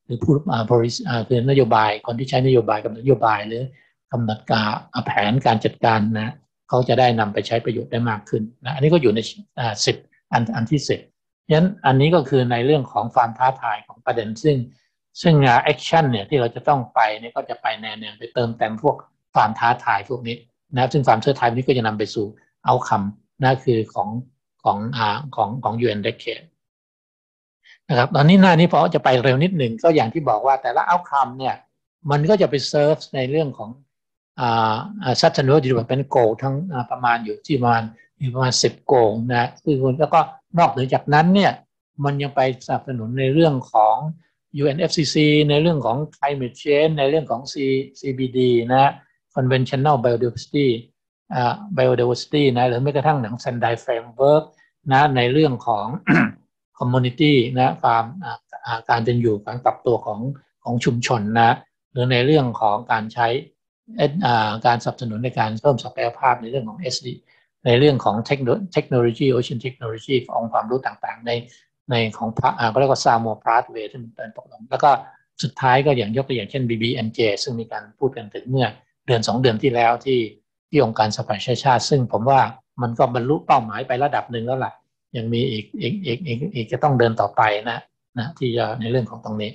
หรือผู้คือนโยบายคนที่ใช้นโยบายกับนโยบายหรือกำหนดการแผนการจัดการนะเขาจะได้นำไปใช้ประโยชน์ได้มากขึ้นนะอันนี้ก็อยู่ใน10อันที่10ฉะนั้นอันนี้ก็คือในเรื่องของความท้าทายของประเด็นซึ่งแอคชั่นเนี่ยที่เราจะต้องไปเนี่ยก็จะไปแนวไปเติมแต่งพวกความท้าทายพวกนี้นะซึ่งความท้าทายนี้ก็จะนำไปสู่เอาคำนะคือของ UN Decade นะครับตอนนี้หน้านี้พอจะไปเร็วนิดหนึ่งก็อย่างที่บอกว่าแต่ละเอาคำเนี่ยมันก็จะไปเซิร์ฟในเรื่องของSustainable Development Goal ทั้งประมาณอยู่ที่ประมาณ10 goal นะคือแล้วก็นอกเหนือจากนั้นเนี่ยมันยังไปสนับสนุนในเรื่องของ UNFCCC ในเรื่องของ Climate Change ในเรื่องของ CBD นะ Conventional Biodiversity นะหรือแม้กระทั่งหนัง Sendai Framework นะในเรื่องของ Community นะการเป็นอยู่การปรับตัวของชุมชนนะหรือในเรื่องของการใช้การสนับสนุนในการเพิ่มศักยภาพในเรื่องของ SD ในเรื่องของเทคโนโลยี Ocean Technology องค์ความรู้ต่างๆในของก็เรียกว่า SAMO Pathway ที่มันเป็นตกลงแล้วก็สุดท้ายก็อย่างยกตัวอย่างเช่น BBNJ ซึ่งมีการพูดกันถึงเมื่อเดือน2 เดือนที่แล้วที่องค์การสหประชาชาติซึ่งผมว่ามันก็บรรลุเป้าหมายไประดับหนึ่งแล้วล่ะยังมีอีกจะต้องเดินต่อไปนะที่จะในเรื่องของตรงนี้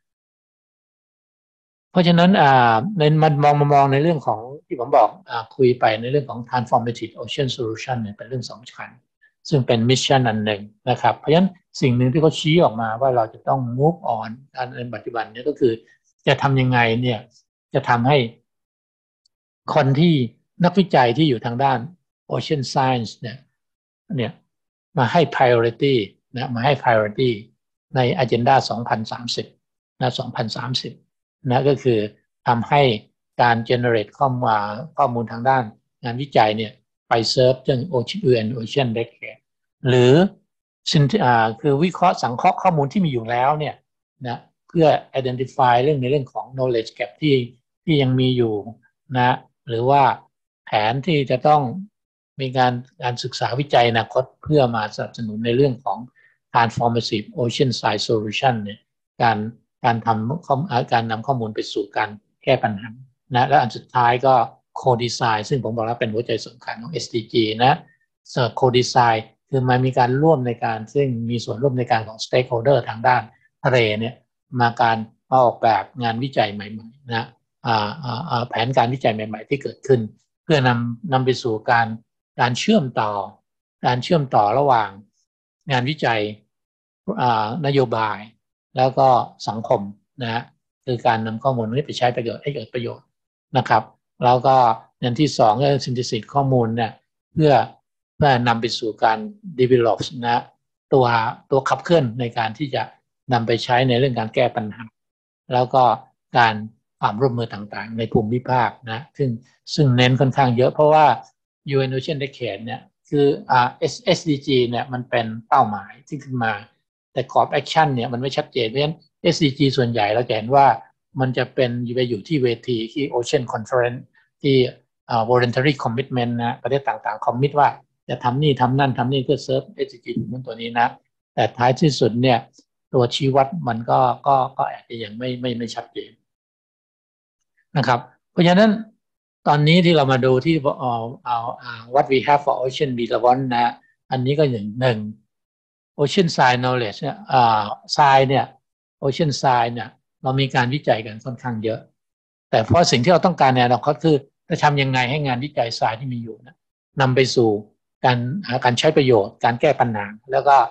เพราะฉะนั้นมันมองในเรื่องของที่ผมบอกคุยไปในเรื่องของ transformative ocean solution เนี่ยเป็นเรื่องสำคัญซึ่งเป็นมิชชั่นอันหนึ่งนะครับเพราะฉะนั้นสิ่งหนึ่งที่เขาชี้ออกมาว่าเราจะต้อง move on ในปัจจุบันนี้ก็คือจะทำยังไงเนี่ยจะทำให้คนที่นักวิจัยที่อยู่ทางด้าน ocean science เนี่ยมาให้ priority นะมาให้ priority ใน agenda 2030นะ2030นะก็คือทำให้การ generate ข้อมูลทางด้านงานวิจัยเนี่ยไปเซิร์ฟเรื่อง Ocean Decade หรือคือวิเคราะห์สังเคราะห์ข้อมูลที่มีอยู่แล้วเนี่ยนะเพื่อ identify ในเรื่องของ knowledge gap ที่ยังมีอยู่นะหรือว่าแผนที่จะต้องมีการศึกษาวิจัยอนาคตเพื่อมาสนับสนุนในเรื่องของ transformative ocean science solution เนี่ยการนำข้อมูลไปสู่การแก้ปัญหานะและอันสุดท้ายก็ co-design ซึ่งผมบอกว่าเป็นหัวใจสำคัญของ SDG นะco-design คือมันมีการร่วมในการซึ่งมีส่วนร่วมในการของ stakeholder ทางด้านทะเลเนี่ยมาออกแบบงานวิจัยใหม่ๆนะแผนการวิจัยใหม่ๆที่เกิดขึ้นเพื่อนำไปสู่การเชื่อมต่อระหว่างงานวิจัยนโยบายแล้วก็สังคมนะคือการนำข้อมูลนี้ไปใช้ประโยชน์ให้เกิดประโยชน์นะครับแล้วก็อย่างที่2ก็ซินธิซิสข้อมูลเนี่ยเพื่อนำไปสู่การ develop นะตัวขับเคลื่อนในการที่จะนำไปใช้ในเรื่องการแก้ปัญหาแล้วก็การความร่วมมือต่างๆในภูมิภาคนะซึ่งเน้นค่อนข้างเยอะเพราะว่า UN Ocean Decade เนี่ยคือSDG เนี่ยมันเป็นเป้าหมายที่ขึ้นมาแต่ Call of Action เนี่ยมันไม่ชัดเจนเพราะฉะนั้น SDG ส่วนใหญ่เราจะเห็นว่ามันจะไปอยู่ที่เวทีที่ Ocean Conference ที่voluntary commitment นะประเทศต่างๆ commit ว่าจะทำนี่ทำนั่นทำนี่เพื่อเซิร์ฟ SDG ตัวนี้นะแต่ท้ายที่สุดเนี่ยตัวชี้วัดมันก็อาจจะยังไม่ชัดเจนนะครับเพราะฉะนั้นตอนนี้ที่เรามาดูที่what we have for ocean development นะอันนี้ก็หนึ่ง ocean science knowledge เนี่ยscience เนี่ย ocean science เนี่ยเรามีการวิจัยกันค่อนข้างเยอะแต่เพราะสิ่งที่เราต้องการในอนาคตคือจะทำยังไงให้งานวิจัย science ที่มีอยู่นะนำไปสู่การใช้ประโยชน์การแก้ปัญหาแล้วก็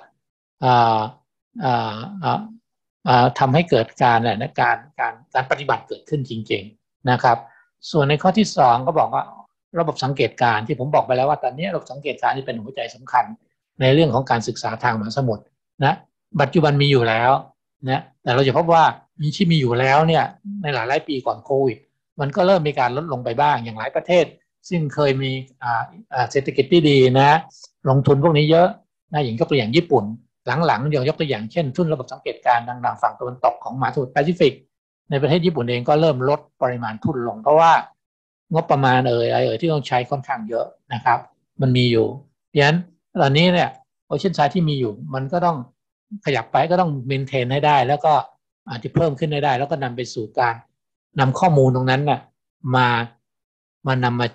ทำให้เกิดการปฏิบัติเกิดขึ้นจริงๆนะครับส่วนในข้อที่2ก็บอกว่าระบบสังเกตการณ์ที่ผมบอกไปแล้วว่าตอนนี้ระบบสังเกตการณ์ที่เป็นหัวใจสำคัญในเรื่องของการศึกษาทางมหาสมุทรนะปัจจุบันมีอยู่แล้วนะแต่เราจะพบว่ามีอยู่แล้วเนี่ยในหลายปีก่อนโควิดมันก็เริ่มมีการลดลงไปบ้างอย่างหลายประเทศซึ่งเคยมีเศรษฐกิจที่ดีนะลงทุนพวกนี้เยอะนะอย่างยกตัวอย่างญี่ปุ่นหลังๆยกตัวอย่างเช่นทุนระบบสังเกตการณ์ดังๆฝั่งตะวันตกของมหาสมุทรแปซิฟิกในประเทศญี่ปุ่นเองก็เริ่มลดปริมาณทุนลงเพราะว่างบประมาณที่ต้องใช้ค่อนข้างเยอะนะครับมันมีอยู่เพราะฉะนั้นตอนนี้เนี่ยโอเชียนไซด์ที่มีอยู่มันก็ต้องขยับไปก็ต้องเมนเทนให้ได้แล้วก็ที่เพิ่มขึ้นได้แล้วก็นำไปสู่การนำข้อมูลตรงนั้นน่ะมามา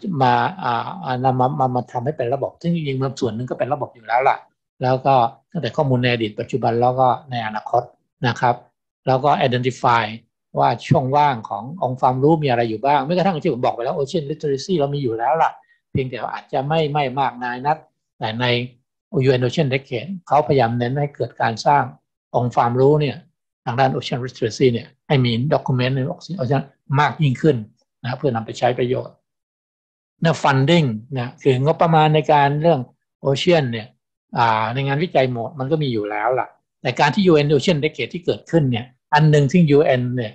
มาทำให้เป็นระบบซึ่งจริงๆมันส่วนหนึ่งก็เป็นระบบอยู่แล้วล่ะแล้วก็ตั้งแต่ข้อมูลในอดีตปัจจุบันแล้วก็ในอนาคตนะครับแล้วก็ identify ว่าช่องว่างขององค์ความรู้มีอะไรอยู่บ้างไม่กระทั่งที่ผมบอกไปแล้ว Ocean Literacy เรามีอยู่แล้วล่ะเพียงแต่อาจจะไม่มากนายนักแต่ใน UN Ocean Decade เขาพยายามเน้นให้เกิดการสร้างองค์ความรู้เนี่ยทางด้าน Ocean Literacy เนี่ยให้มี document ใน Ocean มากยิ่งขึ้นนะเพื่อนำไปใช้ประโยชน์นะ funding นะคืองบประมาณในการเรื่อง Ocean เนี่ยในงานวิจัยหมดมันก็มีอยู่แล้วล่ะแต่การที่ UN Ocean Decade ที่เกิดขึ้นเนี่ยอันหนึ่งที่ UN เนี่ย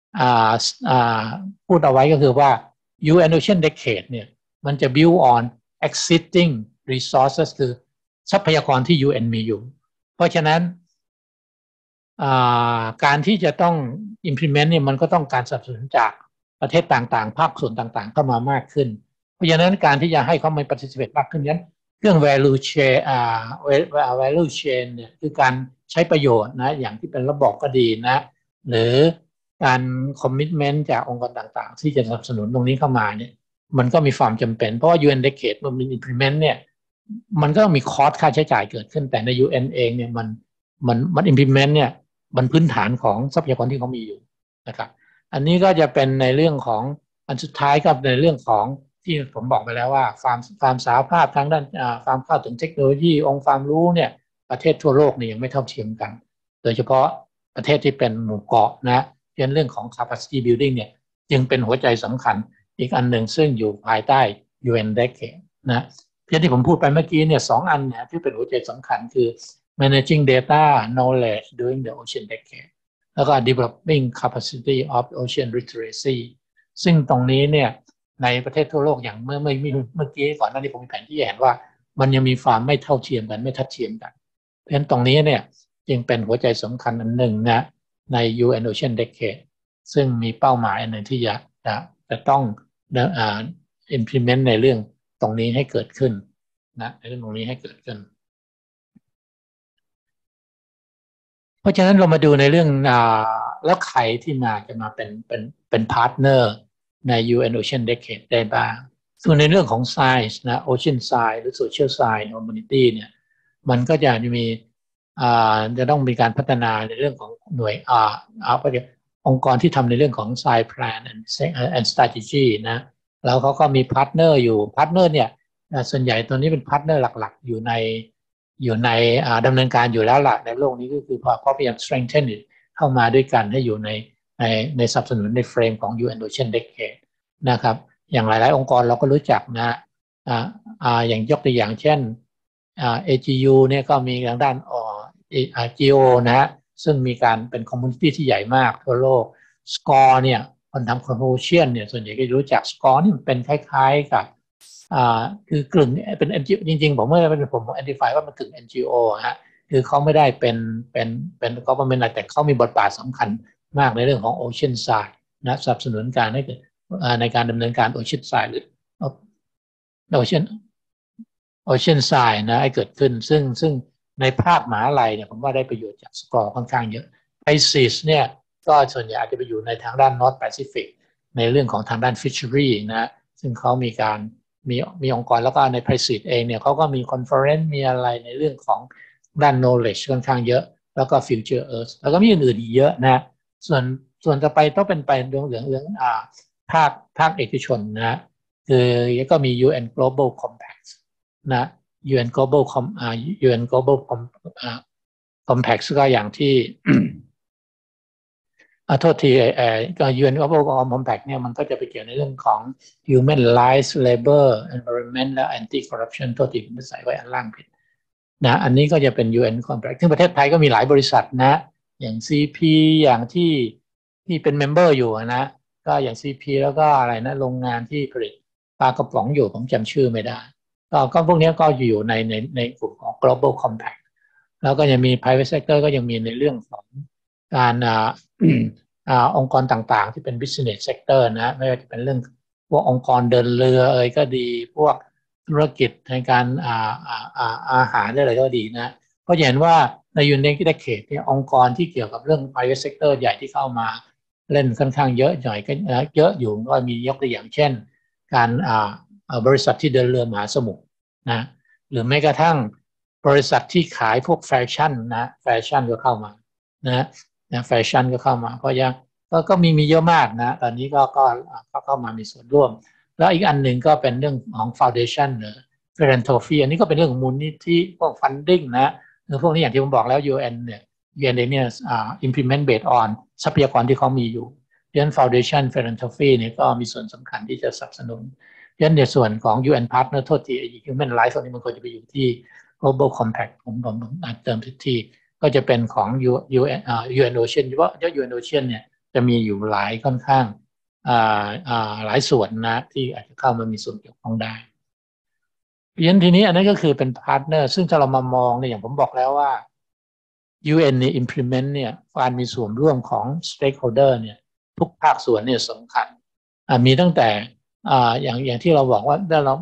พูดเอาไว้ก็คือว่า UN Ocean Decade เนี่ยมันจะ build on existing resources คือทรัพยากรที่ UN มีอยู่เพราะฉะนั้นการที่จะต้อง implement เนี่ยมันก็ต้องการสนับสนุนจากประเทศต่างๆภาคส่วนต่างๆเข้ามามากขึ้นเพราะฉะนั้นการที่จะให้เขามา participate มากขึ้นนั้นเรื่อง value chain value chain เนี่ยคือการใช้ประโยชน์นะอย่างที่เป็นระบบก็ดีนะหรือการคอมมิตเมนต์จากองค์กรต่างๆที่จะสนับสนุนตรงนี้เข้ามาเนี่ยมันก็มีความจำเป็นเพราะว่า UN Decade มันมี implement เนี่ยมันก็มีคอสค่าใช้จ่ายเกิดขึ้นแต่ใน UN เองเนี่ยมัน implement เนี่ยบนพื้นฐานของทรัพยากรที่เขามีอยู่นะครับอันนี้ก็จะเป็นในเรื่องของอันสุดท้ายก็ในเรื่องของที่ผมบอกไปแล้วว่าความสหภาพทางด้านความเข้าถึงเทคโนโลยีองค์ความรู้เนี่ยประเทศทั่วโลกเนี่ยยังไม่เท่าเทียมกันโดยเฉพาะประเทศที่เป็นหมู่เกาะนะเรื่องของ capacity building เนี่ยยังเป็นหัวใจสำคัญอีกอันหนึ่งซึ่งอยู่ภายใต้ UN Decade นะที่ผมพูดไปเมื่อกี้เนี่ย2 อันเนี่ยที่เป็นหัวใจสำคัญคือ managing data knowledge during the Ocean Decade แล้วก็ developing capacity of ocean literacy ซึ่งตรงนี้เนี่ยในประเทศทั่วโลกอย่างเมื่อกี้ก่อนหน้านี้ผมมีแผนที่เห็นว่ามันยังมีความไม่เท่าเทียมกันไม่ทัดเทียมกันเพราะฉะนั้นตรงนี้เนี่ยจึงเป็นหัวใจสำคัญอันหนึ่งนะใน UN Ocean Decade ซึ่งมีเป้าหมายอันหนึ่งที่จะต้องimplement ในเรื่องตรงนี้ให้เกิดขึ้นนะในเรื่องตรงนี้ให้เกิดขึ้นเพราะฉะนั้นเรามาดูในเรื่องแล้วใครที่จะมาเป็นพาร์ทเนอร์ใน UN Ocean Decade ได้บ้างส่วนในเรื่องของ Science นะ Ocean Science หรือ Social Science Community เนี่ยมันก็จะมีจะต้องมีการพัฒนาในเรื่องของหน่วยองค์กรที่ทำในเรื่องของ Science Plan and Strategy นะแล้วเขาก็มีพาร์ทเนอร์อยู่พาร์ทเนอร์เนี่ยส่วนใหญ่ตัวนี้เป็นพาร์ทเนอร์หลักๆอยู่ในดำเนินการอยู่แล้วล่ะในโลกนี้ก็คือพอพยายาม strengthen เข้ามาด้วยกันให้อยู่ในสนับสนุนในเฟรมของ UN Ocean Decade นะครับอย่างหลายๆองค์กรเราก็รู้จักนะอย่างยกตัวอย่างเช่นAGU เนี่ยก็มีทางด้านGEO นะฮะซึ่งมีการเป็นคอมมูนิตี้ที่ใหญ่มากทั่วโลก SCORE เนี่ยคนทำคอนโทรเชียนเนี่ยส่วนใหญ่ก็รู้จัก SCORE นี่มันเป็นคล้ายๆกับคือกลุ่มเป็น NGO จริงๆผม identify ว่ามันกึ่ง NGO ฮะคือเขาไม่ได้เป็น government แต่เขามีบทบาทสำคัญมากในเรื่องของ Ocean Side นะสนับสนุนการให้เกิดในการดำเนินการ Ocean Side หรือ Ocean Side นะให้เกิดขึ้นซึ่งในภาคมหาวิทยาลัยเนี่ยผมว่าได้ประโยชน์จาก SCORE ค่อนข้างเยอะ ICES เนี่ยก็ส่วนใหญ่อาจจะไปอยู่ในทางด้าน North Pacific ในเรื่องของทางด้าน Fishery นะซึ่งเขามีการมีองค์กรแล้วก็ใน Presid เองเนี่ยเขาก็มี Conference มีอะไรในเรื่องของด้าน knowledge ค่อนข้างเยอะแล้วก็ Future Earth แล้วก็มีอื่นๆอีกเยอะนะส่วนต่อไปต้องเป็นไปเรื่องภาคเอกชนนะคือก็มี UN Global Compact นะ UN Global Compact ก็อย่างที่โทษทีก็ UN Global Compact เนี่ยมันก็จะไปเกี่ยวในเรื่องของ Human Rights Labor Environment และ Anti Corruption โทษทีผมใส่ไว้อันล่างผิดนะอันนี้ก็จะเป็น UN Compact ซึ่งประเทศไทยก็มีหลายบริษัทนะอย่าง CP อย่างที่เป็นเมมเบอร์อยู่นะก็อย่าง CP แล้วก็อะไรนะโรงงานที่ผลิตปลากระป๋องอยู่ผมจำชื่อไม่ได้ก็พวกนี้ก็อยู่ในกลุ่มของ Global Compact แล้วก็ยังมี Private Sector ก็ยังมีในเรื่องของการองค์กรต่างๆที่เป็น business sector นะไม่ว่าจะเป็นเรื่องพวกองค์กรเดินเรือก็ดีพวกธุรกิจในการอาหารอะไรก็ดีนะก็เห็นว่าในยูเน็กได้เขตเนี่ยองค์กรที่เกี่ยวกับเรื่อง private sector ใหญ่ที่เข้ามาเล่นค่อนข้างเยอะหน่อยก็เยอะอยู่ก็มียกตัวอย่างเช่นการบริษัทที่เดินเรือมหาสมุทรนะหรือแม้กระทั่งบริษัทที่ขายพวกแฟชั่นนะแฟชั่นก็เข้ามานะแฟชั่นก็เข้ามาก็ยังก็มีเยอะมากนะตอนนี้ก็เข้ามามีส่วนร่วมแล้วอีกอันหนึ่งก็เป็นเรื่องของ foundation หรือ philanthropy อันนี้ก็เป็นเรื่องของมูลนิธิพวก funding นะหรือพวกนี้อย่างที่ผมบอกแล้ว UN เนี่ย UN เนี่ยimplement based on ทรัพยากรที่เขามีอยู่เพราะฉะนั้น foundation philanthropy เนี่ยก็มีส่วนสำคัญที่จะสนับสนุนเพราะฉะนั้นในส่วนของ UN partner โทษที human rights ตรงนี้มันควรจะไปอยู่ที่ global compact ผมเติมที่ก็จะเป็นของ UN Ocean เพราะ UN Ocean เนี่ยจะมีอยู่หลายค่อนข้างหลายส่วนนะที่อาจจะเข้ามามีส่วนเกี่ยวข้องได้เพราะฉะนั้นทีนี้อันนั้นก็คือเป็นพาร์ทเนอร์ซึ่งถ้าเรามามองเนี่ยอย่างผมบอกแล้วว่า UN เนี่ย implement เนี่ยการมีส่วนร่วมของ stakeholder เนี่ยทุกภาคส่วนเนี่ยสำคัญมีตั้งแต่อย่างที่เราบอกว่าได้เรา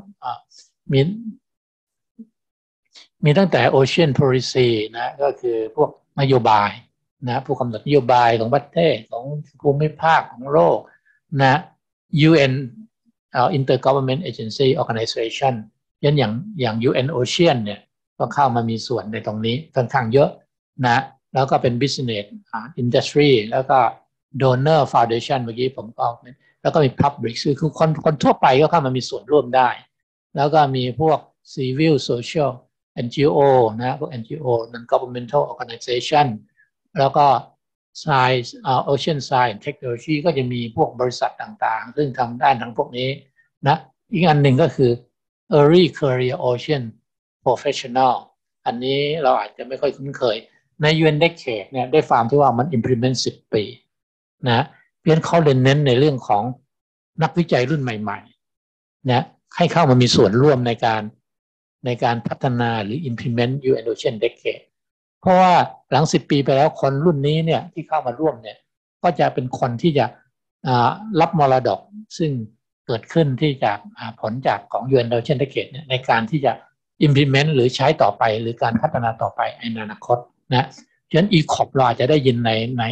มีตั้งแต่ Ocean Policy นะก็คือพวกนโยบายนะผู้กำหนดนโยบายของประเทศของภูมิภาคของโลกนะ UN Intergovernment Agency Organization อย่าง UN Ocean เนี่ยก็เข้ามามีส่วนในตรงนี้ค่อนข้างเยอะนะแล้วก็เป็น business industry แล้วก็ donor foundation เมื่อกี้ผมก็แล้วก็มี public คือคนทั่วไปก็เข้ามามีส่วนร่วมได้แล้วก็มีพวก civil social NGO นะพวก NGO non-governmental organization แล้วก็ Science Ocean Science Technology ก็จะมีพวกบริษัทต่างๆซึ่งทำด้านทั้งพวกนี้นะอีกอันหนึ่งก็คือ Early Career Ocean Professional อันนี้เราอาจจะไม่ค่อยคุ้นเคยใน UN Decade เนี่ยได้ฟาร์มที่ว่ามัน implement 10 ปีนะเพียงเขาเน้นในเรื่องของนักวิจัยรุ่นใหม่ๆนะให้เข้ามามีส่วนร่วมในการพัฒนาหรือ implement UN Ocean Decade เพราะว่าหลัง10 ปีไปแล้วคนรุ่นนี้เนี่ยที่เข้ามาร่วมเนี่ยก็จะเป็นคนที่จะรับมรดกซึ่งเกิดขึ้นที่จากผลจากของ UN Ocean Decade เนี่ยในการที่จะ implement หรือใช้ต่อไปหรือการพัฒนาต่อไปในอนาคตนะฉะนั้น ECOP เราอาจจะได้ยิน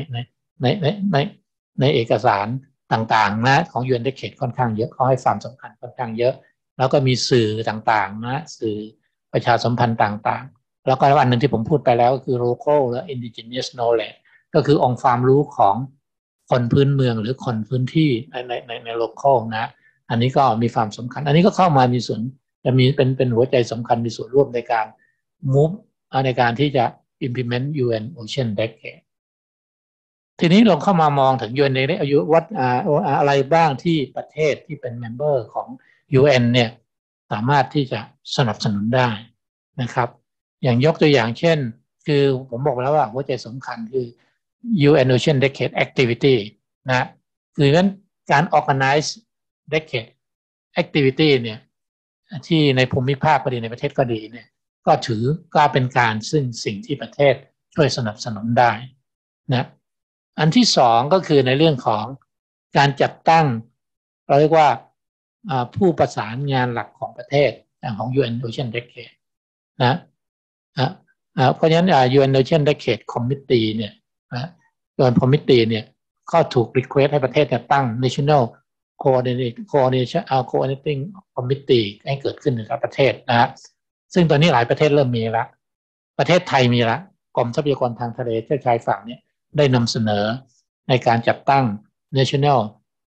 ในเอกสารต่างๆนะของ UN Decade ค่อนข้างเยอะเขาให้ความสำคัญค่อนข้างเยอะแล้วก็มีสื่อต่างๆนะสื่อประชาสัมพันธ์ต่างๆแล้วก็อันหนึ่งที่ผมพูดไปแล้วก็คือ local และ indigenous knowledge ก็คือองค์ความรู้ของคนพื้นเมืองหรือคนพื้นที่ใน local นะอันนี้ก็มีความสำคัญอันนี้ก็เข้ามามีส่วนจะมีเป็นหัวใจสำคัญมีส่วนร่วมในการ move ในการที่จะ implement UN Ocean Decade ทีนี้เราเข้ามามองถึง UN ในอายุวัดอะไรบ้างที่ประเทศที่เป็นเมมเบอร์ของ UN เนี่ยสามารถที่จะสนับสนุนได้นะครับอย่างยกตัวอย่างเช่นคือผมบอกแล้วว่าหัวใจสำคัญคือ UN Ocean Decade Activity นะคืองั้นการ organize Decade Activity เนี่ยที่ในภูมิภาคก็ดีในประเทศก็ดีเนี่ยก็ถือก็เป็นการซึ่งสิ่งที่ประเทศช่วยสนับสนุนได้นะอันที่สองก็คือในเรื่องของการจัดตั้งเราเรียกว่าผู้ประสานงานหลักของประเทศของ UN Ocean Decade นะเพราะฉะนั้นUN Ocean Decade Committee เนี่ยUN Committee เนี่ยก็ถูก request ให้ประเทศตั้ง National Coordinating Committee ให้เกิดขึ้นในประเทศนะซึ่งตอนนี้หลายประเทศเริ่มมีแล้วประเทศไทยมีแล้วกรมทรัพยากรทางทะเลชายฝั่งเนี่ยได้นำเสนอในการจัดตั้ง National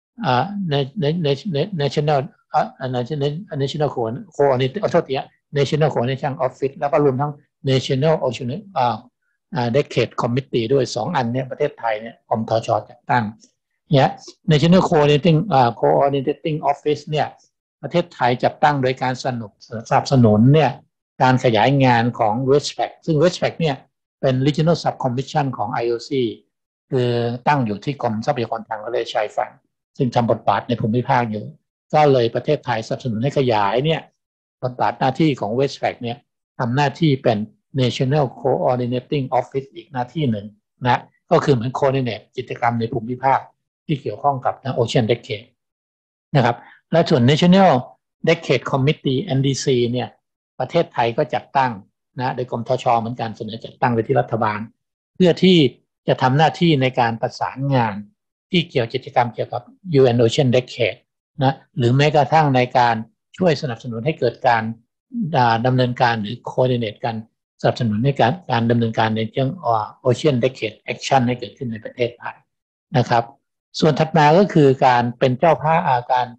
Coordination Office แล้วก็รวมทั้ง National Ocean Decade Committee ด้วย2 อันเนี่ยประเทศไทยเนี่ยกรมทช.จัดตั้งเนี่ย National Coordinating Office เนี่ยประเทศไทยจัดตั้งโดยการสนับสนุนเนี่ยการขยายงานของ WESPAC ซึ่ง WESPAC เนี่ยเป็น Regional Subcommission ของ IOC คือตั้งอยู่ที่กรมทรัพยากรทางทะเลชายฝั่งซึ่งทำบทบาทในภูมิภาคอยู่ก็เลยประเทศไทยสนับสนุนให้ขยายเนี่ยบทบาทหน้าที่ของ WESPAC เนี่ยทำหน้าที่เป็น National Coordinating Office อีกหน้าที่หนึ่งนะก็คือเหมือน coordinate กิจกรรมในภูมิภาคที่เกี่ยวข้องกับ Ocean Decade นะครับและส่วน National Decade Committee NDC เนี่ยประเทศไทยก็จัดตั้งนะโดยกรมทช.เหมือนกันเสนอจัดตั้งไปที่รัฐบาลเพื่อที่จะทำหน้าที่ในการประสานงานที่เกี่ยวกิจกรรมเกี่ยวกับ UN Ocean Decade นะหรือแม้กระทั่งในการช่วยสนับสนุนให้เกิดการดำเนินการหรือ coordinate กันสนับสนุนในการดำเนินการในเรื่อง Ocean Decade Action ให้เกิดขึ้นในประเทศไทยนะครับส่วนถัดมาก็คือการเป็นเจ้าภาพ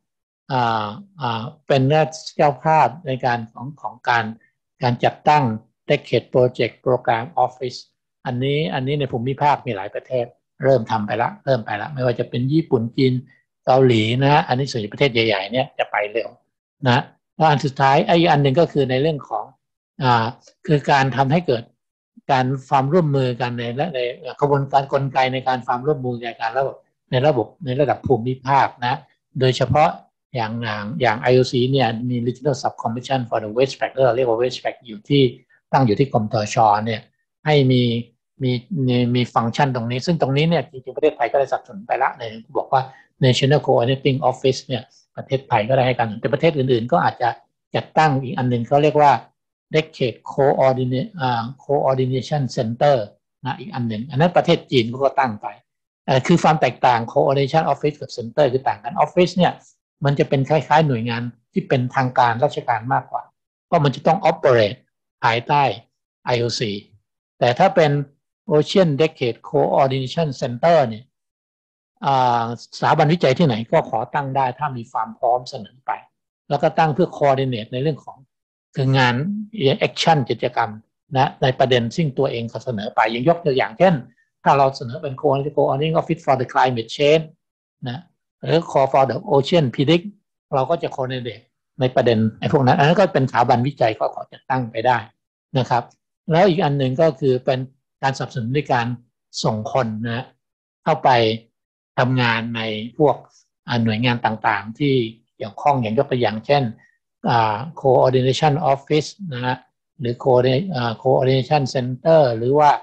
เป็นเจ้าภาพในการของการจัดตั้ง Decade Project Program Office อันนี้ในภูมิภาคมีหลายประเทศเริ่มไปแล้วไม่ว่าจะเป็นญี่ปุ่นจีนเกาหลีนะอันนี้ส่วนใหญ่ประเทศใหญ่ๆเนี่ยจะไปเร็วนะแล้วอันสุดท้ายอีกอันหนึ่งก็คือในเรื่องของคือการทำให้เกิดการความร่วมมือกันในกระบวนการกลไกในการความร่วมมือในการในระดับภูมิภาคนะโดยเฉพาะอย่าง IOC เนี่ยมี Regional Subcommission for the Waste Pack เราเรียกว่า Waste Pack ตั้งอยู่ที่กรมทช.เนี่ยให้มีฟังก์ชันตรงนี้ซึ่งตรงนี้เนี่ยจริงๆประเทศไทยก็ได้สนับสนุนไปละเนี่ยบอกว่า National Coordinating Office เนี่ยประเทศไทยก็ได้ให้กันแต่ประเทศอื่นๆก็อาจจะจัดตั้งอีกอันหนึ่งเขาเรียกว่า Decade Coordination Center นะอีกอันหนึ่งอันนั้นประเทศจีนก็ตั้งไปคือความแตกต่าง Coordination Office กับ Center คือต่างกัน Office เนี่ยมันจะเป็นคล้ายๆหน่วยงานที่เป็นทางการราชการมากกว่าเพราะมันจะต้อง operate ภายใต้ IOC แต่ถ้าเป็น Ocean Decade Coordination Center เนี่ยสถาบันวิจัยที่ไหนก็ขอตั้งได้ถ้ามีความพร้อมเสนอไปแล้วก็ตั้งเพื่อ coordinate ในเรื่องของคืองาน action กิจกรรมนะในประเด็นซึ่งตัวเองเขาเสนอไปอย่างยกตัวอย่างเช่นถ้าเราเสนอเป็น Coordinating Office for the Climate Change นะหรือ Call for the Ocean Predict เราก็จะ coordinate ในประเด็นไอ้พวกนั้นอันนั้นก็เป็นสถาบันวิจัยก็ขอจัดตั้งไปได้นะครับแล้วอีกอันหนึ่งก็คือเป็นการสนับสนุนในการส่งคนนะเข้าไปทำงานในพวกหน่วยงานต่างๆที่เกี่ยวข้องอย่างยกตัวอย่างเช่นCoordination Office นะฮะหรือ Coordination Center หรือว่า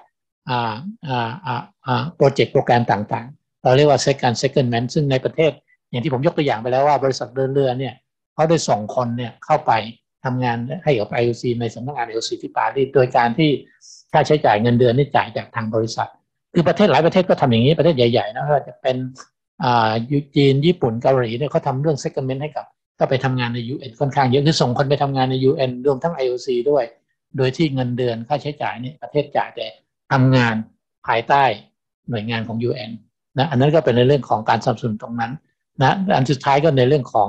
โปรเจกต์โปรแกรมต่างๆเราเรียกว่า Secondment ซึ่งในประเทศอย่างที่ผมยกตัวอย่างไปแล้วว่าบริษัทเดินเรือเนี่ยเขาได้ส่งคนเนี่ยเข้าไปทำงานให้กับ IOC ในสำนักงาน IOC ที่ปารีสโดยการที่ค่าใช้จ่ายเงินเดือนนี่จ่ายจากทางบริษัทคือประเทศหลายประเทศก็ทำอย่างนี้ประเทศใหญ่ๆนะว่าจะเป็นจีนญี่ปุ่นเกาหลีเนี่ยเขาทำเรื่อง Secondment ให้กับก็ไปทำงานใน UN ค่อนข้างเยอะคือส่งคนไปทำงานใน UN รวมทั้ง IOC ด้วยโดยที่เงินเดือนค่าใช้จ่ายนี่ประเทศจ่ายแต่ทำงานภายใต้หน่วยงานของ UN นะอันนั้นก็เป็นในเรื่องของการสนับสนุนตรงนั้นนะอันสุดท้ายก็ในเรื่องของ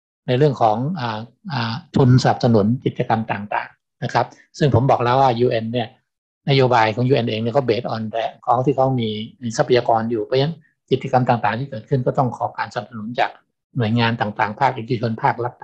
ทุนสนับสนุนกิจกรรมต่างๆนะครับซึ่งผมบอกแล้วว่า UN เนี่ยนโยบายของ UN เองเนี่ยก็เบสออนแต่ของที่เขามีทรัพยากรอยู่เพราะฉะนั้นกิจกรรมต่างๆที่เกิดขึ้นก็ต้องขอการสนับสนุนจากหน่วยงานต่างๆภาคเอกชนภาครัฐ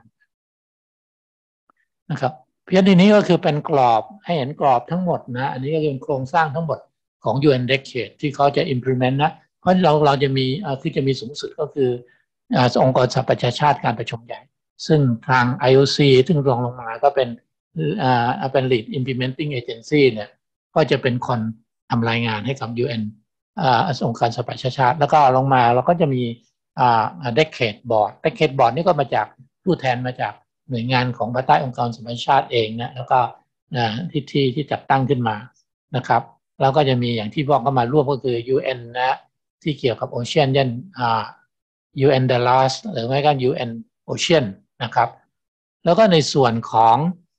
นะครับเพียงทีนี้ก็คือเป็นกรอบให้เห็นกรอบทั้งหมดนะอันนี้ก็เป็นโครงสร้างทั้งหมดของ UN Decade ที่เขาจะ implement นะเพราะเราจะมีคือจะมีสูงสุดก็คือองค์กรสหประชาชาติการประชุมใหญ่ซึ่งทาง IOC ซึ่งรองลงมาก็เป็นLead Implementing Agency เนี่ยก็จะเป็นคนทำรายงานให้กับ UN องค์การสหประชาชาติแล้วก็ลงมาเราก็จะมีDecade Board นี่ก็มาจากผู้แทนมาจากหน่วยงานของภายใต้องค์การสหประชาชาติเองนะแล้วก็ที่จัดตั้งขึ้นมานะครับแล้วก็จะมีอย่างที่บอกก็มาร่วมก็คือ UN นะที่เกี่ยวกับ Ocean UN Dallas หรือไม่ก็ UN Ocean นะครับแล้วก็ในส่วนของ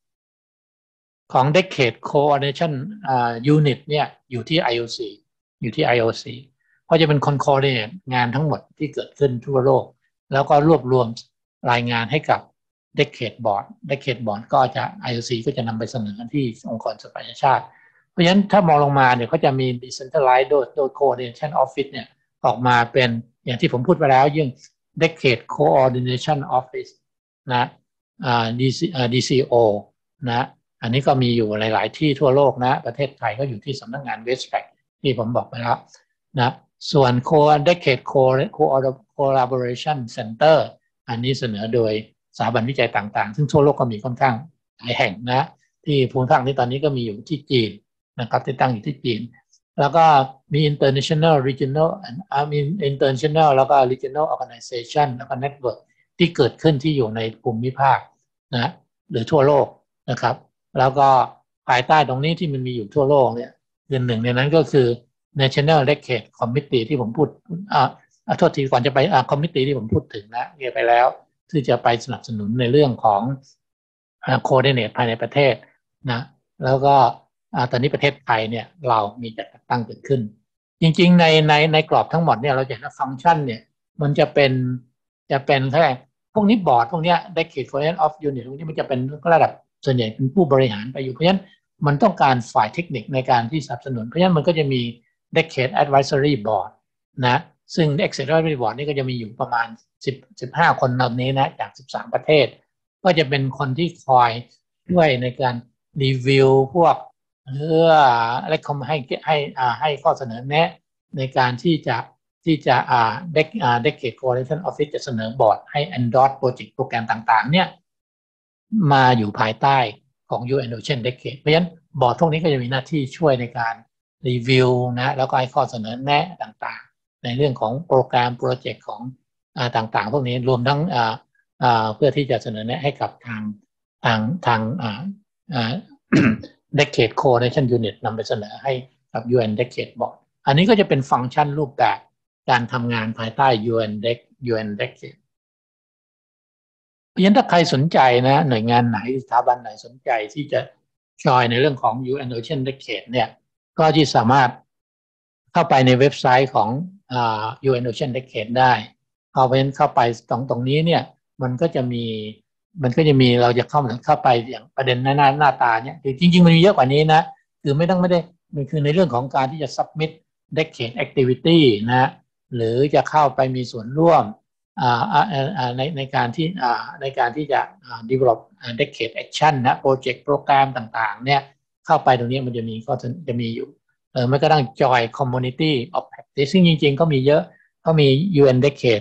Decade Coordination Unit เนี่ยอยู่ที่ IOC ก็จะเป็นคน coordinate งานทั้งหมดที่เกิดขึ้นทั่วโลกแล้วก็รวบรวมรายงานให้กับ Decade Board ก็จะ IOC ก็จะนำไปเสนอที่องค์กรสหประชาชาติเพราะฉะนั้นถ้ามองลงมาเนี่ยเขาจะมี Decentralized โดย Coordination Office เนี่ยออกมาเป็นอย่างที่ผมพูดไปแล้วยิ่ง Decade Coordination Office นะ DCO นะอันนี้ก็มีอยู่หลายๆที่ทั่วโลกนะประเทศไทยก็อยู่ที่สำนักงาน WestPac ที่ผมบอกไปแล้วนะส่วน Decade Collaboration Center อันนี้เสนอโดยสถาบันวิจัยต่างๆซึ่งทั่วโลกก็มีค่อนข้างหลายแห่งนะที่ภูมิภาคนี้ตอนนี้ก็มีอยู่ที่จีนนะครับที่ตั้งอยู่ที่จีนแล้วก็มี international regional มี international แล้วก็ regional organization แล้วก็ network ที่เกิดขึ้นที่อยู่ในภูมิภาคนะหรือทั่วโลกนะครับแล้วก็ภายใต้ตรงนี้ที่มันมีอยู่ทั่วโลกเนี่ยคือหนึ่งในนั้นก็คือ National Decade Committee ที่ผมพูดโทษทีก่อนจะไปcommittee ที่ผมพูดถึงนะเรียกไปแล้วที่จะไปสนับสนุนในเรื่องของcoordinate ภายในประเทศนะแล้วก็ตอนนี้ประเทศไทยเนี่ยเรามีจัดตั้งเกิดขึ้นจริงๆในกรอบทั้งหมดเนี่ยเราจะเห็นว่าฟังก์ชันเนี่ยมันจะเป็นแค่พวกนี้บอร์ดพวกนี้ Decade Coordination of Unit พวกนี้มันจะเป็นระดับส่วนใหญ่เป็นผู้บริหารไปอยู่เพราะฉะนั้นมันต้องการฝ่ายเทคนิคในการที่สนับสนุนเพราะฉะนั้นมันก็จะมี Decade Advisory Board นะซึ่ง Decade Advisory Board นี่ก็จะมีอยู่ประมาณ15 คนเหล่านี้นะจาก13 ประเทศก็จะเป็นคนที่คอยช่วยในการรีวิวพวกให้ข้อเสนอแนะในการที่จะDecade Coordination Office จะเสนอบอร์ดให้ endorse โปรเจกต์โปรแกรมต่างๆเนี่ยมาอยู่ภายใต้ของ UN Ocean Decade เพราะฉะนั้นบอร์ดพวกนี้ก็จะมีหน้าที่ช่วยในการรีวิวนะแล้วก็ให้ข้อเสนอแนะต่างๆในเรื่องของโปรแกรมโปรเจกต์ของต่างๆพวกนี้รวมทั้งเพื่อที่จะเสนอแนะให้กับทางDecade Coordination Unit นำไปเสนอให้กับ UN Decade Board อันนี้ก็จะเป็นฟังก์ชันรูปแบบการทำงานภายใต้ UN Decade เพราะฉะนั้นถ้าใครสนใจนะหน่วยงานไหนสถาบันไหนสนใจที่จะจอยในเรื่องของ UN Ocean Decade เนี่ยก็ที่สามารถเข้าไปในเว็บไซต์ของUN Ocean Decade ได้เข้าไปตรงนี้เนี่ยมันก็จะมีเราจะเข้าไปอย่างประเด็นหน้าตาเนี่ยจริงๆมันมีเยอะกว่านี้นะคือไม่ได้มันคือในเรื่องของการที่จะ submit decade activity นะหรือจะเข้าไปมีส่วนร่วมในการที่จะdevelop decade action นะโปรเจกต์โปรแกรมต่างๆเนี่ยเข้าไปตรงนี้มันจะมีอยู่มันก็ต้อง join community of practice ซึ่งจริงๆก็มีเยอะก็มี UN decade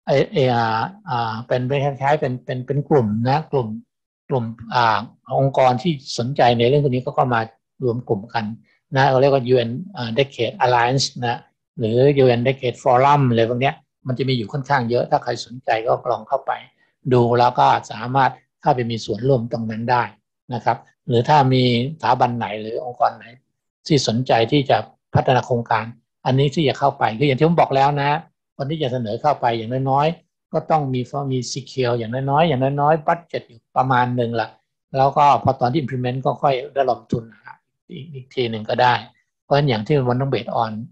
เป็นคล้ายๆเป็นกลุ่มนะกลุ่มองค์กรที่สนใจในเรื่องพวกนี้ก็มารวมกลุ่มกันนะเราเรียกว่า UN Decade Alliance นะหรือ UN Decade Forum อะไรพวกนี้มันจะมีอยู่ค่อนข้างเยอะถ้าใครสนใจก็ลองเข้าไปดูแล้วก็สามารถเข้าไปมีส่วนร่วมตรงนั้นได้นะครับหรือถ้ามีสถาบันไหนหรือองค์กรไหนที่สนใจที่จะพัฒนาโครงการอันนี้ที่จะเข้าไปคืออย่างที่ผมบอกแล้วนะคนที่จะเสนอเข้าไปอย่างน้อยๆก็ต้องมีsecure อย่างน้อยบัดเจ็ตอยู่ประมาณหนึ่งละแล้วก็พอตอนที่ implement ก็ค่อยระดมทุนอีกทีหนึ่งก็ได้เพราะฉะนั้นอย่างที่มันต้อง based on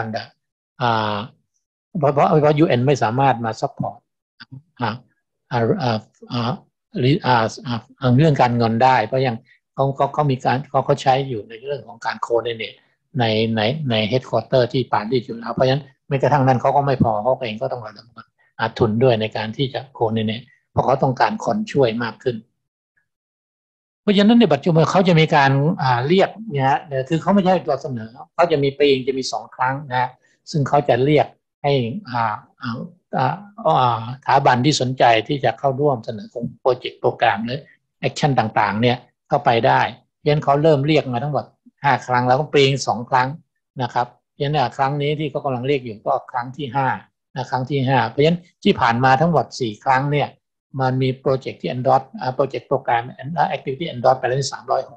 เพราะ UN ไม่สามารถมา support เรื่องการเงินได้เพราะยังเขามีการเขาใช้อยู่ในเรื่องของการ coordinate ใน headquarter ที่ปารีสอยู่แล้วเพราะฉะนั้นไม่กระทั่งนั้นเขาก็ไม่พอเขาเองก็ต้องระดมทุนด้วยในการที่จะ coordinate เพราะเขาต้องการคนช่วยมากขึ้นเพราะฉะนั้นในปัจจุบันเขาจะมีการเรียกเนี่ยคือเขาไม่ใช่ตัวเสนอเขาจะมีปีนึงจะมี2 ครั้งนะซึ่งเขาจะเรียกให้สถาบันที่สนใจที่จะเข้าร่วมเสนอโปรเจกต์โปรแกรมหรือแอคชั่นต่างๆเนี่ยเข้าไปได้เพราะฉะนั้นเขาเริ่มเรียกมาทั้งหมด5 ครั้งแล้วก็ปีนึง2 ครั้งนะครับเพราะฉะนั้นครั้งนี้ที่เขากำลังเรียกอยู่ก็ครั้งที่5นะครั้งที่5เพราะฉะนั้นที่ผ่านมาทั้งหมด4 ครั้งเนี่ยมันมีโปรเจกต์ที่ endorse โปรเจกต์โปรแกรม activity endorse ไปแล้วที่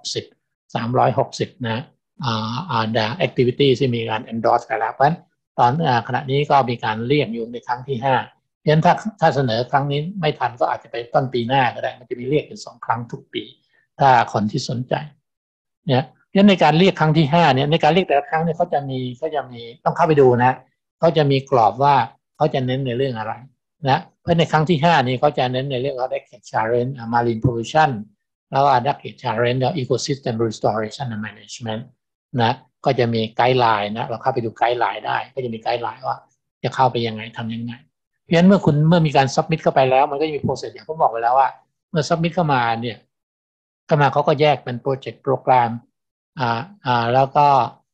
360นะactivity ที่มีการ endorse ไปแล้วเพราะฉะนั้นตอนขณะนี้ก็มีการเรียกอยู่ในครั้งที่5เพราะฉะนั้นถ้าเสนอครั้งนี้ไม่ทันก็อาจจะไปต้นปีหน้าก็ได้มันจะมีเรียกอยู่2 ครั้งทุกปีถ้าคนที่สนใจเนี่ยเพราะฉะนั้นในการเรียกครั้งที่5เนี่ยในการเรียกแต่ละครั้งเนี่ยเขาจะมีต้องเข้าไปดูนะเขาจะมีกรอบว่าเขาจะเน้นในเรื่องอะไรนะเพราะในครั้งที่5นี้เขาจะเน้นในเรื่องของ decade challenge marine pollution แล้วก็ decade challenge ecosystem restoration and management นะก็จะมีไกด์ไลน์นะเราเข้าไปดูไกด์ไลน์ได้ก็จะมีไกด์ไลน์ว่าจะเข้าไปยังไงทำยังไงเพราะฉะนั้นเมื่อมีการซับมิทเข้าไปแล้วมันก็จะมีโปรเซสอย่างผมบอกไปแล้วว่าเมื่อซับมิทเข้ามาเนี่ยเขาก็แยกเป็นโปรเจกต์โปรแกรมแล้วก็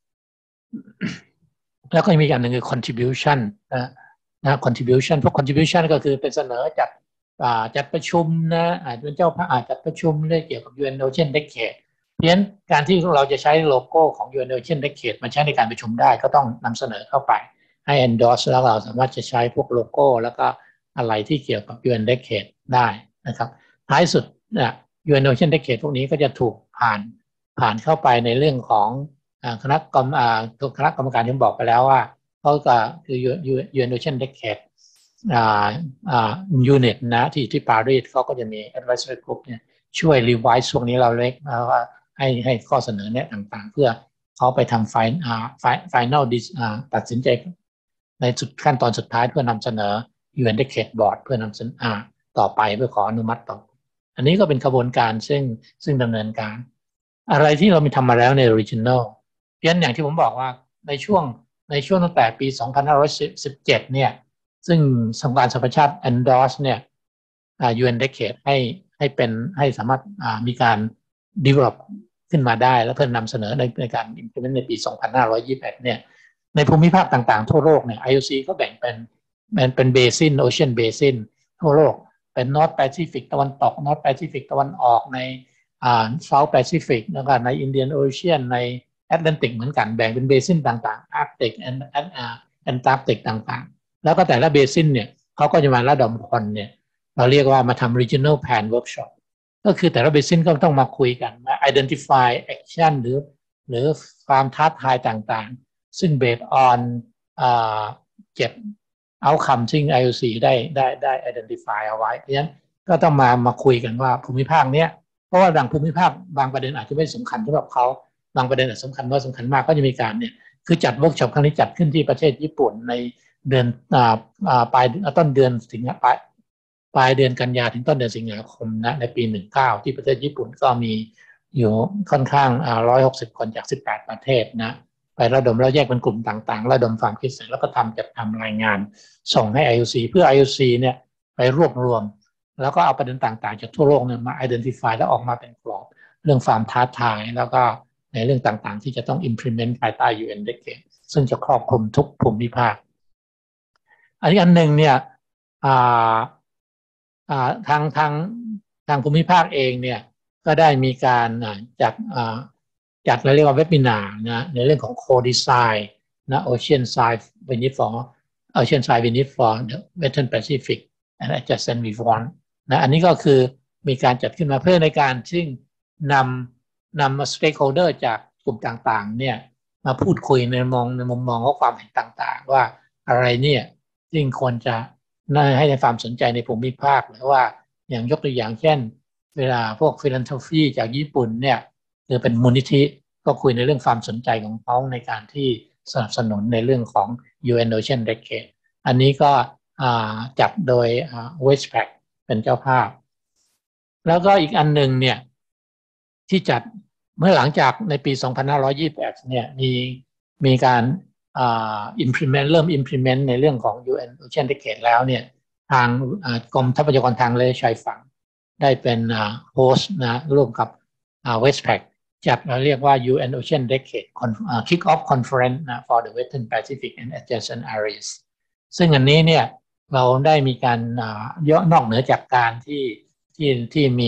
มีอย่างหนึ่งคือ contribution นะ contribution พวก contribution ก็คือเป็นเสนอจัดประชุมนะอาจจะเป็นเจ้าภาพจัดประชุมเรื่องเกี่ยวกับ UN Ocean Decade เพราะฉะนั้นการที่เราจะใช้โลโก้ของ UN Ocean Decade มาใช้ในการประชุมได้ก็ต้องนำเสนอเข้าไปให้ endorse แล้วเราสามารถจะใช้พวกโลโก้แล้วก็อะไรที่เกี่ยวกับ UN Decade ได้นะครับท้ายสุดUN Ocean Decade พวกนี้ก็จะถูกผ่านผ่านเข้าไปในเรื่องของคณะกรรมคณะกรรมการที่ผมบอกไปแล้วว่าเขาก็คือ UN Ocean Decade Unit นะที่ปารีสเขาก็จะมี advisory group เนี่ยช่วย revise พวกนี้เราเล็กแล้วก็ให้ข้อเสนอเนี่ยต่างๆเพื่อเขาไปทำfinal ตัดสินใจในขั้นตอนสุดท้ายเพื่อนำเสนอ UN Decade Board เพื่อนำเสนอต่อไปเพื่อขออนุมัติต่ออันนี้ก็เป็นกระบวนการซึ่งดำเนินการอะไรที่เรามีทำมาแล้วใน Original เพราะฉะนั้นอย่างที่ผมบอกว่าในช่วงตั้งแต่ปี 2517 เนี่ยซึ่งสงการสหประชาชาติ endorse เนี่ยUN Decade ให้สามารถมีการ develop ขึ้นมาได้แล้วเพื่อนำเสนอในการ implement ในปี 2521 เนี่ยในภูมิภาคต่างๆทั่วโลกเนี่ย IOC ก็แบ่งเป็นเบซิน Ocean Basin ทั่วโลกเป็น North Pacific ตะวันตก North Pacific ตะวันออกในSouth Pacific แล้วก็ใน Indian Ocean ใน Atlantic เหมือนกันแบ่งเป็นเบซินต่างๆ Arctic Antarctic ต่างๆแล้วก็แต่ละเบซินเนี่ยเขาก็จะมาระดมคนเนี่ยเราเรียกว่ามาทำ regional plan workshop ก็คือแต่ละเบซินก็ต้องมาคุยกันมา identify action หรือความท้าทายต่างๆซึ่ง based on 7 outcome ซึ่ง IOC ได้ identify เอาไว้เพราะฉะนั้นก็ต้องมาคุยกันว่าภูมิภาคเนี้ยเพราะว่าบางภูมิภาคบางประเด็นอาจจะไม่สำคัญสำหรับเขาบางประเด็นอาจสำคัญว่าสำคัญมากก็จะมีการเนี่ยคือจัดเวิร์กช็อปครั้งนี้จัดขึ้นที่ประเทศญี่ปุ่นในเดือนปลายต้นเดือนสิงหาปลายเดือนกันยาถึงต้นเดือนสิงหาคมนะในปี19ที่ประเทศญี่ปุ่นก็มีอยู่ค่อนข้าง160 คนจาก18ประเทศนะไประดมแล้วแยกเป็นกลุ่มต่างๆระดมความคิดเห็นแล้วก็จัดทำรายงานส่งให้ IOC เพื่อ IOC เนี่ยไปรวบรวมแล้วก็เอาประเด็นต่างๆจากทั่วโลกเนี่ยมา identify แล้วออกมาเป็นกรอบเรื่องความท้าทายแล้วก็ในเรื่องต่างๆที่จะต้อง implement ภายใต้ UN Decade ซึ่งจะครอบคลุมทุกภูมิภาคอันหนึ่งเนี่ยทางภูมิภาคเองเนี่ยก็ได้มีการจัดเรียกว่าเว็บ Webinar นะในเรื่องของ Co-Design นะ Ocean Side Beneath for the Western Pacific and Adjacent Region นะอันนี้ก็คือมีการจัดขึ้นมาเพื่อในการซึ่งนำ stakeholder จากกลุ่มต่างๆเนี่ยมาพูดคุยในมุมมองของความเห็นต่างๆว่าอะไรเนี่ยซึ่งควรจะให้ความสนใจในภูมิภาคหรือว่าอย่างยกตัวอย่างเช่นเวลาพวก philanthropy จากญี่ปุ่นเนี่ยหรือเป็นมูลนิธิก็คุยในเรื่องความสนใจของเขาในการที่สนับสนุนในเรื่องของ UN Ocean Decade อันนี้ก็จัดโดยWestpac เป็นเจ้าภาพแล้วก็อีกอันหนึ่งเนี่ยที่จัดเมื่อหลังจากในปี 2521 เนี่ยมีการเริ่ม implement ในเรื่องของ UN Ocean Decade แล้วเนี่ยทางกรมทรัพยากรทางทะเลชายฝั่งได้เป็นโฮสต์นะร่วมกับWestpac จัดเรียกว่า UN Ocean Decade Kick-off Conference นะ for the Western Pacific and Adjacent Areas ซึ่งอันนี้เนี่ยเราได้มีการนอกเหนือจากการที่มี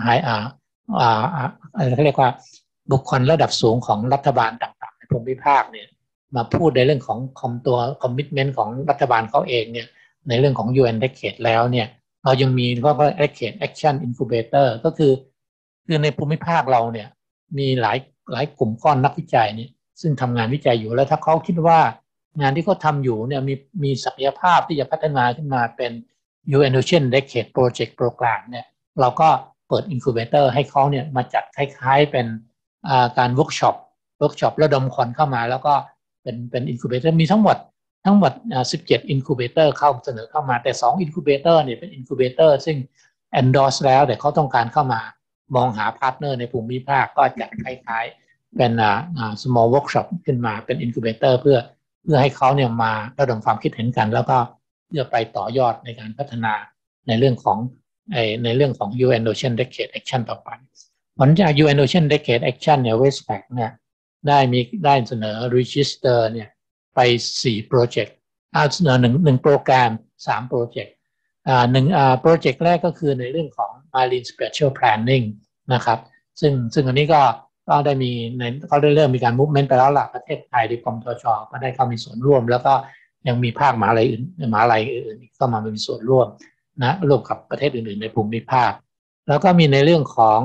เขาเรียกว่าบุคคลระดับสูงของรัฐบาลต่างๆในภูมิภาคเนี่ยมาพูดในเรื่องของคอมมิตเมนต์ของรัฐบาลเขาเองเนี่ยในเรื่องของ UN Decade แล้วเนี่ยเรายังมีว่า Decade Action Incubator ก็คือในภูมิภาคเราเนี่ยมีหลายกลุ่มก้อนนักวิจัยเนี่ยซึ่งทำงานวิจัยอยู่แล้วถ้าเขาคิดว่างานที่เขาทำอยู่เนี่ยมีศักยภาพที่จะพัฒนาขึ้นมาเป็น UN Ocean Decade Project Program เนี่ยเราก็เปิด Incubator ให้เขาเนี่ยมาจัดคล้ายๆเป็นการเวิร์กช็อประดมคนเข้ามาแล้วก็เป็น Incubator มีทั้งหมด17 Incubator เข้าเสนอเข้ามาแต่2 Incubator เนี่ยเป็น Incubator ซึ่ง endorse แล้วแต่เขาต้องการเข้ามามองหาพาร์ทเนอร์ในภูมิภาคก็จัดคล้ายๆเป็นsmall workshop ขึ้นมาเป็น Incubator เพื่อให้เขาเนี่ยมาระดมความคิดเห็นกันแล้วก็เพื่อไปต่อยอดในการพัฒนาในเรื่องของ UN Ocean Decade Action ต่อไปผลจาก UN Ocean Decade Action เนี่ย Westpac เนี่ยได้เสนอ register เนี่ยไป4 project เสนอ1โปรแกรม3 project โปรเจกต์แรกก็คือในเรื่องของ Marine Spatial Planning นะครับซึ่งอันนี้ก็ได้มีเขาได้เริ่มมีการ movement ไปแล้วล่ะประเทศไทยที่กรมทช.ก็ได้เข้ามีส่วนร่วมแล้วก็ยังมีภาคมหาลัยอื่นก็มามีส่วนร่วมนะร่วมกับประเทศอื่นๆในภูมิภาคแล้วก็มีในเรื่องของ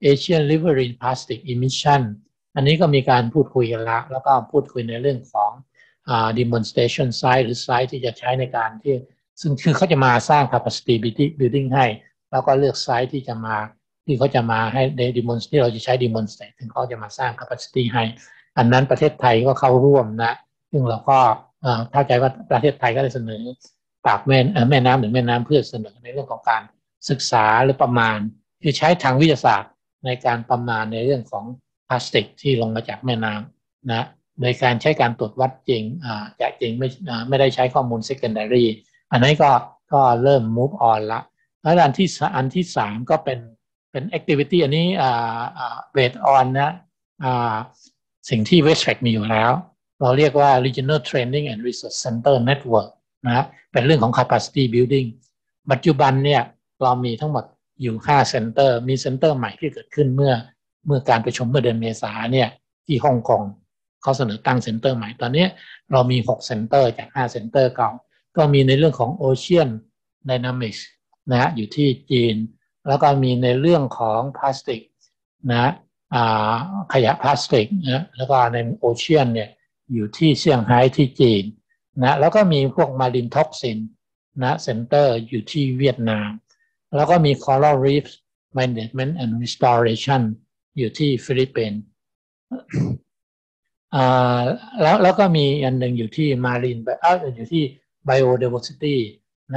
Asian Riverine Plastic Emission อันนี้ก็มีการพูดคุยกันแล้วก็พูดคุยในเรื่องของdemonstration site หรือ site ที่จะใช้ในการที่ซึ่งคือเขาจะมาสร้าง capacity building ให้แล้วก็เลือก site ที่จะมาที่เขาจะมาให้ demonstrate ที่เราจะใช้ demonstrate ถึงเขาจะมาสร้าง capacity ให้อันนั้นประเทศไทยก็เข้าร่วมนะซึ่งเราก็เข้าใจว่าประเทศไทยก็ได้เสนอปากแม่น้ำหรือแม่น้ำเพื่อเสนอในเรื่องของการศึกษาหรือประมาณคือใช้ทางวิทยาศาสตร์ในการประมาณในเรื่องของพลาสติกที่ลงมาจากแม่น้ำนะโดยการใช้การตรวจวัดจริงจากจริงไม่ได้ใช้ข้อมูล secondary อันนี้ก็เริ่ม move on ละแล้วอันที่สามก็เป็น activity อันนี้based on นะสิ่งที่ WestTrac มีอยู่แล้วเราเรียกว่า Regional Training and Research Center Network นะเป็นเรื่องของ capacity building ปัจจุบันเนี่ยเรามีทั้งหมดอยู่5 center มีเซ็นเตอร์ใหม่ที่เกิดขึ้นเมื่อการประชุมเมื่อเดือนเมษาเนี่ยที่ฮ่องกงเขาเสนอตั้งเซ็นเตอร์ใหม่ตอนนี้เรามี6 center จาก5 center เก่าก็มีในเรื่องของ Ocean Dynamics นะอยู่ที่จีนแล้วก็มีในเรื่องของพลาสติกนะขยะพลาสติกนะแล้วก็ในโอเชียนเนี่ยอยู่ที่เซี่ยงไฮ้ที่จีนนะแล้วก็มีพวกมารินท็อกซินนะเซ็นเตอร์อยู่ที่เวียดนามแล้วก็มี Coral Reef Management and Restoration อยู่ที่ฟิลิปปินส์แล้วก็มีอันหนึ่งอยู่ที่ Marine อยู่ที่ Biodiversity นะ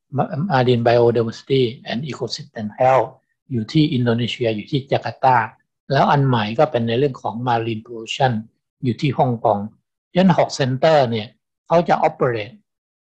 Marine Biodiversity and Ecosystem Health อยู่ที่อินโดนีเซียอยู่ที่จาการ์ตาแล้วอันใหม่ก็เป็นในเรื่องของ Marine Pollution อยู่ที่ฮ่องกงยัน6 Center เนี่ยเขาจะ operate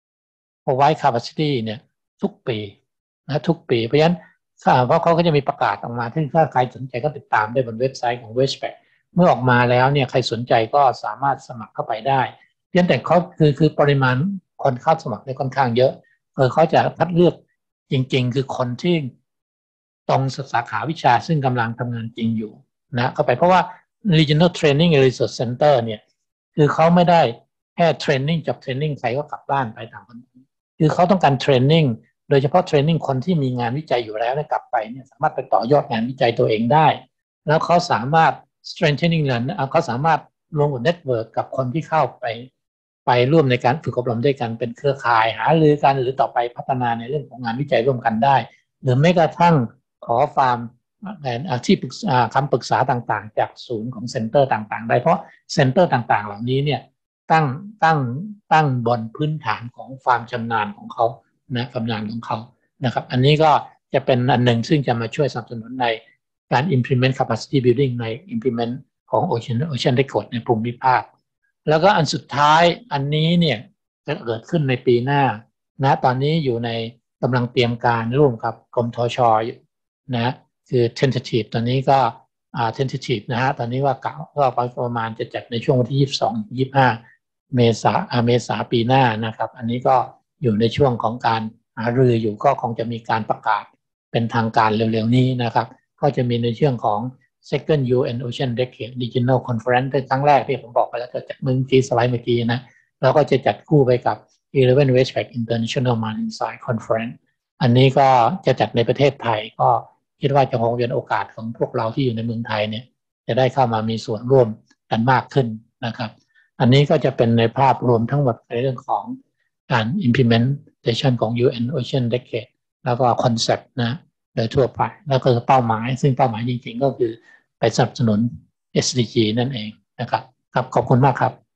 provide capacity เนี่ยทุกปีนะทุกปีเพราะฉะนั้นเพราะเขาก็จะมีประกาศออกมาถ้าใครสนใจก็ติดตามได้บนเว็บไซต์ของ WestTrac เมื่อออกมาแล้วเนี่ยใครสนใจก็สามารถสมัครเข้าไปได้เพียงแต่เขาคือปริมาณคนเข้าสมัครได้ค่อนข้างเยอะเขาจะคัดเลือกจริงๆคือคนที่ตรงสาขาวิชาซึ่งกำลังทำงานจริงอยู่นะเข้าไปเพราะว่า Regional Training and Research Center เนี่ยคือเขาไม่ได้แค่ training จบ training ใครก็กลับบ้านไปต่างคนคือเขาต้องการ training โดยเฉพาะ training คนที่มีงานวิจัยอยู่แล้วกลับไปเนี่ยสามารถไปต่อยอดงานวิจัยตัวเองได้แล้วเขาสามารถ strengthening เขาสามารถลงกับ network กับคนที่เข้าไปร่วมในการฝึกอบรมด้วยกันเป็นเครือข่ายหารือกันหรือต่อไปพัฒนาในเรื่องของงานวิจัยร่วมกันได้หรือแม้กระทั่งขอฟาร์มที่คำปรึกษาต่างๆจากศูนย์ของเซ็นเตอร์ต่างๆได้เพราะเซ็นเตอร์ต่างๆเหล่านี้เนี่ยตั้งบนพื้นฐานของความชำนาญของเขานะชำนาญของเขานะครับอันนี้ก็จะเป็นอันหนึ่งซึ่งจะมาช่วยสนับสนุนในการ implement capacity building ใน implement ของ Ocean Record ในภูมิภาคแล้วก็อันสุดท้ายอันนี้เนี่ยจะเกิดขึ้นในปีหน้านะตอนนี้อยู่ในกำลังเตรียมการร่วมกับกรมทช.นะคือ tentative ตอนนี้ก็tentative นะฮะตอนนี้ว่าประมาณจะจัดในช่วงวันที่22-25 เมษาปีหน้านะครับอันนี้ก็อยู่ในช่วงของการหารืออยู่ก็คงจะมีการประกาศเป็นทางการเร็วๆนี้นะครับก็จะมีในช่วงของ Second UN Ocean Decade Regional Conference ครั้งแรกที่ผมบอกไปแล้วจะจัดเมื่อกี้สไลด์เมื่อกี้นะแล้วก็จะจัดคู่ไปกับ 11 WestTrac International Marine Science Conference อันนี้ก็จะจัดในประเทศไทยก็คิดว่าจะคงเป็นโอกาสของพวกเราที่อยู่ในเมืองไทยเนี่ยจะได้เข้ามามีส่วนร่วมกันมากขึ้นนะครับอันนี้ก็จะเป็นในภาพรวมทั้งหมดในเรื่องของการ implementation ของ UN Ocean Decade แล้วก็ concept นะโดยทั่วไปแล้วก็เป้าหมายซึ่งเป้าหมายจริงๆก็คือไปสนับสนุน SDG นั่นเองนะครับครับขอบคุณมากครับ